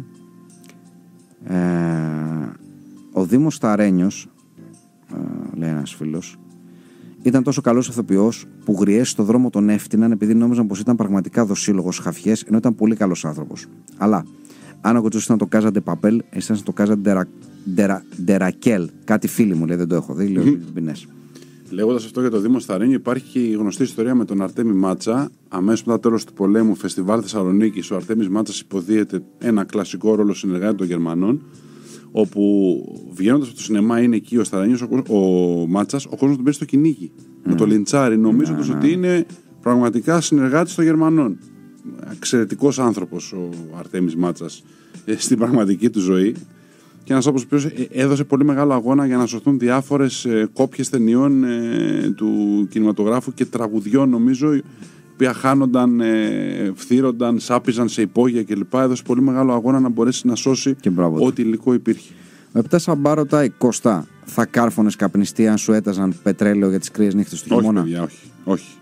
Ο Δήμος Σταρένιος, λέει ένας φίλος, ήταν τόσο καλός ηθοποιός που γριές στο δρόμο τον έφτυναν επειδή νόμιζαν πως ήταν πραγματικά δοσύλλογος χαφιές, ενώ ήταν πολύ καλός άνθρωπος. Αλλά αν ο κοτσός ήταν το Κάζαντε Παπέλ, εσύ ήταν το Κάζαντε Ντερακέλ. Κάτι φίλοι μου λέει, δεν το έχω δει, λέω ποινές. Λέγοντας αυτό για το Δήμο Σταρένιο, υπάρχει η γνωστή ιστορία με τον Αρτέμι Μάτσα. Αμέσως μετά το τέλος του πολέμου, φεστιβάλ Θεσσαλονίκης, ο Αρτέμις Μάτσας υποδίεται ένα κλασικό ρόλο συνεργάτη των Γερμανών. Όπου βγαίνοντας από το σινεμά είναι εκεί ο Σταρένιος, ο Μάτσας, ο κόσμος τον παίρνει στο κυνήγι. Να το λιντσάρει, νομίζοντας ότι είναι πραγματικά συνεργάτης των Γερμανών. Εξαιρετικός άνθρωπος ο Αρτέμις Μάτσας στην πραγματική του ζωή. Και ένας άνθρωπος που έδωσε πολύ μεγάλο αγώνα για να σωθούν διάφορες κόπιες ταινιών του κινηματογράφου και τραγουδιών, νομίζω, που χάνονταν, φθύρονταν, σάπιζαν σε υπόγεια κλπ. Έδωσε πολύ μεγάλο αγώνα να μπορέσει να σώσει ό,τι υλικό υπήρχε. Ο Επτάσα ρωτάει, Κωστά, θα κάρφωνες καπνιστή αν σου έταζαν πετρέλαιο για τις κρύες νύχτες του χειμώνα? Όχι, παιδιά, όχι.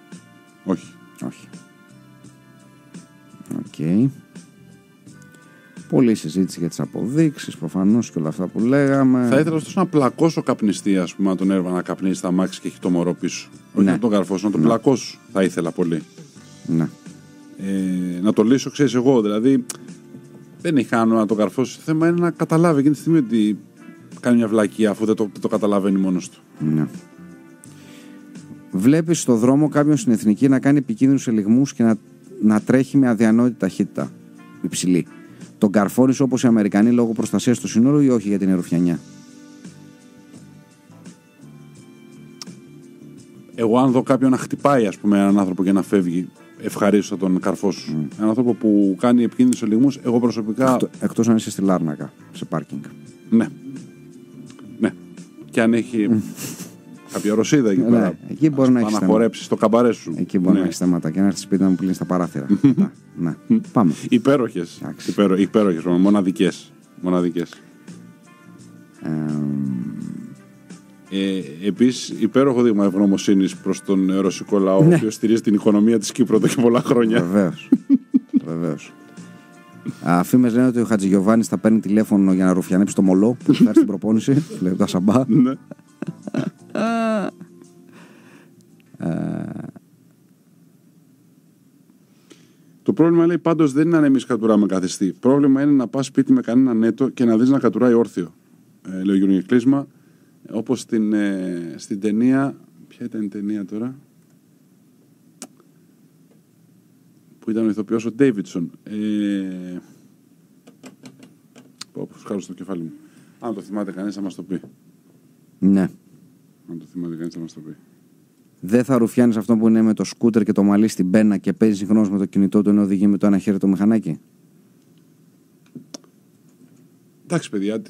Οκ. Πολλή συζήτηση για τις αποδείξεις, προφανώς και όλα αυτά που λέγαμε. Θα ήθελα ωστόσο να πλακώσω καπνιστή, ας πούμε, να τον έρβα να καπνίσει στα μάξι και έχει το μωρό πίσω. Όχι να τον καρφώσω, να τον πλακώσω. Θα ήθελα πολύ. Ναι. Να το λύσω, ξέρεις, εγώ. Δηλαδή, δεν έχει κανένα να τον καρφώσω. Το θέμα είναι να καταλάβει εκείνη τη στιγμή ότι κάνει μια βλακεία, αφού δεν το καταλαβαίνει μόνος του. Ναι. Βλέπεις στο δρόμο κάποιον στην εθνική να κάνει επικίνδυνους ελιγμούς και να τρέχει με αδιανόητη ταχύτητα υψηλή. Τον καρφώνεις όπως οι Αμερικανοί λόγω προστασίας του σύνορου ή όχι για την ρουφιανιά? Εγώ, αν δω κάποιον να χτυπάει, ας πούμε, έναν άνθρωπο και να φεύγει, ευχαρίστω θα τον καρφώσω. Έναν άνθρωπο που κάνει επικίνδυνους ελιγμούς, εγώ προσωπικά. Εκτός αν είσαι στη Λάρνακα, σε πάρκινγκ. Ναι. Και αν έχει κάποια ρωσίδα εκεί πέρα. Εκεί μπορεί να έχει να χορέψει το καμπαρέ σου. Εκεί μπορεί να έχει θέματα και να έρθει σπίτι να μου πλύνει τα παράθυρα. Ναι. Πάμε. Υπέροχες. Μοναδικές. Επίσης, υπέροχο δείγμα ευγνωμοσύνης προς τον ρωσικό λαό, ο οποίος στηρίζει την οικονομία της Κύπρου εδώ και πολλά χρόνια. Βεβαίως. Φήμες λένε ότι ο Χατζηγιοβάνης θα παίρνει τηλέφωνο για να ρουφιανέψει το μολό που θα έρθει στην προπόνηση. Λέει τα σαμπά. Το πρόβλημα, λέει, πάντως δεν είναι αν εμείς κατουράμε καθιστή. Πρόβλημα είναι να πας σπίτι με κανένα νέτο και να δεις να κατουράει όρθιο. Λέει ο Γιώργος Κλείσμα. Όπως στην ταινία. Ποια ήταν η ταινία τώρα? Που ήταν ο ηθοποιός ο Ντέιβιτσον. Όπως χάρω στο κεφάλι μου. Αν το θυμάται κανείς θα μας το πει. Ναι. Αν το θυμάται κανείς θα μας το πει. Δεν θα ρουφιάνεις αυτό που είναι με το σκούτερ και το μαλλί στην πένα και παίζει συγχρόνως με το κινητό του ενώ οδηγεί με το ένα χέρι το μηχανάκι? Εντάξει, παιδιά,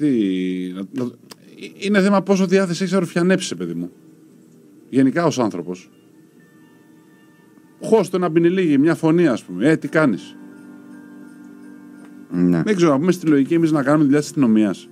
είναι θέμα πόσο διάθεση έχεις να ρουφιανέψεις, παιδί μου. Γενικά ως άνθρωπος. Χώστο να μπει λίγη, μια φωνή, ας πούμε. Τι κάνεις? Ναι. Δεν ξέρω, να πούμε στη λογική εμείς να κάνουμε δουλειά της αστυνομίας.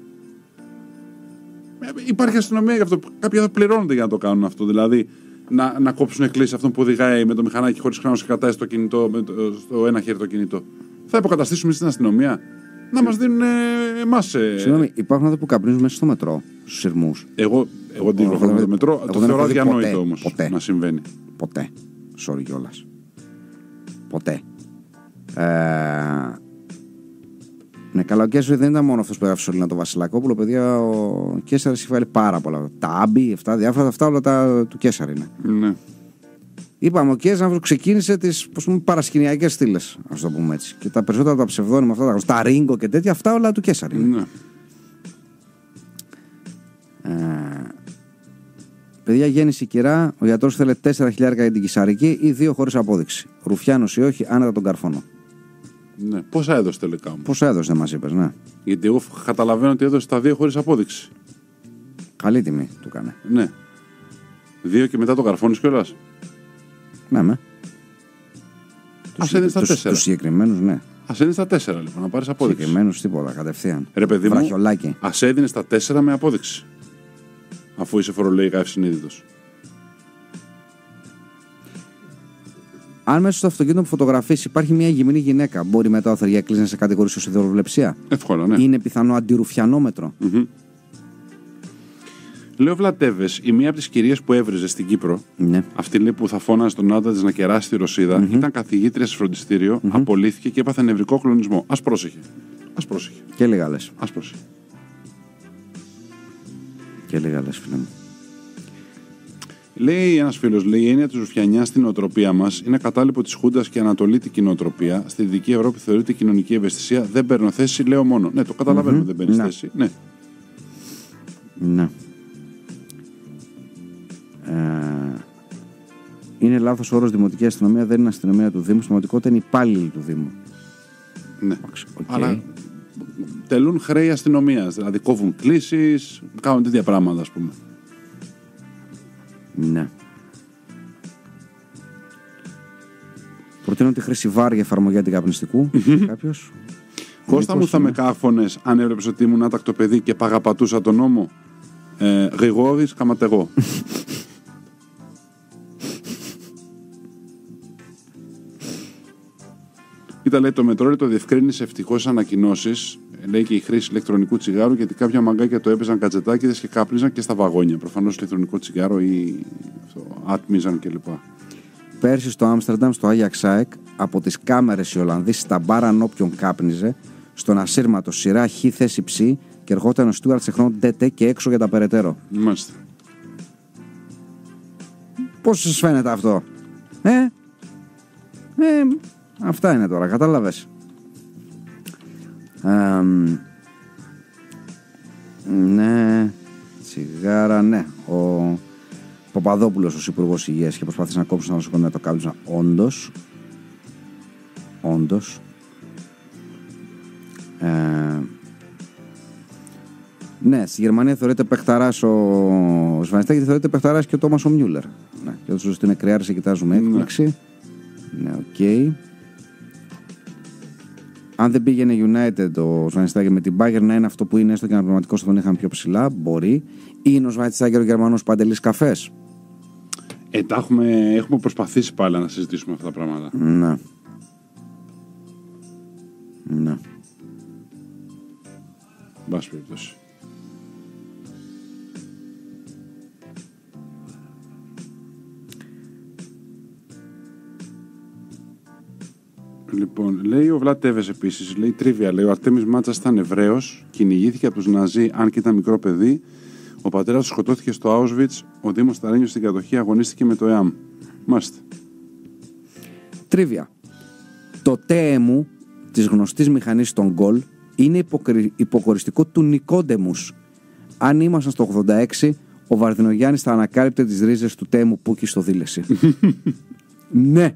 Υπάρχει αστυνομία γι' αυτό. Κάποιοι θα πληρώνονται για να το κάνουν αυτό. Δηλαδή, να κόψουν εκκλήσεις αυτόν που οδηγάει με το μηχανάκι χωρίς χρόνο και κρατάει στο κινητό, στο ένα χέρι το κινητό. Θα υποκαταστήσουμε στην αστυνομία να μας δίνουν εμάς. Συγγνώμη, υπάρχουν άνθρωποι που καπνίζουν μέσα στο μετρό, στους σειρμούς. Εγώ δεν έχω το μετρό. Το θεωρώ αδιανόητο όμως να συμβαίνει. Ποτέ. Sorry κιόλας. Ποτέ. Ναι, καλά, ο Κέσσαρης δεν ήταν μόνο αυτός που έγραψε σωλήνα το Βασιλακόπουλο. Παιδιά, ο Κέσσαρης έχει βάλει πάρα πολλά. Τα άμπι, αυτά όλα του Κέσσαρη είναι. Ναι. Είπαμε, ο Κέσσαρης ξεκίνησε τις παρασκηνιακές στήλες, ας το πούμε έτσι. Και τα περισσότερα από τα ψευδόνυμα αυτά, τα Ρίγκο και τέτοια, αυτά όλα του Κέσσαρη είναι. Ναι. Παιδιά, γέννηση κυρά, ο γιατρός θέλει 4.000 για την Κυσαρική ή 2 χωρίς απόδειξη. Ρουφιάνος ή όχι, άνετα τον καρφώνω. Ναι. Πόσα έδωσε τελικά όμως? Πόσα έδωσε, μας είπες, ναι. Γιατί εγώ καταλαβαίνω ότι έδωσε τα 2 χωρίς απόδειξη. Καλή τιμή του έκανε. Ναι. 2 και μετά το καρφώνεις κιόλας. Ναι, με. Ας έδινες τα 4. Τους συγκεκριμένους, ναι. Ας έδινες τα 4 λοιπόν, να πάρεις απόδειξη. Συγκεκριμένους τίποτα, κατευθείαν. Ρε παιδί μου, βραχιολάκι. ας έδινες τα 4 με απόδειξη. Αφού είσαι φορολογικά ευσυνείδητος. Αν μέσα στο αυτοκίνητο που φωτογραφείς υπάρχει μια γυμνή γυναίκα, μπορεί μετά ο Θεργιακλής να σε κατηγορήσει ως ιδεοβλεψία? Εύκολα, ναι. Είναι πιθανό αντιρουφιανόμετρο? Λέω Βλατέβες, η μία από τις κυρίες που έβριζε στην Κύπρο, Ναι. αυτή λέει που θα φώναζε τον άντρα της να κεράσει τη Ρωσίδα, ήταν καθηγήτρια σε φροντιστήριο, απολύθηκε και έπαθε νευρικό κλονισμό. Ας πρόσεχε. Και λίγα λες. Ας πρόσεχε. Και λίγα λες, φίλε μου. Λέει ένας φίλος, λέει, η έννοια της ρουφιανιάς στην νοοτροπία μας είναι κατάλοιπο της Χούντας και ανατολίτικη νοοτροπία. Στη Δυτική Ευρώπη θεωρείται κοινωνική ευαισθησία. Δεν παίρνω θέση, λέω μόνο. Ναι, το καταλαβαίνουμε, δεν παίρνεις θέση. Ναι. Ναι. Είναι λάθος ο όρος δημοτική αστυνομία, δεν είναι αστυνομία του Δήμου. Στην πραγματικότητα είναι υπάλληλοι του Δήμου. Ναι. Okay. Αλλά τελούν χρέη αστυνομίας. Δηλαδή κόβουν κλήσεις, κάνουν τέτοια πράγματα, ας πούμε. Ναι. Προτείνω τη χρήση βάρ εφαρμογή αντικαπνιστικού. Κάποιος. Κώστα μου, θα με κάφωνες αν έβλεπες ότι ήμουν άτακτο παιδί και παγαπατούσα τον νόμο? Γρηγόρης Καματεγό. Κοίτα, λέει, το Μετρόλεπτο διευκρίνησε ευτυχώς ανακοινώσεις, λέει, και η χρήση ηλεκτρονικού τσιγάρου, γιατί κάποια μαγκάκια το έπαιζαν κατζετάκιδες και κάπνιζαν και στα βαγόνια. Προφανώς ηλεκτρονικό τσιγάρο ή άτμιζαν κλπ. Πέρσι στο Άμστερνταμ, στο Άγια Ξάεκ, από τις κάμερες οι Ολλανδοί σταμπάραν όποιον κάπνιζε, στον ασύρματο σειρά χ θέση ψ και ερχόταν ο Στούαρτ σε χρόνο ντετέ και έξω για τα περαιτέρω. Μάλιστα. Πώς σας φαίνεται αυτό? Αυτά είναι τώρα, κατάλαβες. Ναι, τσιγάρα, ναι. Ο Παπαδόπουλος, ως Υπουργός Υγείας, και προσπάθησε να κόψει ένα νοσοκομείο, το κάλυψαν. Όντως. Ναι, στη Γερμανία θεωρείται παιχταράς ο Σβανιστάκη, γιατί θεωρείται παιχταράς και ο Τόμας ο Μιούλερ. Ναι, και όταν σου είναι κρεάρι, σε κοιτάζουμε έκπληξη. Ναι, οκ. Αν δεν πήγαινε United ο Σβανιστάκη με την Bayern να είναι αυτό που είναι, έστω και αναπληρωματικό θα τον είχαν πιο ψηλά, μπορεί. Είναι ο Σβανιστάκη ο Γερμανός Παντελής Καφές? Έχουμε προσπαθήσει πάλι να συζητήσουμε αυτά τα πράγματα. Ναι. Μπας περιπτώσει. Λοιπόν, λέει ο Βλατέβες επίσης, λέει τρίβια, λέει ο Αρτέμις Μάτσας ήταν Εβραίος, κυνηγήθηκε από τους Ναζί αν και ήταν μικρό παιδί. Ο πατέρας του σκοτώθηκε στο Auschwitz, ο Δήμος Ταρένιος στην κατοχή αγωνίστηκε με το ΕΑΜ. Μάλιστα. Τρίβια. Το TMU της γνωστής μηχανής των γκολ είναι υποκοριστικό του Νικόντεμους. Αν ήμασταν στο 86, ο Βαρδινογιάννης θα ανακάλυπτε τις ρίζες του TMU Πούκη στο Δήλεση. Ναι.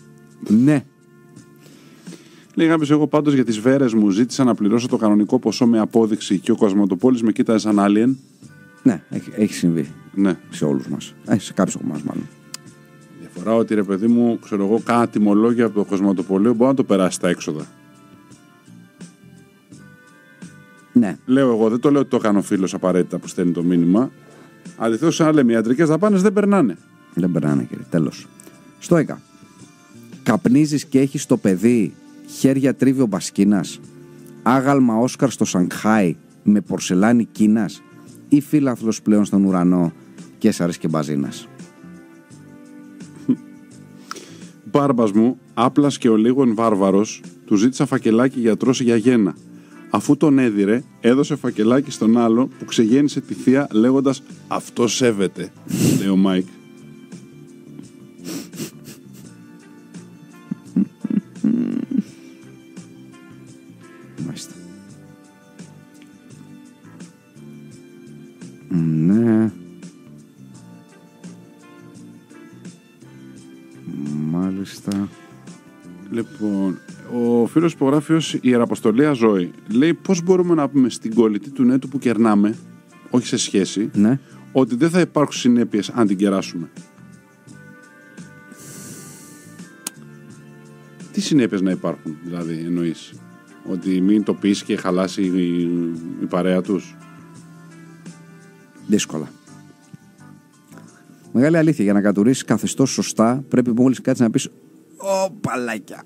Λέει κάποιος, εγώ πάντως για τις βέρες μου ζήτησα να πληρώσω το κανονικό ποσό με απόδειξη και ο Κοσμοτοπόλης με κοίταζε σαν alien. Ναι, έχει συμβεί. Ναι. Σε όλους μας. Σε κάποιους από εμάς μάλλον. Διαφορά ότι, ρε παιδί μου, ξέρω εγώ, κάνα τιμολόγιο από το Κοσμοτοπολείο μπορεί να το περάσει τα έξοδα. Ναι. Λέω εγώ, δεν το λέω ότι το έκανε ο φίλος απαραίτητα που στέλνει το μήνυμα. Αντιθέτως, σαν λέμε, οι ιατρικές δαπάνες δεν περνάνε. Δεν περνάνε, κύριε. Τέλος. Στο ΕΚΑ. Καπνίζεις και έχεις το παιδί χέρια τρίβει ο Μπασκίνας, άγαλμα Όσκαρ στο Σανγκχάι με πορσελάνη Κίνας, ή φύλαθλος πλέον στον ουρανό Κέσαρης και Μπαζίνας? Μπάρμπας μου, άπλας και ο λίγον βάρβαρος, του ζήτησα φακελάκι γιατρός για γένα. Αφού τον έδιρε, έδωσε φακελάκι στον άλλο που ξεγέννησε τη θεία λέγοντας «Αυτό σέβεται», λέει ο Μάικ. Μάλιστα. Ναι. Μάλιστα. Λοιπόν, Ο φίλος υπογράφει ως Ιεραποστολέα Ζωή. Λέει πώς μπορούμε να πούμε στην κολλητή του νέτου που κερνάμε, όχι σε σχέση, ναι, ότι δεν θα υπάρχουν συνέπειες αν την κεράσουμε. Τι συνέπειες να υπάρχουν, δηλαδή, εννοείς? Ότι μην το πεις και χαλάσει η παρέα τους? Δύσκολα. Μεγάλη αλήθεια, για να κατουρίσεις καθεστώς σωστά πρέπει μόλις κάτσεις να πεις «Ω, παλάκια».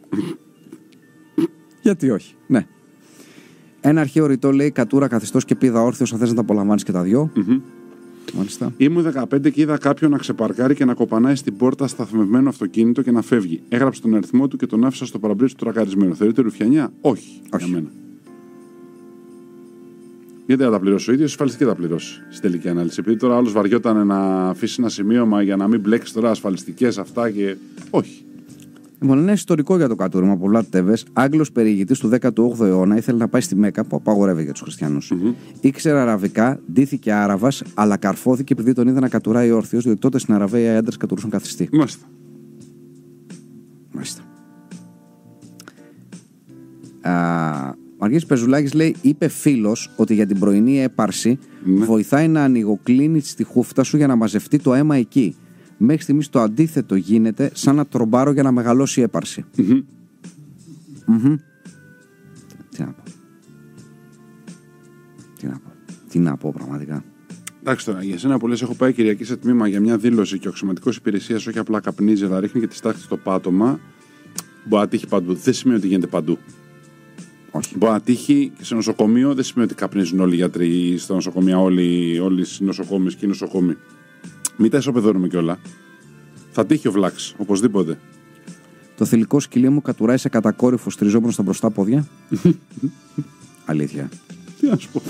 Γιατί όχι, ναι. Ένα αρχαίο ρητό λέει «Κατούρα καθεστώς και πήδα όρθιος, αν θες να τα απολαμβάνεις και τα δυο». Μάλιστα. Ήμουν 15 και είδα κάποιον να ξεπαρκάρει και να κοπανάει στην πόρτα σταθμευμένο αυτοκίνητο και να φεύγει. Έγραψε τον αριθμό του και τον άφησα στο παραμπρίζ του τρακαρισμένο. Θεωρείται ρουφιανιά? Όχι. Για μένα. Γιατί να τα πληρώσει ο ίδιος, ασφαλιστική θα πληρώσει στη τελική ανάλυση. Επειδή τώρα άλλος βαριόταν να αφήσει ένα σημείωμα για να μην μπλέξει τώρα ασφαλιστικές αυτά και. Όχι. Λοιπόν, ένα ιστορικό για το κατούριμα από Βλάτ Τέβες. Άγγλος περιηγητής του 18ου αιώνα ήθελε να πάει στη Μέκα, που απαγορεύει για τους χριστιανούς. Ήξερε αραβικά, ντύθηκε Άραβας, αλλά καρφώθηκε επειδή τον είδε να κατουράει όρθιος, διότι τότε στην Αραβία οι άντρες κατουρούσαν καθιστή. Μάλιστα. Ο Αργύρης Πεζουλάκης λέει: είπε φίλος ότι για την πρωινή έπαρση βοηθάει να ανοιγοκλίνεις τη χούφτα σου για να μαζευτεί το αίμα εκεί. Μέχρι στιγμής το αντίθετο γίνεται, σαν να τρομπάρω για να μεγαλώσει η έπαρση. Τι να πω πραγματικά. Εντάξει τώρα, για σένα που λες, έχω πάει Κυριακή σε τμήμα για μια δήλωση και ο αξιωματικός υπηρεσίας όχι απλά καπνίζει, αλλά ρίχνει και τη στάχτη στο πάτωμα. Μπορεί να τύχει παντού. Δεν σημαίνει ότι γίνεται παντού. Όχι. Μπορεί να τύχει και σε νοσοκομείο, δεν σημαίνει ότι καπνίζουν όλοι οι γιατροί στα νοσοκομεία, όλοι οι νοσοκόμες και οι νοσοκόμοι. Μην τα ισοπεδώνουμε κιόλα. Θα τύχει ο βλάξ, οπωσδήποτε. Το θηλυκό σκυλί μου κατουράει σε κατακόρυφο στριζόμενο στα μπροστά πόδια. Αλήθεια. Τι να σου πω.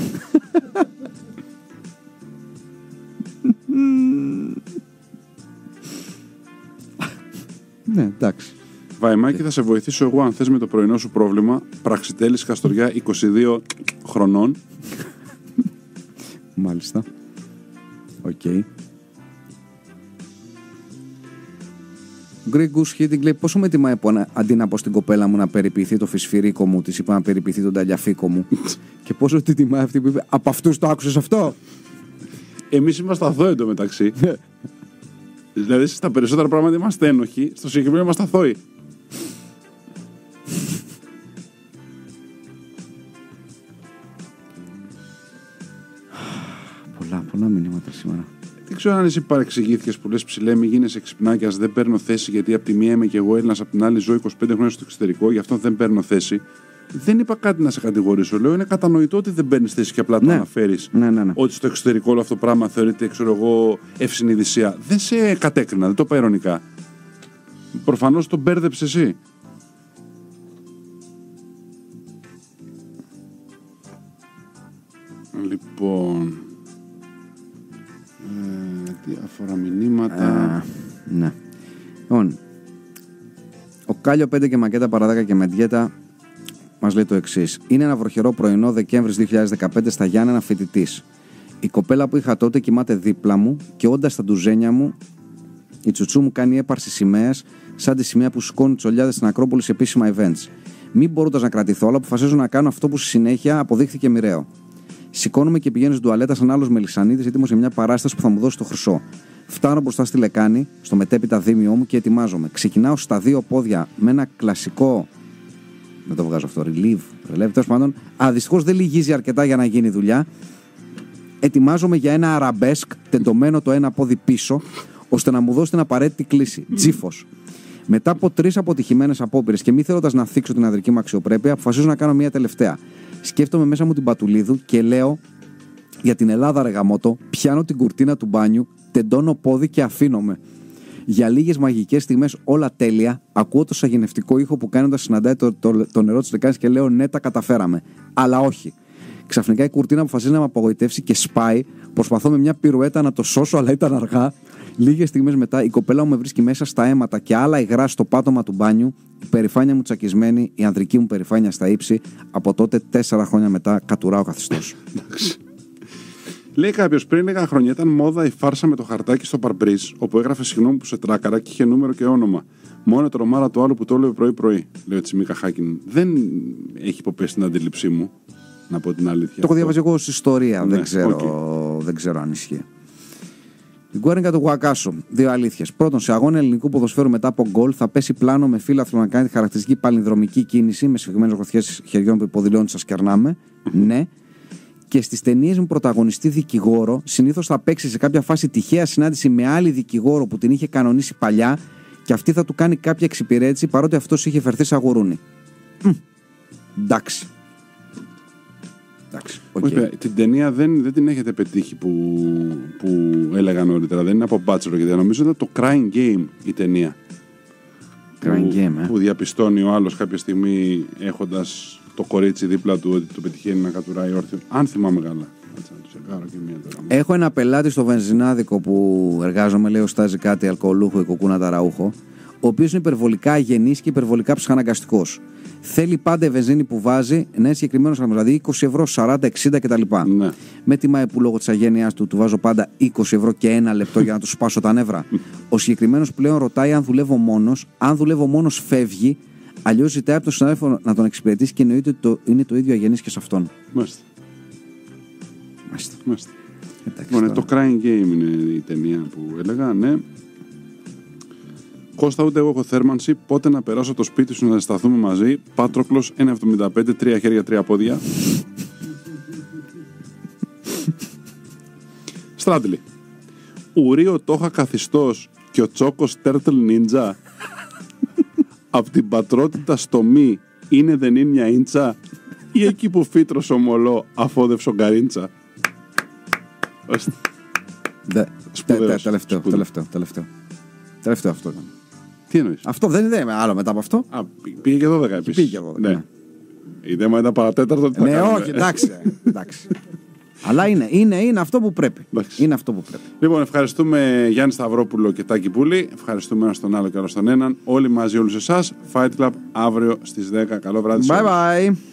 Ναι, εντάξει. Βαϊμάκη, θα σε βοηθήσω εγώ αν θες με το πρωινό σου πρόβλημα. Πραξιτέλης Καστοριά, 22 χρονών. Μάλιστα. Οκ. Ο Greg Goose Hitting λέει: πόσο με τιμάει που αντί να πω στην κοπέλα μου να περιποιηθεί το φυσφυρίκο μου, της είπα να περιποιηθεί τον ταλιαφίκο μου. Και πόσο τη τιμάει αυτή που είπε: από αυτούς το άκουσες αυτό? Εμείς είμαστε αθώοι εντωμεταξύ. Δηλαδή στα περισσότερα πράγματα είμαστε ένοχοι, στο συγκεκριμένο είμαστε αθώοι. Πολλά μηνύματα σήμερα. Δεν ξέρω αν εσύ παρεξηγήθηκες που λες ψηλέ, μη γίνεσαι ξυπνάκιας, δεν παίρνω θέση γιατί από τη μία είμαι και εγώ Έλληνας, από την άλλη ζω 25 χρόνια στο εξωτερικό, γι' αυτό δεν παίρνω θέση. Δεν είπα κάτι να σε κατηγορήσω. Λέω είναι κατανοητό ότι δεν παίρνεις θέση και απλά το αναφέρεις. Ναι. Ότι στο εξωτερικό όλο αυτό το πράγμα θεωρείται, ξέρω εγώ, ευσυνειδησία. Δεν σε κατέκρινα, δεν το είπα ειρωνικά. Προφανώς το μπέρδεψες εσύ. Λοιπόν. Διάφορα μηνύματα. Ναι. Λοιπόν, ο Κάλιο 5 και Μακέτα Παραδάκα και Μεντιέτα μας λέει το εξής. Είναι ένα βροχερό πρωινό Δεκέμβρης 2015 στα Γιάννενα φοιτητής. Η κοπέλα που είχα τότε κοιμάται δίπλα μου και όντας στα ντουζένια μου, η τσουτσού μου κάνει έπαρση σημαίας σαν τη σημαία που σκόνει τσολιάδες στην Ακρόπολη σε επίσημα events. Μην μπορώντας να κρατηθώ, αλλά αποφασίζω να κάνω αυτό που στη συνέχεια αποδείχθηκε μοιραίο. Σηκώνομαι και πηγαίνω στην τουαλέτα σαν άλλος Μελισσανίδης, έτοιμος για μια παράσταση που θα μου δώσει το χρυσό. Φτάνω μπροστά στη λεκάνη, στο μετέπειτα δίμιό μου και ετοιμάζομαι. Ξεκινάω στα δύο πόδια με ένα κλασικό. Δεν το βγάζω αυτό. Relief, τέλος πάντων. Δυστυχώς δεν λυγίζει αρκετά για να γίνει δουλειά. Ετοιμάζομαι για ένα αραμπέσκ, τεντωμένο το ένα πόδι πίσω, ώστε να μου δώσει την απαραίτητη κλίση. Τζίφος. Μετά από 3 αποτυχημένες απόπειρες και μη θέλοντας να θίξω την ανδρική μου αξιοπρέπεια, αποφασίζω να κάνω μια τελευταία. Σκέφτομαι μέσα μου την Πατουλίδου και λέω για την Ελλάδα, ρε γαμώτο, πιάνω την κουρτίνα του μπάνιου, τεντώνω πόδι και αφήνομαι. Για λίγες μαγικές στιγμές όλα τέλεια, ακούω το σαγηνευτικό ήχο που κάνει όταν συναντάει το νερό της λεκάνης και λέω ναι, τα καταφέραμε. Αλλά όχι. Ξαφνικά η κουρτίνα αποφασίζει να με απογοητεύσει και σπάει. Προσπαθώ με μια πυρουέτα να το σώσω, αλλά ήταν αργά. Λίγες στιγμές μετά η κοπέλα μου με βρίσκει μέσα στα αίματα και άλλα υγρά στο πάτωμα του μπάνιου. Η περηφάνεια μου τσακισμένη, η ανδρική μου περηφάνεια στα ύψη. Από τότε, 4 χρόνια μετά, κατουράω καθιστός. Λέει κάποιος πριν λίγα χρόνια ήταν μόδα η φάρσα με το χαρτάκι στο παρμπρίζ, όπου έγραφε συγγνώμη που σε τράκαρα και είχε νούμερο και όνομα. Μόνο τρομάρα του άλλου που το έλεγε πρωί-πρωί. Λέει ο Τσιμίκα Χάκιν. Δεν έχει υποπέσει την αντίληψή μου, να πω την αλήθεια. Το έχω διαβάσει εγώ ως ιστορία. Ναι, δεν ξέρω αν ισχύει. Την Γκουέρνικα του Γουακάσο. Δύο αλήθειες. Πρώτον, σε αγώνα ελληνικού ποδοσφαίρου μετά από γκολ θα πέσει πλάνο με φύλαθρο να κάνει τη χαρακτηριστική παλινδρομική κίνηση με σφιγμένες γροθιές χεριών που υποδηλώνει σας κερνάμε. Ναι. Και στις ταινίες μου πρωταγωνιστή δικηγόρο, συνήθως θα παίξει σε κάποια φάση τυχαία συνάντηση με άλλη δικηγόρο που την είχε κανονίσει παλιά και αυτή θα του κάνει κάποια εξυπηρέτηση παρότι αυτός είχε φερθεί σαν γουρούνι. Εντάξει. Okay. Την ταινία δεν την έχετε πετύχει που έλεγα νωρίτερα. Δεν είναι από Bachelor, γιατί νομίζω ήταν το Crying Game η ταινία. Που διαπιστώνει ο άλλος κάποια στιγμή έχοντας το κορίτσι δίπλα του ότι το πετυχαίνει να κατουράει όρθιο. Αν θυμάμαι καλά. Έχω ένα πελάτη στο βενζινάδικο που εργάζομαι, λέει, στάζει κάτι αλκοολούχο ή κοκκούνα ταραούχο, ο οποίος είναι υπερβολικά αγενής και υπερβολικά ψυχαναγκαστικός. Θέλει πάντα η βενζίνη που βάζει να είναι συγκεκριμένος αριθμός, δηλαδή 20 ευρώ, 40, 60 κτλ. Ναι. Με τιμάει που λόγω της αγένειάς του βάζω πάντα 20 ευρώ και ένα λεπτό για να του σπάσω τα νεύρα. Ο συγκεκριμένος πλέον ρωτάει αν δουλεύω μόνος. Αν δουλεύω μόνος, φεύγει. Αλλιώς ζητάει από τον συνάδελφο να τον εξυπηρετήσει και εννοείται ότι είναι το ίδιο αγενής και σε αυτόν. Μάλιστα. Λοιπόν, το Crying Game είναι η ταινία που έλεγα, ναι. Κώστα, ούτε εγώ έχω θέρμανση. Πότε να περάσω από το σπίτι σου να σταθούμε μαζί. Πάτροκλος 1,75, 3 χέρια, 3 πόδια. Στράτλι. Ουρίο Τόχα καθιστός και ο Τσόκος Τέρτλ Νίντζα. Απ' την πατρότητα στο μη είναι δεν είναι μια ίντσα ή εκεί που φύτρος ομολό αφόδευσο γκαρίντσα. Τελευταίο αυτό ήταν. Τι εννοείς? Αυτό δεν είναι άλλο μετά από αυτό. Πήγε και 12 επίσης. Πήγε και 12. Ναι. Η θέμα ήταν παρατέταρτο. Ναι, όχι, εντάξει. Αλλά είναι αυτό που πρέπει. Είναι αυτό που πρέπει. Λοιπόν, ευχαριστούμε Γιάννη Σταυρόπουλο και Τάκη Πούλη. Ευχαριστούμε ένα τον άλλο και άλλο τον έναν. Όλοι μαζί, όλους εσάς. Fight Club αύριο στις 10. Καλό βράδυ. Bye bye.